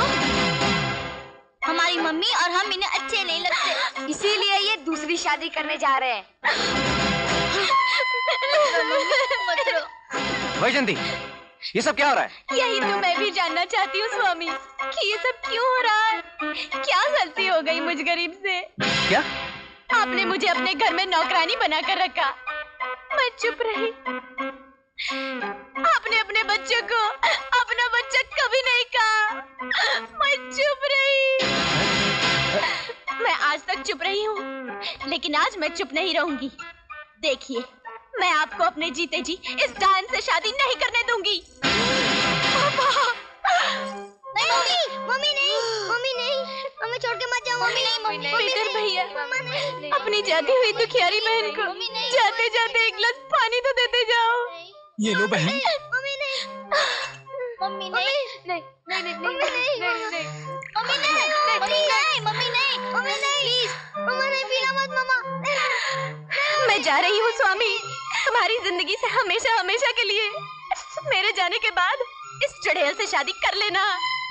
हमारी मम्मी और हम इन्हें अच्छे नहीं लगते, इसीलिए ये दूसरी शादी करने जा रहे हैं। वैजंती, ये सब क्या हो रहा है? यही तो मैं भी जानना चाहती हूँ स्वामी कि ये सब क्यों हो रहा है। क्या गलती हो गई मुझ गरीब से? क्या? आपने मुझे अपने घर में नौकरानी बनाकर रखा, मैं चुप रही। आपने अपने बच्चों को अपना बच्चा कभी नहीं कहा, मैं चुप रही। मैं आज तक चुप रही हूँ, लेकिन आज मैं चुप नहीं रहूंगी। देखिए, मैं आपको अपने जीते जी इस डायन से शादी नहीं करने दूंगी। पापा! नहीं मम्मी, मम्मी नहीं, मम्मी नहीं, मम्मी छोड़ के मत जाओ। मम्मी नहीं, मम्मी नहीं, पीटर भैया, अपनी जाती हुई दुखियारी बहन को जाते जाते एक गिलास पानी तो देते जाओ। ये लो बहन। मम्मी नहीं, मम्मी नहीं, नहीं, नहीं, नहीं, मम्मी नहीं, नहीं, नहीं, मम्मी नहीं, मम्मी नहीं, मम्मी नहीं, मम्मी नहीं, प्लीज, मम्मा नहीं, पीना मत मम्मा। मैं जा रही हूँ स्वामी, तुम्हारी जिंदगी से हमेशा हमेशा के लिए। मेरे जाने के बाद इस चुड़ैल से शादी कर लेना।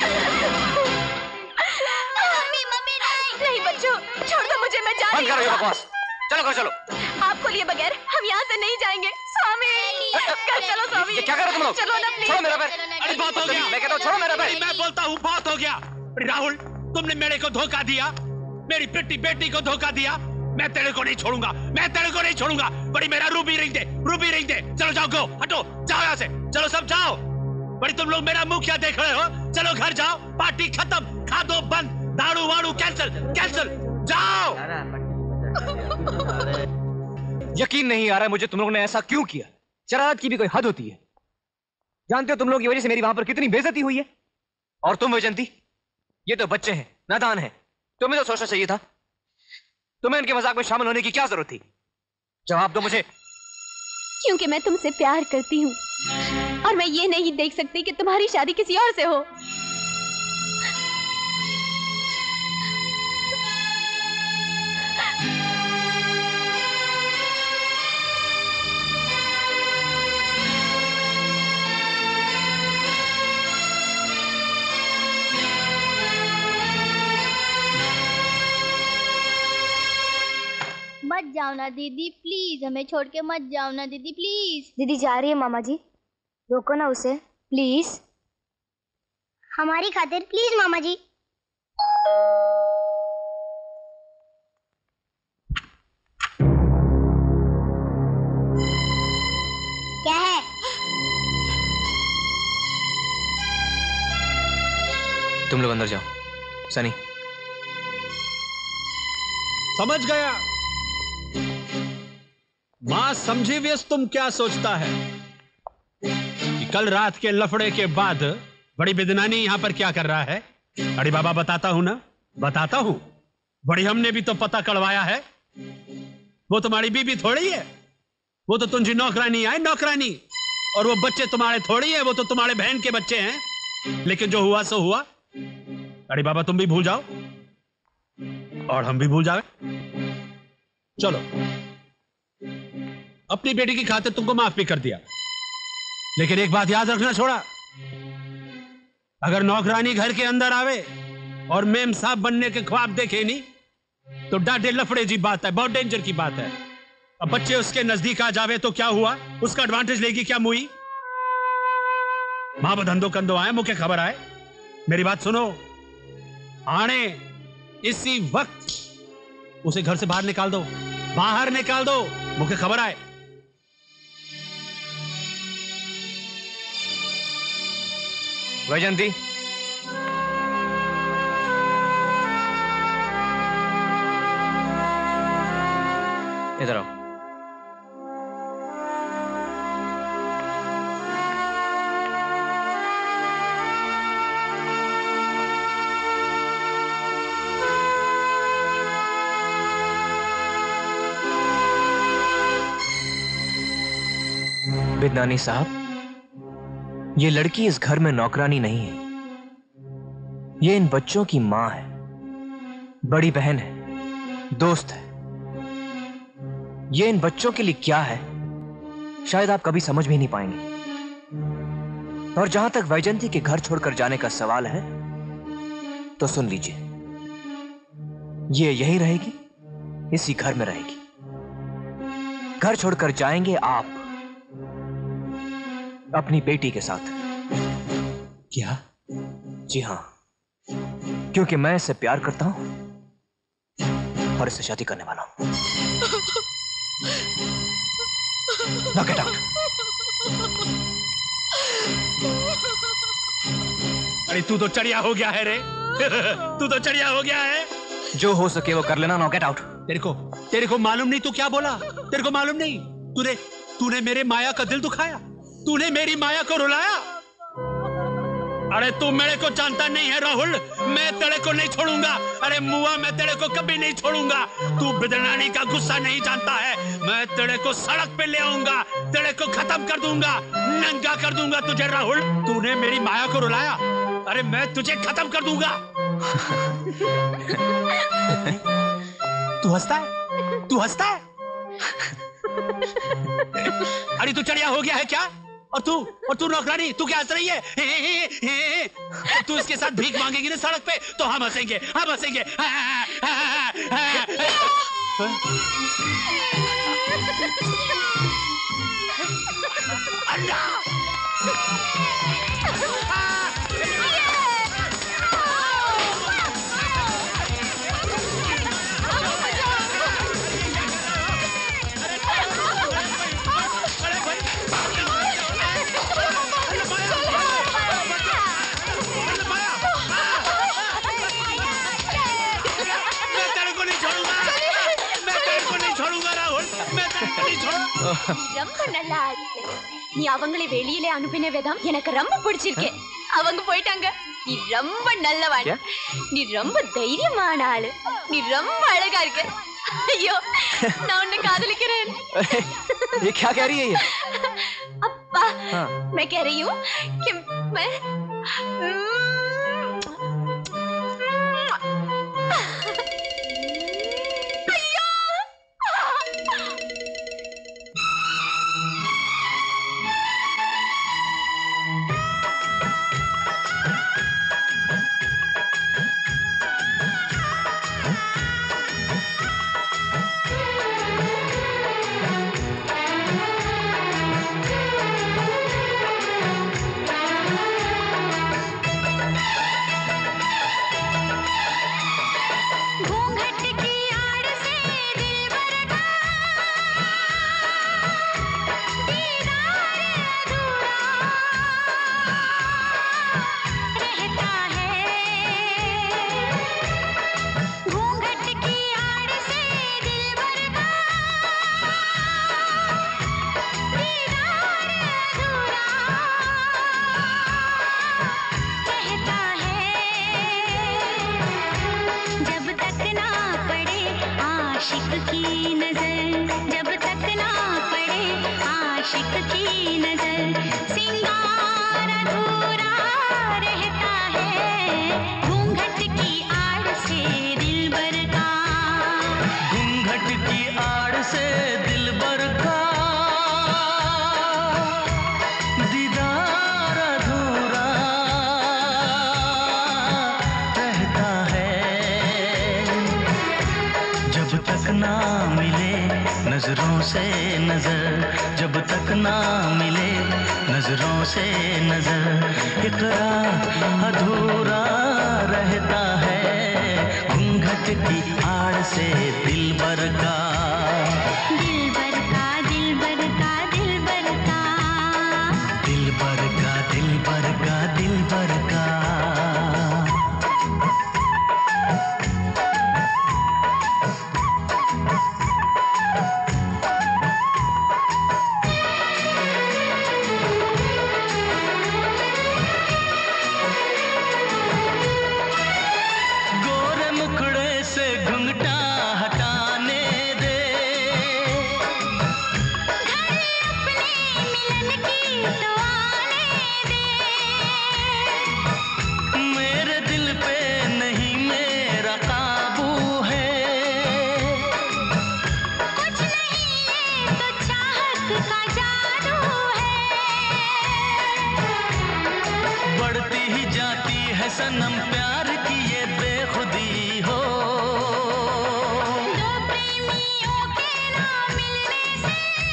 मम्मी, मम्मी नहीं। नहीं बच्चों, छोड़ दो मुझे, मैं जा रही हूँ। बंद करो ये बकवास, चलो करो चलो। आपको लिए बगैर हम यहाँ से नहीं जाएंगे स्वामी। चलो स्वामी, ये क्या कर रहे हो तुम लोग? चलो ना प्लीज। छोड़ो मेरा पैर। अरे बहुत हो गया। मैं कहता हूँ छोड़ो मेरा पैर। मैं बोलता हूँ बहुत हो गया। राहुल, तुमने मेरे को धोखा दिया, मेरी पिट्टी बेटी को धोखा दिया। मैं तेरे को नहीं छोड़ूंगा, मैं तेरे को नहीं छोड़ूंगा। बड़ी मेरा रूबी रिंग दे, रूबी रिंग दे। चलो जाओ, गो हटो, जाओ यहाँ से, चलो सब जाओ। बड़ी तुम लोग मेरा मुंह क्या देख रहे हो? चलो घर जाओ, पार्टी खत्म, खा दो बंद, दारू वाड़ू कैंसिल, कैंसिल, जाओ। यकीन नहीं आ रहा है मुझे तुम लोगों ने ऐसा क्यों किया। शरारत की भी कोई हद होती है। जानते हो तुम लोग की वजह से मेरी वहां पर कितनी बेइज्जती हुई है। और तुम वैजंती, ये तो बच्चे हैं, नादान हैं, तुम्हें तो सोचना चाहिए था। तुम्हें इनके मजाक में शामिल होने की क्या जरूरत थी? जवाब दो मुझे। क्योंकि मैं तुमसे प्यार करती हूँ और मैं ये नहीं देख सकती कि तुम्हारी शादी किसी और से हो। मत जाओ ना दीदी, प्लीज हमें छोड़ के मत जाओ ना दीदी, प्लीज। दीदी जा रही है मामा जी, रोको ना उसे प्लीज। हमारी खातिर प्लीज मामा जी। क्या है? तुम लोग अंदर जाओ। सनी, समझ गया। मां समझी व्यस तुम क्या सोचता है कि कल रात के लफड़े के बाद बड़ी बिदनानी यहां पर क्या कर रहा है? अरे बाबा बताता हूं ना, बताता हूं। बड़ी हमने भी तो पता कड़वाया है। वो तुम्हारी बीबी थोड़ी है, वो तो तुझी नौकरानी है, नौकरानी। और वो बच्चे तुम्हारे थोड़ी है, वो तो तुम्हारे बहन के बच्चे हैं। लेकिन जो हुआ सो हुआ। अरे बाबा तुम भी भूल जाओ और हम भी भूल जाए। चलो, अपनी बेटी की खातिर तुमको माफ भी कर दिया, लेकिन एक बात याद रखना छोड़ा, अगर नौकरानी घर के अंदर आवे और मेम साहब बनने के ख्वाब देखे नहीं तो डांटे लफड़े जी बात है, बहुत डेंजर की बात है। अब बच्चे उसके नजदीक आ जावे तो क्या हुआ? उसका एडवांटेज लेगी क्या मुई? मां बधंधो कंदो आए, मुझे खबर आए। मेरी बात सुनो, आने इसी वक्त उसे घर से बाहर निकाल दो, बाहर निकाल दो, मुझे खबर आए। वैजंती, इधर आओ। बिदनानी साहब, ये लड़की इस घर में नौकरानी नहीं है, ये इन बच्चों की मां है, बड़ी बहन है, दोस्त है। ये इन बच्चों के लिए क्या है शायद आप कभी समझ भी नहीं पाएंगे। और जहां तक वैजंती के घर छोड़कर जाने का सवाल है तो सुन लीजिए, ये यहीं रहेगी, इसी घर में रहेगी। घर छोड़कर जाएंगे आप अपनी बेटी के साथ। क्या? जी हां, क्योंकि मैं इससे प्यार करता हूं और इससे शादी करने वाला हूं। Now get out. अरे तू तो चढ़िया हो गया है रे। तू तो चढ़िया हो गया है। जो हो सके वो कर लेना। Now get out. तेरे को तेरे को मालूम नहीं तू क्या बोला? तेरे को मालूम नहीं? तूने तूने मेरे माया का दिल दुखाया, तूने मेरी माया को रुलाया। अरे तू मेरे को जानता नहीं है राहुल, मैं तेरे को नहीं छोड़ूंगा। अरे मुआ, मैं तेरे को कभी नहीं छोड़ूंगा। तू बिदनानी का गुस्सा नहीं जानता है। मैं तेरे को सड़क पे ले आऊंगा, तेरे को खत्म कर दूंगा, नंगा कर दूंगा तुझे राहुल। तूने मेरी माया को रुलाया, अरे मैं तुझे खत्म कर दूंगा। तू हंसता है? तू हंसता है? अरे तू चढ़िया हो गया है क्या? और तू और तू नौकरानी, तू क्या हंस रही है? हे, हे, हे, हे। तू इसके साथ भीख मांगेगी ना सड़क पे तो हम हंसेंगे, हम हंसेंगे। ரொம்ப நல்லா ஆச்சு. நீ அவங்களை வெளியில அனுப்பின விதம் எனக்கு ரொம்ப பிடிச்சிருக்கு. அவங்க போயிட்டாங்க. நீ ரொம்ப நல்லவன். நீ ரொம்ப தைரியமான ஆளு. நீ ரொம்ப அழகா இருக்க. ஐயோ நான் உன்னை காதலிக்கிறேன். ये क्या कह रही है ये? अप्पा मैं कह रही हूँ कि मैं नजरों से नजर, जब तक ना मिले नजरों से नजर, इकरार अधूरा रहता है घूंघट की आड़ से दिलबर का दिलबर का दिलबर का दिलबर का दिलबर का दिलबर का दिलबर का सनम प्यार की ये बेखुदी हो, दो प्रेमियों के ना मिलने से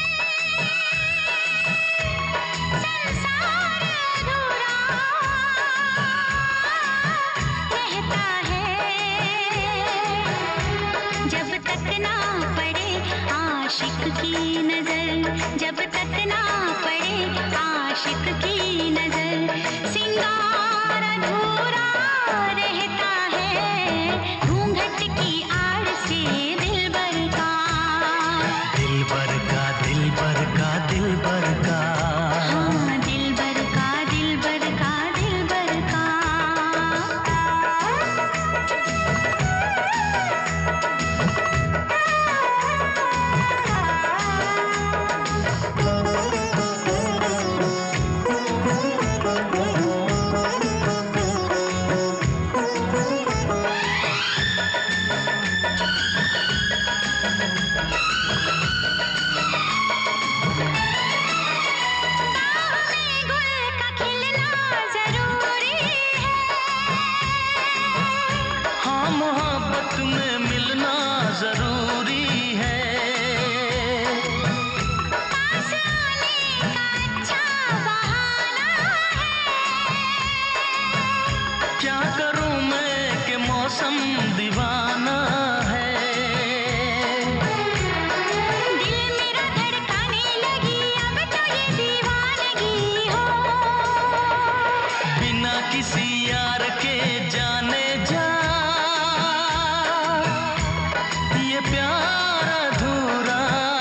संसार अधूरा रहता है, जब तक ना पड़े आशिक की नजर, जब तक ना पड़े आशिक की नजर, सिंगार अधूरा रहता है घूंघट की आड़ से दिलबर का दिलबर का दिलबर का दिलबर का हाँ दिलबर का दिलबर का दिलबर का दिलबर मौसम दीवाना है। दिल मेरा धड़काने लगी अब तो ये दीवानगी हो। बिना किसी यार के जाने जा ये प्यार अधूरा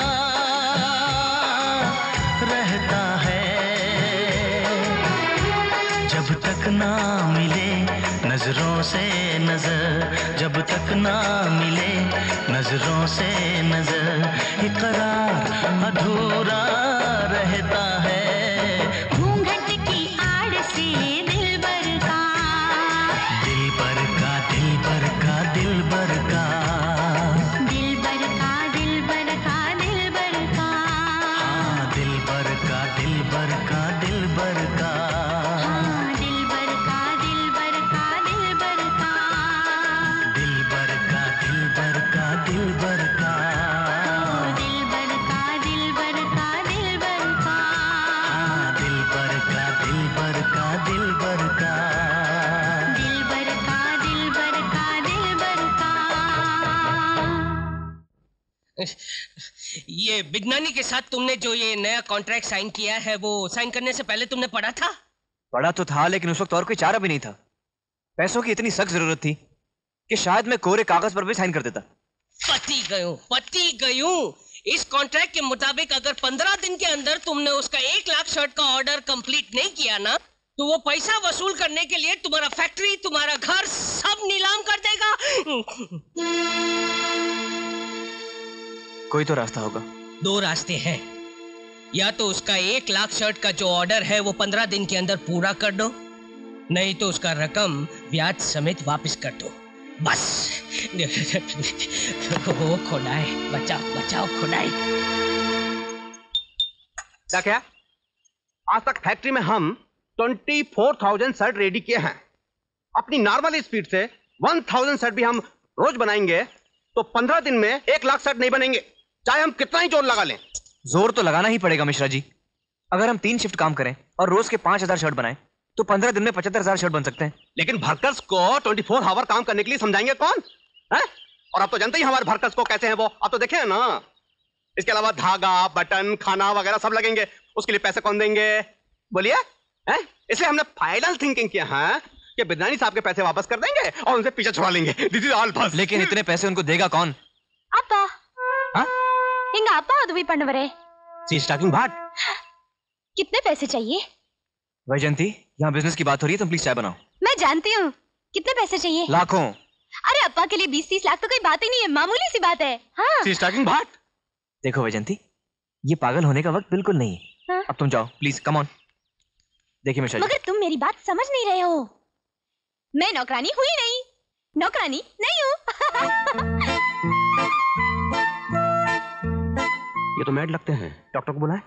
रहता है। जब तक ना मिले नजरों से नजर, जब तक ना मिले नजरों से नजर, इकरार अधूरा रहता है। घूंघट की आड़ से दिल बर का, दिल बर का दिल बर का दिल बर का, दिल बर का दिल बर का दिल बर का, हाँ दिल बर का दिल बर का दिल बर का, हाँ दिल बर का दिल बर का दिल बर का, दिल बर का दिल बर का दिल बर का, दिल बर का दिल बर का दिल बर का, हाँ दिल बर का दिल बर का दिल बर का, दिल बर का दिल बर का दिल बर का। ये बिगनानी के साथ तुमने जो ये नया कॉन्ट्रैक्ट साइन किया है वो साइन करने से पहले तुमने पढ़ा था? पढ़ा तो था, लेकिन उस वक्त और कोई चारा भी नहीं था। पैसों की इतनी सख्त जरूरत थी कि शायद मैं कोरे कागज पर भी साइन कर देता। पति गयूं, पति गयूं। इस कॉन्ट्रैक्ट के मुताबिक अगर पंद्रह दिन के अंदर तुमने उसका एक लाख शर्ट का ऑर्डर कंप्लीट नहीं किया ना, तो वो पैसा वसूल करने के लिए तुम्हारा फैक्ट्री, तुम्हारा घर सब नीलाम कर देगा। कोई तो रास्ता होगा। दो रास्ते हैं, या तो उसका एक लाख शर्ट का जो ऑर्डर है वो पंद्रह दिन के अंदर पूरा कर दो, नहीं तो उसका रकम ब्याज समेत वापस कर दो, बस। ओ खुदाई, बचाओ बचाओ खुदाई। क्या क्या? आज तक फैक्ट्री में हम twenty four thousand shirt ready किए हैं। अपनी नॉर्मल स्पीड से वन थाउजेंड शर्ट भी हम रोज बनाएंगे तो पंद्रह दिन में एक लाख शर्ट नहीं बनेंगे, चाहे हम कितना ही जोर लगा लें। जोर तो लगाना ही पड़ेगा मिश्रा जी। अगर हम तीन शिफ्ट काम करें और रोज के पांच हजार शर्ट बनाएं तो पंद्रह दिन में पचहत्तर हजार शर्ट बन सकते हैं। लेकिन वर्कर्स को ट्वेंटी फोर आवर काम करने के लिए समझाएंगे कौन है? और आप तो जानते ही हमारे वर्कर्स को कैसे हैं वो, आप तो देखे हैं ना। इसके अलावा धागा, बटन, खाना वगैरह सब लगेंगे, उसके लिए पैसे कौन देंगे बोलिए? हैं? इसलिए हमने फाइनल थिंकिंग किया है कि बिदनानी साहब के पैसे वापस कर देंगे और उनसे पीछे छुड़ा लेंगे। दिस इज ऑल बस। लेकिन इतने पैसे उनको देगा कौन? ಅಪ್ಪ ಹಿಂಗ ಅಪ್ಪ ಅದು भी पढ़ने सी स्टॉकिंग भाट। कितने पैसे चाहिए? वैजयंती, यहाँ बिजनेस की बात हो रही है, तुम प्लीज चाय बनाओ। मैं जानती हूँ। कितने पैसे चाहिए? लाखों। अरे अप्पा के लिए बीस तीस लाख तो कोई बात ही नहीं है, मामूली सी बात है। हाँ। She's talking Bhat. देखो वैजयंती, ये पागल होने का वक्त बिल्कुल नहीं है। हाँ? अब तुम जाओ प्लीज, कम ऑन। देखिए मिश्रा जी, मगर तुम मेरी बात समझ नहीं रहे हो। मैं नौकरानी हुई नहीं, नौकरानी नहीं हूँ। ये तो मैड लगते हैं, डॉक्टर को बुलाए।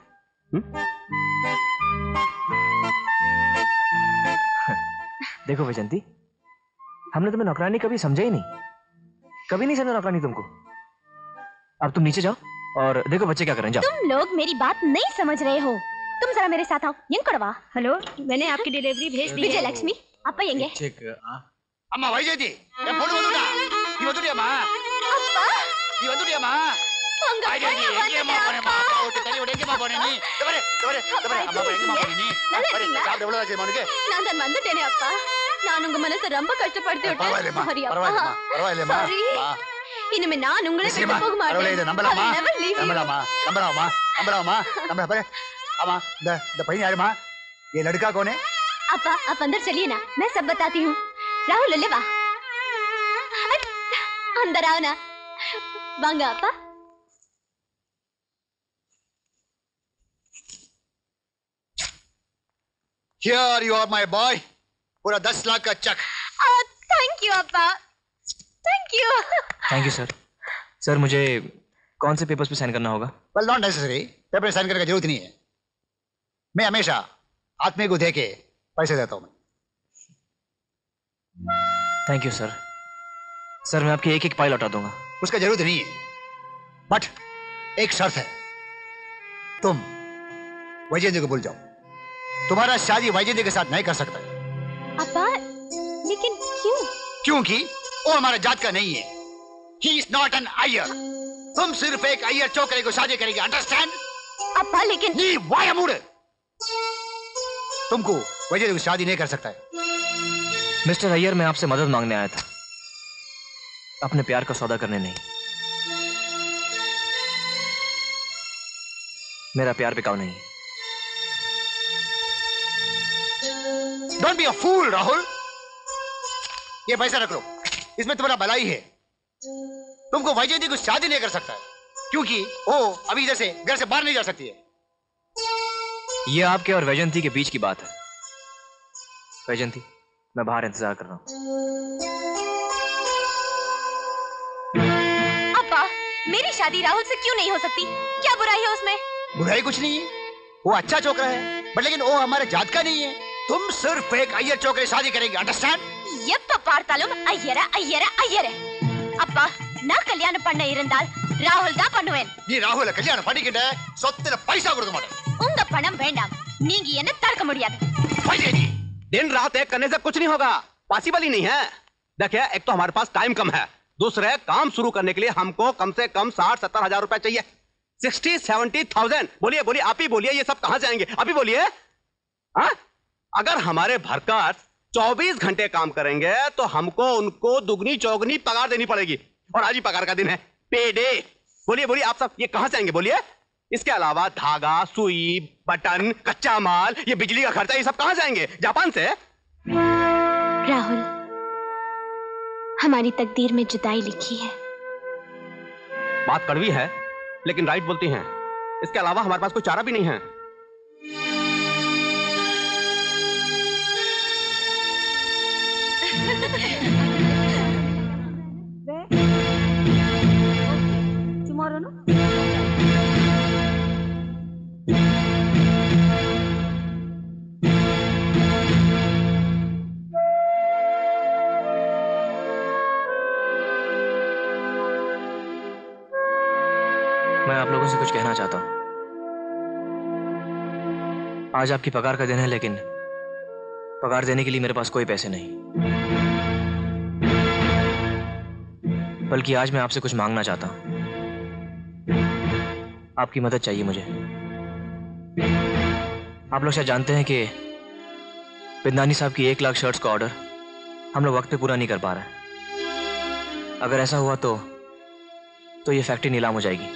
देखो वैजयंती, हमने तुम्हें नौकरानी कभी समझा ही नहीं, कभी नहीं समझा नौकरानी तुमको। अब तुम नीचे जाओ और देखो बच्चे क्या करें, जाओ। तुम लोग मेरी बात नहीं समझ रहे हो, तुम जरा मेरे साथ आओ। यंग कड़वा। हेलो, मैंने आपकी डिलीवरी भेज दी है। विजय लक्ष्मी आप आएंगे? ಅಮ್ಮ ವೈಜಯಂತಿ ಫೋನ್ ಬಂದುಟಾ ಇವತ್ತು ಅಮ್ಮ ಅಪ್ಪ ಇವತ್ತು ಅಮ್ಮ ವೈಜಯಂತಿ ಹೆಂಗೆ ಅಮ್ಮ ಬನ್ನಿ ಅಮ್ಮ ಊಟ ತರಿ ಹೊಡೆಗೆ ಅಮ್ಮ ಬನ್ನಿ ನೀ ತವರೆ ತವರೆ ತವರೆ ಅಮ್ಮ ಹೆಂಗೆ ಅಮ್ಮ ಬನ್ನಿ ನೀ ಬನ್ನಿ ಸಾಬ್ ಎவ்வளவு ಆச்சு ಮನಗೆ நான் தான் வந்துட்டேனே அப்பா. நான் உங்க மனசை ரொம்ப கஷ்டப்படுத்தி விட்டேன். பரவாயில்லைம்மா Sorry அப்பா. பரவாயில்லைம்மா பரவாயில்லைம்மா இனிமே நான் உங்களை விட்டு போக மாட்டேன். பரவாயில்லை நம்பலாமா I will never leave you. நம்பலாமா நம்பலாமா நம்பலாமா நம்பला पर अम्मा द द पहले यार मां ये लड़का कौन है? अपा आप अंदर चलिए ना, मैं सब बताती हूँ। राहुल ले वाह, अंदर आओ ना। वांगा अपा। Here you are my boy, पूरा दस लाख का चेक। थैंक यू अपा, thank you. Thank you sir. Sir मुझे कौन से पेपर्स पे साइन करना होगा? Well, not necessary, पेपर में साइन करने की जरूरत नहीं है। मैं हमेशा आदमी को दे के पैसे देता हूँ। Thank you sir. सर मैं आपकी एक एक फाइल लौटा दूंगा। उसका जरूरत नहीं है, बट एक शर्त है, तुम वैजयंती को भूल जाओ। तुम्हारा शादी वैजयंती के साथ नहीं कर सकता। अपा लेकिन क्यों? क्योंकि वो हमारे जात का नहीं है। He is not an Iyer. तुम सिर्फ एक अय्यर छोकरे को शादी करेगी, अंडरस्टैंड? अब्बा लेकिन नी वाया मूड तुमको वजह से शादी नहीं कर सकता है। मिस्टर अय्यर, मैं आपसे मदद मांगने आया था, अपने प्यार का सौदा करने नहीं। मेरा प्यार बिकाऊ नहीं। Don't be a fool, Rahul. ये पैसा रख लो, इसमें तुम्हारा भलाई है। तुमको वैजयंती को शादी नहीं कर सकता है, क्योंकि वो अभी इधर से घर से बाहर नहीं जा सकती है। ये आपके और वैजयंती के बीच की बात है। वैजयंती, मैं बाहर इंतजार कर रहा हूं। अब्बा, मेरी शादी राहुल से क्यों नहीं हो सकती? क्या बुराई है उसमें? बुराई कुछ नहीं है, वो अच्छा छोकरा है, बट लेकिन वो हमारे जात का नहीं है। तुम सिर्फ एक अय्यर छोकरे शादी करेंगे, अंडरस्टैंड? எப்ப பார்த்தாலும் ஐயர ஐயர ஐயர. அப்பா, நான் கல்யாணம் பண்ண இருந்தால் ராகுல் தான் பண்ணுவேன். நீ ராகுல கல்யாணம் பண்ணிக்கிட்ட சொத்துல பைசா கொடுக்க மாட்டேன். உங்க பணம் வேண்டாம், நீங்க என்ன தடுக்க முடியாது. दिन रात एक करने से कुछ नहीं होगा, पॉसिबल ही नहीं है। देखिए, एक तो हमारे पास टाइम कम है, दूसरे काम शुरू करने के लिए हमको कम से कम साठ सत्तर हजार रुपए चाहिए। Sixty seventy thousand. बोलिए बोलिए, आप ही बोलिए, ये सब कहां से आएंगे? अभी बोलिए। हाँ, अगर हमारे भरकर चौबीस घंटे काम करेंगे तो हमको उनको दुगनी चौगनी पगार देनी पड़ेगी, और आज ही पगार का दिन है, पे डे। बोलिए बोलिए, आप सब ये कहां से आएंगे? बोलिए। इसके अलावा धागा, सुई, बटन, कच्चा माल, ये बिजली का खर्चा, ये सब कहां से आएंगे? जापान से। राहुल, हमारी तकदीर में जुदाई लिखी है। बात कड़वी है, लेकिन राइट बोलती हैं। इसके अलावा हमारे पास कोई चारा भी नहीं है। Tomorrow, no? मैं आप लोगों से कुछ कहना चाहता हूं। आज आपकी पगार का दिन है, लेकिन पगार देने के लिए मेरे पास कोई पैसे नहीं, बल्कि आज मैं आपसे कुछ मांगना चाहता हूं। आपकी मदद चाहिए मुझे। आप लोग शायद जानते हैं कि बिंदानी साहब की एक लाख शर्ट्स का ऑर्डर हम लोग वक्त पे पूरा नहीं कर पा रहे। अगर ऐसा हुआ तो तो ये फैक्ट्री नीलाम हो जाएगी।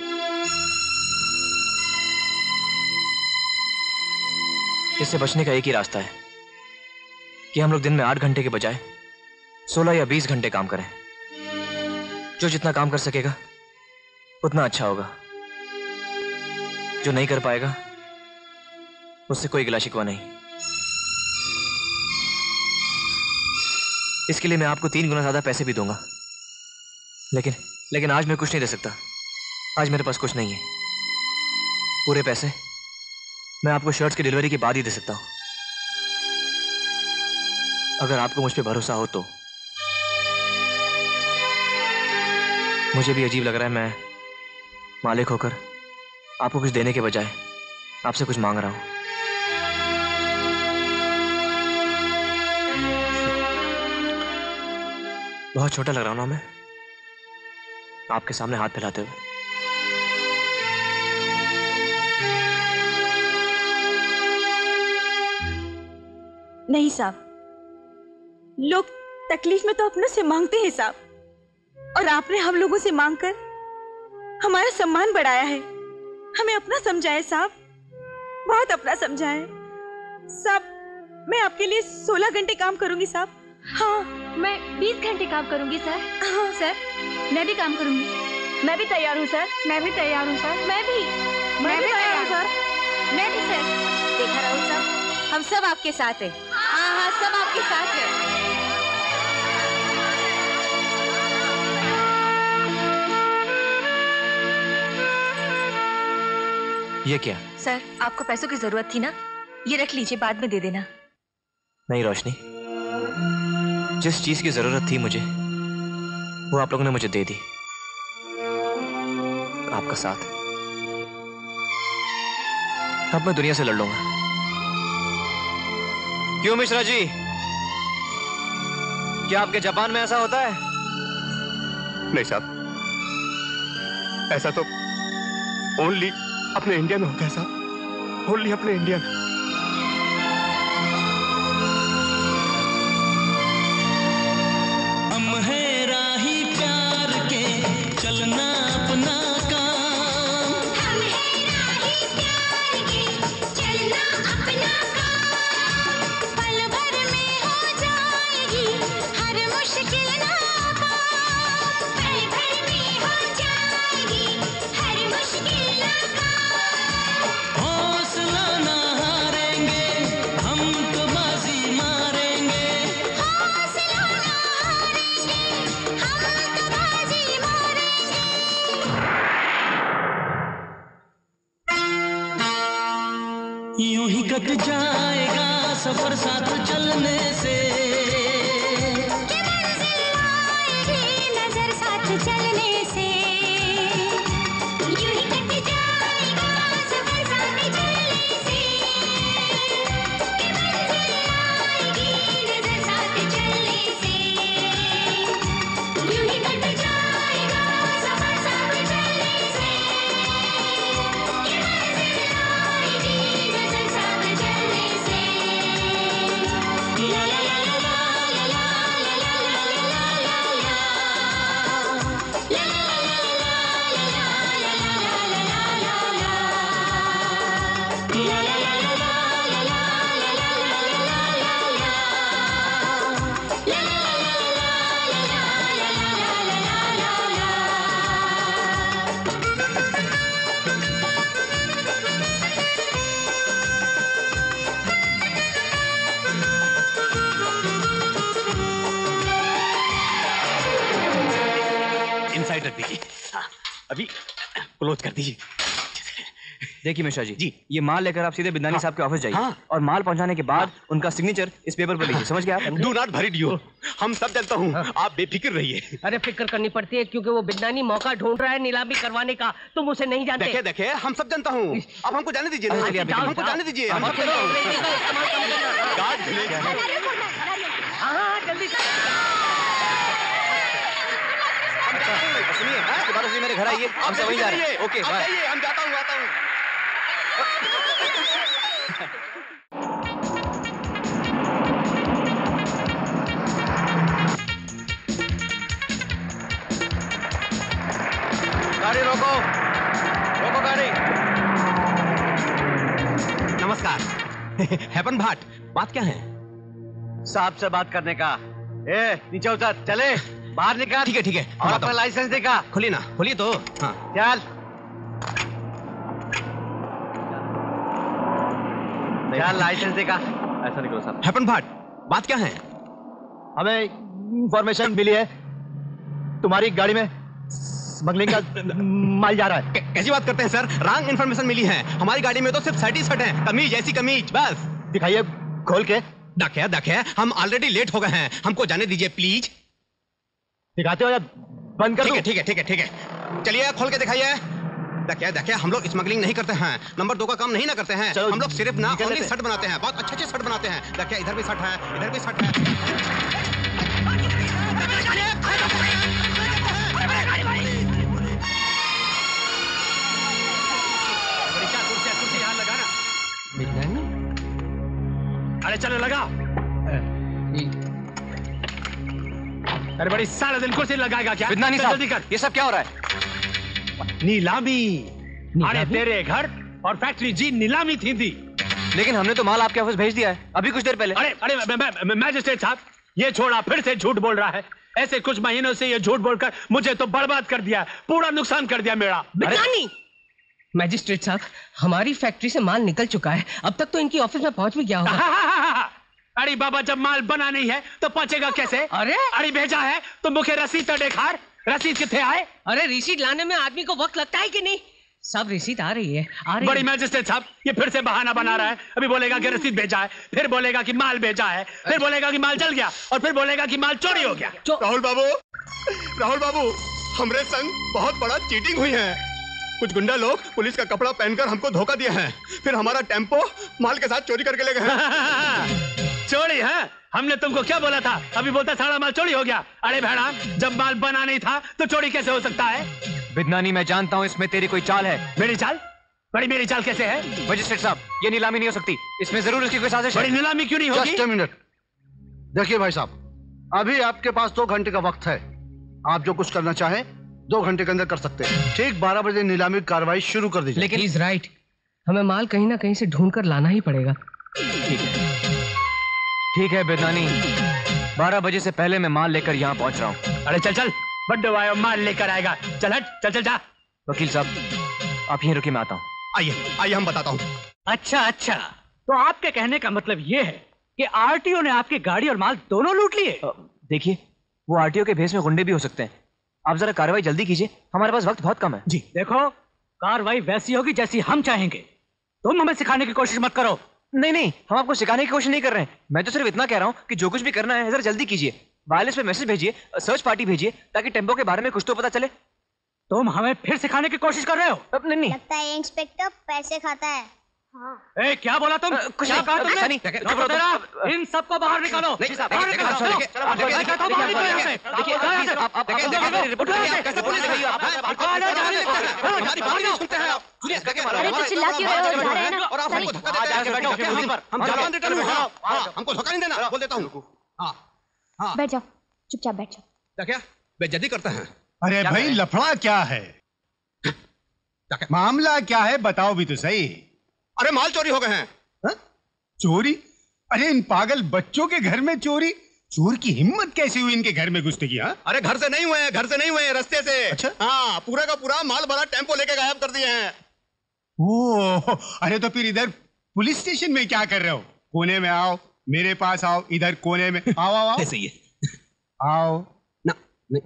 इससे बचने का एक ही रास्ता है कि हम लोग दिन में आठ घंटे के बजाय सोलह या बीस घंटे काम करें। जो जितना काम कर सकेगा उतना अच्छा होगा। जो नहीं कर पाएगा उससे कोई गिला शिकवा नहीं। इसके लिए मैं आपको तीन गुना ज्यादा पैसे भी दूंगा, लेकिन लेकिन आज मैं कुछ नहीं दे सकता। आज मेरे पास कुछ नहीं है। पूरे पैसे मैं आपको शर्ट्स की डिलीवरी के बाद ही दे सकता हूं। अगर आपको मुझ पे भरोसा हो तो। मुझे भी अजीब लग रहा है, मैं मालिक होकर आपको कुछ देने के बजाय आपसे कुछ मांग रहा हूं। बहुत छोटा लग रहा हूं ना मैं, आपके सामने हाथ फैलाते हुए? नहीं साहब, लोग तकलीफ में तो अपनों से मांगते हैं साहब, और आपने हम लोगों से मांगकर हमारा सम्मान बढ़ाया है। हमें अपना समझा है साहब, बहुत अपना समझा है साहब। मैं आपके लिए सोलह घंटे काम करूंगी साहब। हाँ, मैं बीस घंटे काम करूंगी सर। हाँ सर, मैं भी काम करूंगी। मैं भी तैयार हूँ सर। मैं भी तैयार हूँ सर। मैं भी मैं भी तैयार हूँ सर। मैं भी सर। देखा राहुल साहब, हम सब आपके साथ हैं। हाँ हाँ, सब आपके साथ हैं। ये क्या? सर, आपको पैसों की जरूरत थी ना, ये रख लीजिए, बाद में दे देना। नहीं रोशनी, जिस चीज की जरूरत थी मुझे वो आप लोगों ने मुझे दे दी। आपका साथ। अब मैं दुनिया से लड़ लूंगा। क्यों मिश्रा जी, क्या आपके जापान में ऐसा होता है? नहीं साहब, ऐसा तो ओनली अपने इंडिया में होता है साहब, ओनली अपने इंडिया में। हम है राही प्यार के, चलना अपना काम। हम है राही प्यार के, चलना अपना काम। पल भर में हो जाएगी हर मुश्किल नाकाम। पल भर में हो जाएगी हर मुश्किल नाकाम। हौसला ना हारेंगे, हम तो बाजी मारेंगे। हौसला ना हारेंगे, हम तो बाजी मारेंगे। यूं ही कट जाएगा सफर साथ चलने से। कि मंजिल आएगी नजर साथ चलने से। यूं ही कट जाएगा सफर साथ चलने से। कि मंजिल आएगी नजर साथ चलने से। यूं ही कट जाएगा सफर साथ चलने से। कि मंजिल आएगी नजर साथ चलने से। ला ला ला ला ला ला ला ला ला ला ला ला इनसाइड रख दीजिए। हाँ, अभी क्लोज कर दीजिए। देखिए मिश्रा जी, जी ये माल लेकर आप सीधे बिंदानी हाँ, साहब के ऑफिस जाइए। हाँ। और माल पहुंचाने के बाद उनका सिग्नेचर इस पेपर पर लीजिए। समझ गए आप? डू नॉट वरी यू, हम सब जानता हूँ, आप बेफिक्र रहिए। अरे फिक्र करनी पड़ती है क्योंकि वो बिंदानी मौका ढूंढ रहा है नीलामी करवाने का, तुम उसे नहीं जानते। देखे देखे हम सब जानता हूँ, अब हमको जाने दीजिए ना। अरे, अभी, अभी, हमको जाने दीजिए। हम हाँ, सब जानता हूँ। Guard village. हाँ जल्दी से। सुनिए, दोबारा से मेरे घर आइए, हम सब वहीं जा रहे हैं। ओके आप बाय। जाइए, हम जाता हूँ आता हूँ। गाड़ी रोको, रोको गाड़ी। नमस्कार। हेपन भाट, बात क्या है? साहब से बात करने का। ए नीचे उतर, चले बाहर निकाल। ठीक है ठीक है, और अपना लाइसेंस दिखा। खोलिए ना, खोलिए तो। हाँ चल चल लाइसेंस दिखा। ऐसा नहीं करो साहब। हेपन भाट, बात क्या है? हमें इंफॉर्मेशन मिली है तुम्हारी गाड़ी में स्मगलिंग का माल जा रहा है। कै- कैसी बात करते हैं सर? रॉन्ग इन्फॉर्मेशन मिली है। हमारी गाड़ी में तो सिर्फ सर्ट ही सर्ट है, कमीज ऐसी कमीज बस। दिखाइए खोल के। देखिए देखिए, हम ऑलरेडी लेट हो गए हैं, हमको जाने दीजिए प्लीज। दिखाते हो या बंद कर ठीक दूं? है ठीक है ठीक है ठीक है, चलिए खोल के दिखाइए। देखिए देखिए, हम लोग स्मगलिंग नहीं करते हैं, नंबर दो का काम नहीं ना करते हैं। हम लोग सिर्फ ना निकल ओनली लेते हैं। शर्ट बनाते हैं, बहुत अच्छे अच्छे शर्ट बनाते हैं। देखिए इधर भी शर्ट है, इधर भी शर्ट है। अरे चलो लगा। अरे बड़ी सारा दिन कुर्सी लगाएगा क्या? बिंदानी चल साहब, जल्दी कर। ये सब क्या हो रहा है? नीलामी। अरे तेरे घर और फैक्ट्री जी नीलामी थी थी। लेकिन हमने तो माल आपके ऑफिस भेज दिया है अभी कुछ देर पहले। अरे अरे मैं- मैं- मैं- मैजिस्ट्रेट साहब, ये छोड़ा फिर से झूठ बोल रहा है। ऐसे कुछ महीनों से ये झूठ बोलकर मुझे तो बर्बाद कर दिया, पूरा नुकसान कर दिया मेरा। बिंदानी, मैजिस्ट्रेट साहब, हमारी फैक्ट्री से माल निकल चुका है, अब तक तो इनकी ऑफिस में पहुंच भी गया होगा। अरे बाबा, जब माल बना नहीं है तो पहुंचेगा कैसे? अरे अरे भेजा है तो मुझे रसीद तो दिखार। रसीद कितने आए? अरे रिसीट लाने में आदमी को वक्त लगता है कि नहीं? सब रिसीट आ रही है, आ रही बड़ी है। मैजिस्ट्रेट साहब, ये फिर से बहाना बना रहा है। अभी बोलेगा कि रसीद भेजा है, फिर बोलेगा कि माल भेजा है, फिर बोलेगा कि माल जल गया, और फिर बोलेगा कि माल चोरी हो गया। राहुल बाबू, राहुल बाबू, हमरे संग बहुत बड़ा चीटिंग हुई है। कुछ गुंडा लोग पुलिस का कपड़ा पहनकर हमको धोखा दिया है, फिर हमारा टेम्पो माल के साथ चोरी करके ले गए हैं। चोरी है? हमने तुमको क्या बोला था? अभी बोलता सारा माल चोरी हो गया। अरे भेड़ा, जब माल बना नहीं था तो चोरी कैसे हो सकता है? बिदनानी, मैं जानता हूँ इसमें तेरी कोई चाल है। मेरी चाल? बड़ी मेरी चाल कैसे है? मजिस्ट्रेट साहब, ये नीलामी नहीं हो सकती। इसमें जरूर इसकी कोई साजिश है। बड़ी नीलामी क्यों नहीं होगी? Just a minute. देखिए भाई साहब, अभी आपके पास दो घंटे का वक्त है। आप जो कुछ करना चाहें दो घंटे के अंदर कर सकते हैं। ठीक बारह बजे नीलामी की कार्रवाई शुरू कर दीजिए। लेकिन इज राइट, हमें माल कहीं ना कहीं से ढूंढ कर लाना ही पड़ेगा। ठीक है, ठीक है बिदनानी, बारह बजे से पहले मैं माल लेकर यहाँ पहुंच रहा हूँ। अरे चल चल, बड्डो आयो माल लेकर आएगा। चल हट, चल चल जा। वकील साहब, आप यहीं रुकिए, मैं आता हूँ। आइए आइए, हम बताता हूँ। अच्छा अच्छा, तो आपके कहने का मतलब ये है कि आरटीओ ने आपकी गाड़ी और माल दोनों लूट लिए? देखिए, वो आरटीओ के भेस में गुंडे भी हो सकते हैं। आप जरा कार्रवाई जल्दी कीजिए, हमारे पास वक्त बहुत कम है। जी देखो, कार्रवाई वैसी होगी जैसी हम चाहेंगे। तुम हमें सिखाने की कोशिश मत करो। नहीं नहीं, हम आपको सिखाने की कोशिश नहीं कर रहे हैं। मैं तो सिर्फ इतना कह रहा हूँ कि जो कुछ भी करना है जरा जल्दी कीजिए। वायरलेस पे मैसेज भेजिए, सर्च पार्टी भेजिए, ताकि टेम्पो के बारे में कुछ तो पता चले। तुम हमें फिर सिखाने की कोशिश कर रहे हो? नहीं नहीं, लगता है इंस्पेक्टर पैसे खाता है। हाँ। ए, क्या बोला तुम? कुछ क्या नहीं, कहा तुमने? नहीं, नहीं, रोको जरा, इन सबको बाहर निकालो। नहीं साहब, बाहर निकालो, चलो। मैं कहता हूं बाहर निकलो यहाँ से। देखिए, देखिए, आप आप आप रिपोर्ट करिए, आप कैसे पुलिस गई आप? अरे तो चिल्ला क्यों रहे हो? जा रहे हैं ना। और आप हमको धक्का देते हैं। बैठो, हम पर हम चालान रिटर्न में हाँ, हाँ, हमको धक्का नहीं देना, बोल देता हूँ। हाँ हाँ, बैठ जाओ, चुपचाप बैठ जाओ। क्या बेइज्जती करते हैं? अरे भाई, लफड़ा क्या है? मामला क्या है बताओ भी तो सही। अरे माल चोरी हो गए हैं। हा? चोरी? अरे इन पागल बच्चों के घर में चोरी? चोर की हिम्मत कैसे हुई इनके घर में घुसने की? हाँ? अरे घर से नहीं हुए हैं, घर से नहीं हुए हैं, रास्ते से। अच्छा? हाँ, पूरा का पूरा माल भरा टेम्पो लेके गायब कर दिए हैं। ओह, अरे तो फिर इधर पुलिस स्टेशन में क्या कर रहे हो? कोने में आओ, मेरे पास आओ, इधर कोने में आओ आओ आओ। ऐसे ही है। आओ ना नहीं।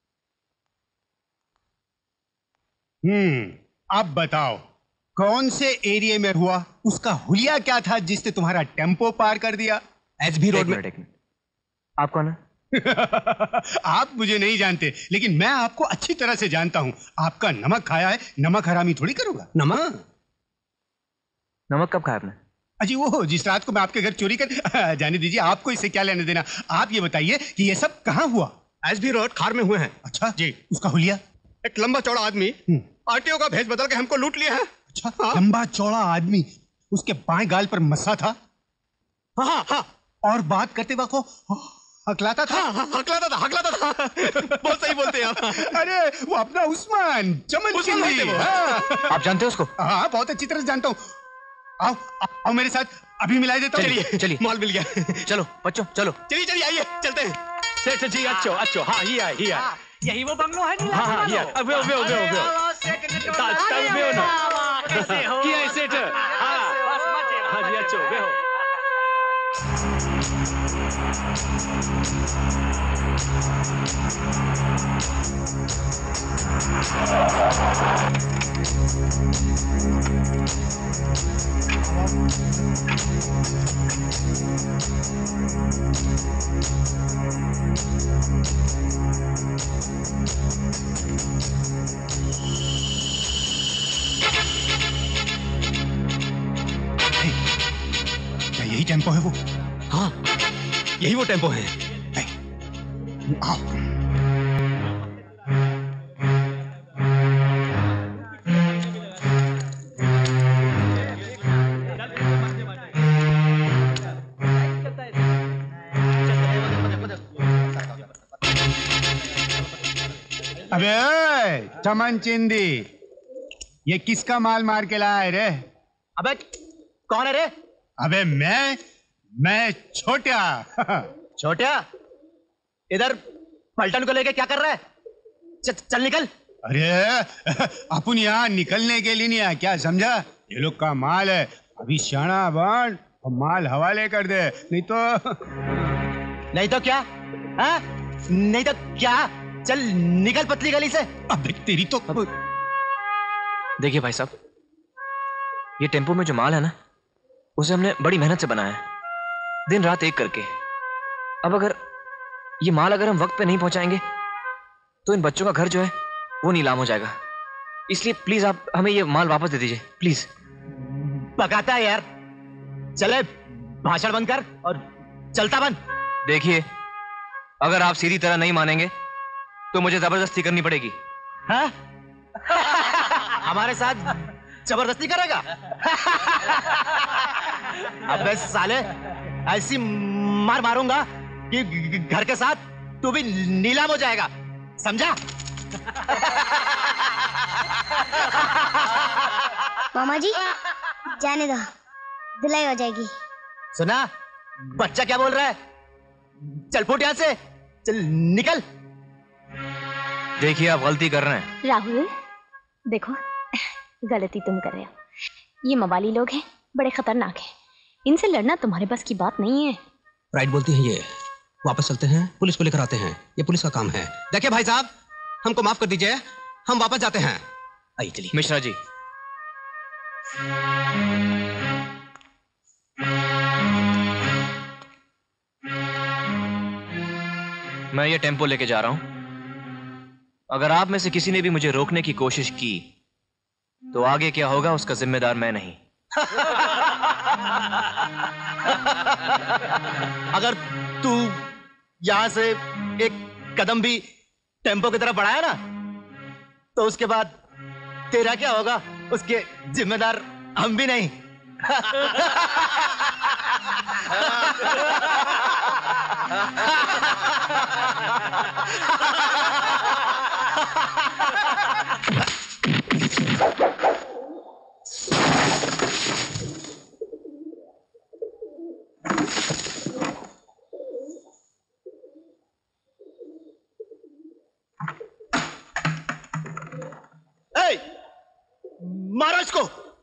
हम्म अब बताओ, कौन से एरिया में हुआ? उसका हुलिया क्या था जिसने तुम्हारा टेम्पो पार कर दिया? एचबी रोड में। आप कौन है? आप मुझे नहीं जानते, लेकिन मैं आपको अच्छी तरह से जानता हूं। आपका नमक खाया है, नमक हरामी थोड़ी करूंगा। नमक? नमक कब खाया आपने? अजी वो जिस रात को मैं आपके घर चोरी कर जाने दीजिए, आपको इससे क्या लेने देना। आप ये बताइए कि ये सब कहाँ हुआ? एचबी रोड खार में हुए हैं। अच्छा जी, उसका हुलिया? एक लंबा चौड़ा आदमी आरटीओ का भेष बदल के हमको लूट लिया है। अच्छा, हाँ? लंबा चौड़ा आदमी, उसके बाएं गाल पर मस्सा था। हाँ हाँ, और बात करते वक्त हकलाता था। हाँ, हाँ, हकलाता था, हकलाता था। बहुत सही बोलते हैं आप। अरे वो अपना उस्मान चमन चिंदी। हाँ। आप जानते हो उसको? हाँ, बहुत अच्छी तरह से जानता हूँ। आओ आओ मेरे साथ, अभी मिलाई देता हूँ। चलिए चलिए, माल मिल गया। चलो बच्चों चलो। चलिए चलिए, आइए चलते हैं। सेठ जी, अच्छो अच्छो, हाँ ही है ही है। यही वो बंगलो है? हाँ हाँ, ये अब वो वो वो वो ताज ताज वो ना किया है सेठ। हाँ हाँ जी, अच्छो वो क्या यही टेम्पो है वो? हाँ, यही वो टेम्पो है। आओ। अबे चमन चिंदी, ये किसका माल मार के लाया है रे? अबे कौन है रे? अबे मैं मैं छोटा। छोटा, इधर पलटन को लेके क्या कर रहा है? च, चल निकल। अरे अपन यहाँ निकलने के लिए नहीं आया, क्या समझा? ये लोग का माल है, अभी शाना बन और माल हवाले कर दे, नहीं तो नहीं तो क्या? हाँ? नहीं तो क्या? चल निकल पतली गली से। अबे तेरी तो। देखिए भाई साहब, ये टेम्पो में जो माल है ना, उसे हमने बड़ी मेहनत से बनाया है, दिन रात एक करके। अब अगर ये माल अगर हम वक्त पे नहीं पहुंचाएंगे तो इन बच्चों का घर जो है वो नीलाम हो जाएगा। इसलिए प्लीज आप हमें ये माल वापस दे दीजिए, प्लीज। पकाता है यार। चले भाषण बंद कर और चलता बन। देखिए, अगर आप सीधी तरह नहीं मानेंगे तो मुझे जबरदस्ती करनी पड़ेगी। हाँ? हमारे साथ जबरदस्ती करेगा? अबे साले, ऐसी मार मारूंगा कि घर के साथ तू भी नीलाम हो जाएगा, समझा? मामा जी जाने दो, धुलाई हो जाएगी। सुना, बच्चा क्या बोल रहा है? चल फुट यहां से, चल निकल। देखिए, आप गलती कर रहे हैं। राहुल देखो, गलती तुम कर रहे हो। ये मवाली लोग हैं, बड़े खतरनाक हैं। इनसे लड़ना तुम्हारे बस की बात नहीं है। राइट बोलती हैं ये। वापस चलते हैं, पुलिस को लेकर आते हैं, ये पुलिस का काम है। देखिए भाई साहब, हमको माफ कर दीजिए, हम वापस जाते हैं। आइए चलिए। मिश्रा जी, मैं ये टेम्पो लेके जा रहा हूं। अगर आप में से किसी ने भी मुझे रोकने की कोशिश की तो आगे क्या होगा उसका जिम्मेदार मैं नहीं। अगर तू यहां से एक कदम भी टेम्पो की तरफ बढ़ाया ना तो उसके बाद तेरा क्या होगा उसके जिम्मेदार हम भी नहीं। ए, मारो इसको।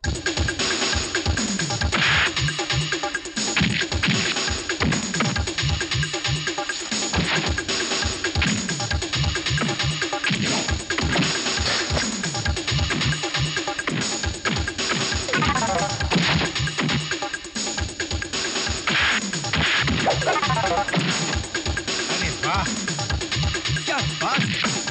अरे वाह, क्या बात।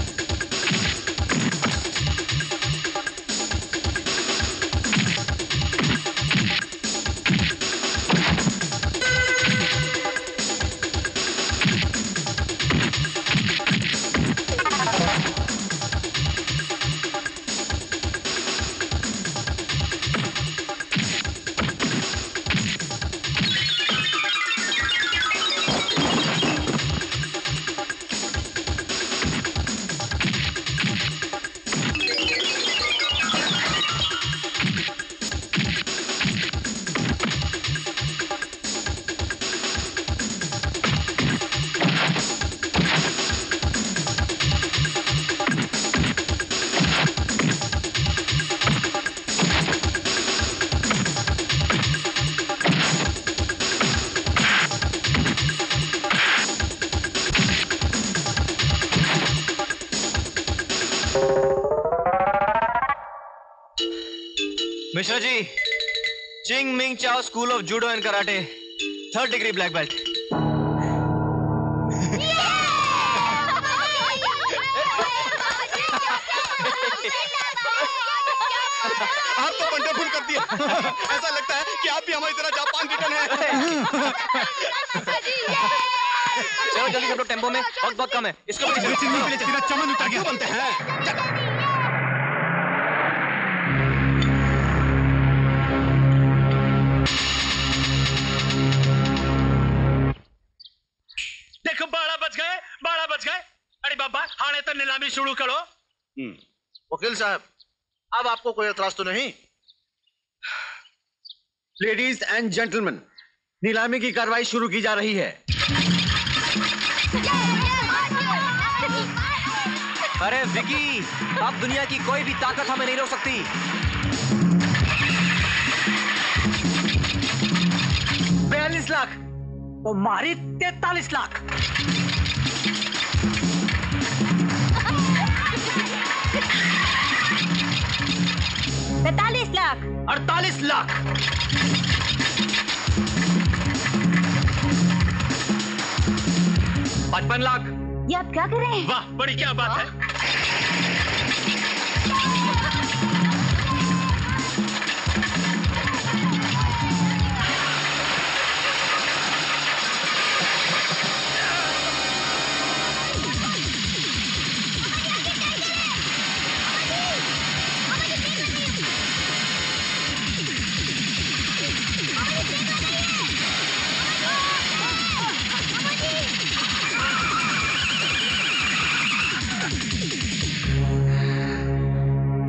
Mishra ji, Ching Ming Chao school of judo and karate, third degree black belt. आप तो वंडरफुल कर दिया। ऐसा लगता है कि आप भी हमारी तरह जापान रिटर्न है। चलो जल्दी सब लोग टेम्पो में, वक्त बहुत कम है। इसको भी चमन उतर गया बनते हैं। देखो बाड़ा बच गए, बाड़ा बच गए। अरे बाबा, हाणे तो नीलामी शुरू करो। वकील साहब, अब आपको कोई एतराज तो नहीं? लेडीज एंड जेंटलमैन, नीलामी की कार्रवाई शुरू की जा रही है। अरे विकी, अब दुनिया की कोई भी ताकत हमें नहीं रोक सकती। बयालीस लाख तो मारी तैतालीस लाख। पैतालीस लाख, अड़तालीस लाख, पचपन लाख। ये आप क्या कर रहे हैं? वाह, बड़ी क्या बात है।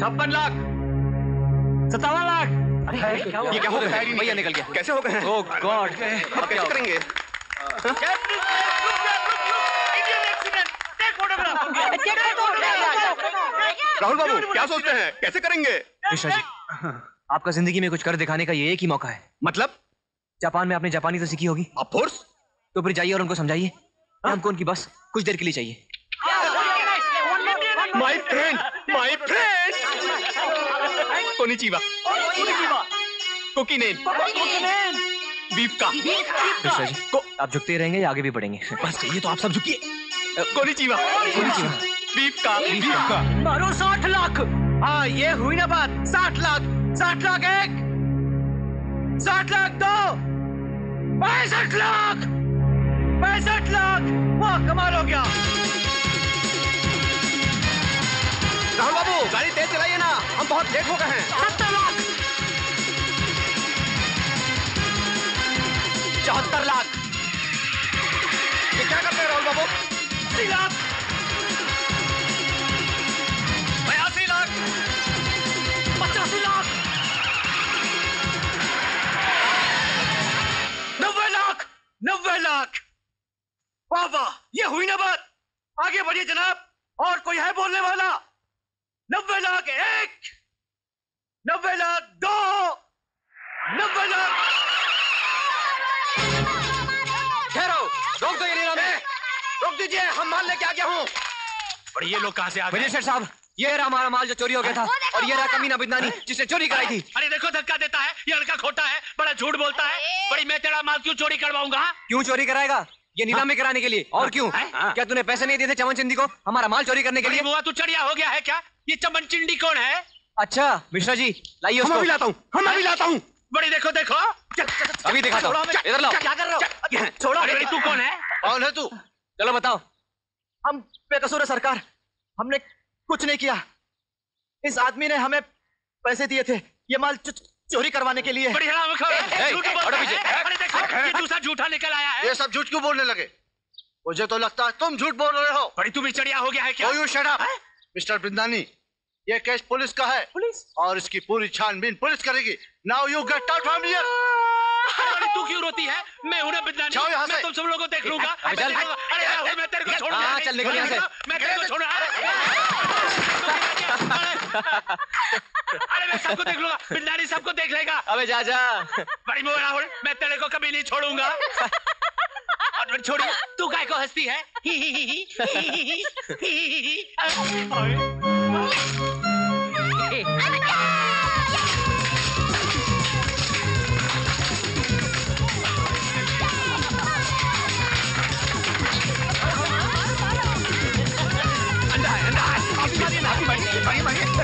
छप्पन लाख, सत्तावन लाख। अरे ये क्या हो गया? भैया निकल गया। कैसे हो गए हैं? ओह गॉड, अब कैसे करेंगे? राहुल बाबू क्या सोचते हैं, कैसे करेंगे? मिश्रा जी, आपका जिंदगी में कुछ कर दिखाने का ये एक ही मौका है। मतलब? जापान में आपने जापानी तो सीखी होगी। Of course. तो फिर जाइए और उनको समझाइए हमको उनकी बस कुछ देर के लिए चाहिए। My friend, my friend. कोनिचिवा, कोकिनेन, बीफ का। मिश्रा जी, को आप झुकते रहेंगे या आगे भी बढ़ेंगे? बस चाहिए तो आप सब झुकिए। कोनिचिवा, कोनिचिवा। बीफ का, बीफ का। मारो साठ लाख। हाँ ये हुई ना बात। साठ लाख, साठ लाख एक, साठ लाख दो, पैंसठ लाख, पैंसठ लाख। वाह कमाल हो गया। राहुल बाबू गाड़ी तेज चलाइए ना, हम बहुत लेट हो गए हैं। सत्तर लाख, चौहत्तर लाख। ये क्या करते हैं राहुल बाबू? अस्सी लाख, बयासी लाख, पचासी लाख, नब्बे लाख, नब्बे लाख। वाह वाह, ये हुई ना बात। आगे बढ़िए जनाब, और कोई है बोलने वाला? नब्बे लाख एक, नब्बे लाख दो, नब्बे लाख। ठहरो, रोक दो ये नीलामी, रोक दीजिए, हम माल लेके आ गया हूँ। और ये लोग कहाँ से आ गए? मिनिस्टर साहब, ये रहा हमारा माल जो चोरी हो गया था, और ये रहा कमीना बिदनानी जिसने चोरी कराई थी। अरे देखो धक्का देता है, ये लड़का खोटा है, बड़ा झूठ बोलता है। बड़ी मैं तेरा माल क्यों चोरी करवाऊंगा? क्यों चोरी कराएगा? ये नीलामी कराने के लिए। और क्यों? क्या तूने पैसे नहीं दिए थे चमन चिंदी को हमारा माल चोरी करने के लिए? बुआ तू चढ़िया हो गया है क्या? ये चमन चिंडी कौन है? अच्छा मिश्रा जी, लाइए उसको। हम अभी लाता हूँ, हम अभी लाता हूँ। बड़ी देखो देखो, अभी दिखाता हूँ, इधर लाओ। क्या कर रहे हो? छोड़ो। अरे तू कौन है? कौन है तू? चलो बताओ। हम बेकसूर है सरकार, हमने कुछ नहीं किया। इस आदमी ने हमें पैसे दिए थे ये माल चोरी करवाने के लिए। बड़ी हराम खोर है, झूठ बोलता है। अरे देखो, ये दूसरा झूठा निकल आया है। ये सब झूठ क्यों बोलने लगे? मुझे तो लगता है तुम झूठ बोल रहे हो। बड़ी तू भी चढ़िया हो गया है क्या? Oh, you shut up, mister Bindani. ये केस पुलिस का है, पुलिस और इसकी पूरी छानबीन पुलिस करेगी। Now you get out from here. अरे तू क्यों रोती है? मैं हूं ना बिंदानी, जाओ यहाँ मैं से। तुम सब लोगों को देख लूंगा। अरे चल। अरे राहुल, मैं तेरे को छोड़ हाँ, चल निकल यहाँ से। मैं तेरे को छोड़। अरे मैं सबको देख लूंगा, बिंदानी सबको देख लेगा। अबे जा जा। बड़ी मोह राहुल, मैं तेरे को कभी नहीं छोड़ूंगा। और छोड़ी, तू काय को हंसती है? ही ही ही ही ही ही ही। अंडा है, अंडा है। आपकी बारी है, आपकी बारी है, बारी बारी है।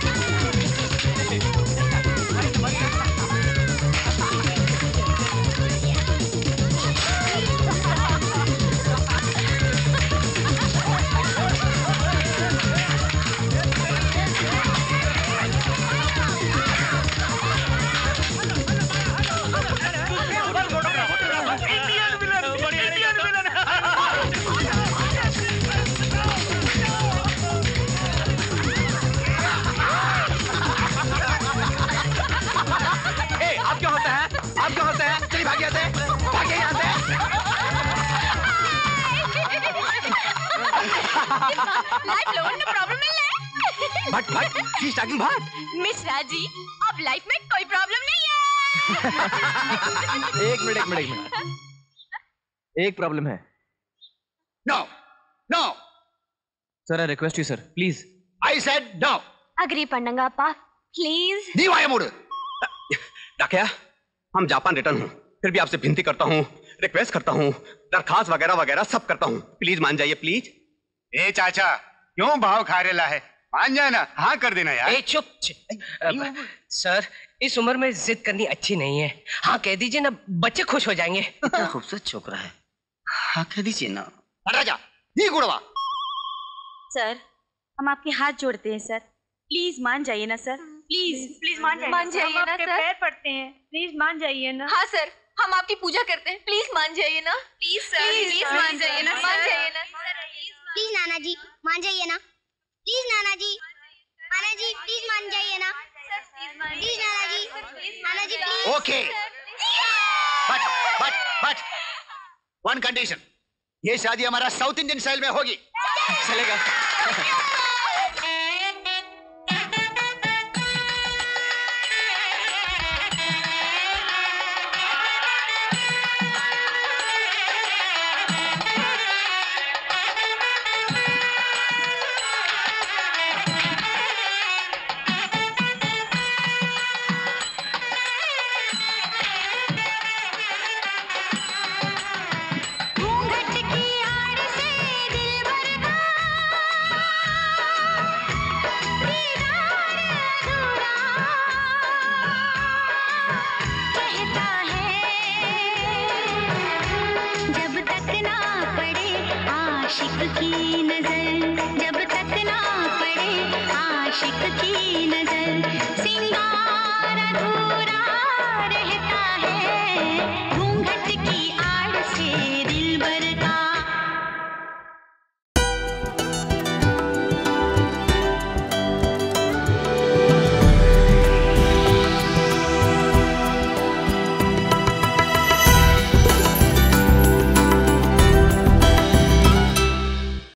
लाइफ लोन में प्रॉब्लम है। Bhat Bhat she is talking Bhat. Mishra ji, अब लाइफ में कोई प्रॉब्लम नहीं है। एक मिनट एक मिनट एक मिनट एक प्रॉब्लम है। No no sir I request you sir please. I said no. Agree Pandangappa please. नी वाया मूड। डाकिया, हम जापान रिटर्न हूँ, फिर भी आपसे विनती करता हूँ, रिक्वेस्ट करता हूँ, दरखास्त वगैरह वगैरह सब करता हूँ, प्लीज मान जाइए प्लीज। ए चाचा क्यों भाव खा रेला है, मान जाए ना, हाँ कर देना यार। ए चुप अब, सर इस उम्र में जिद करनी अच्छी नहीं है। हाँ कह दीजिए ना, बच्चे खुश हो जाएंगे। इतना खूबसूरत छोकरा है, हाँ कह दीजिए ना। राजा नी गुड़वा। सर हम आपके हाथ जोड़ते हैं सर, प्लीज मान जाइए ना सर, प्लीज प्लीज मान जाइए मान जाइए हम ना आपके सर। पैर पड़ते हैं, प्लीज मान जाइए ना। हाँ सर, हम आपकी पूजा करते हैं, प्लीज मान जाइए ना। प्लीज सर, प्लीज मान जाइए ना, मान जाइए ना। प्लीज नाना जी मान जाइए ना, प्लीज नाना जी, नाना जी प्लीज मान जाइए ना प्लीज नाना जी नाना जी please okay but but but one condition, ये शादी हमारा साउथ इंडियन स्टाइल में होगी। चलेगा। आशिक की नजर जब तक ना पड़े आशिक की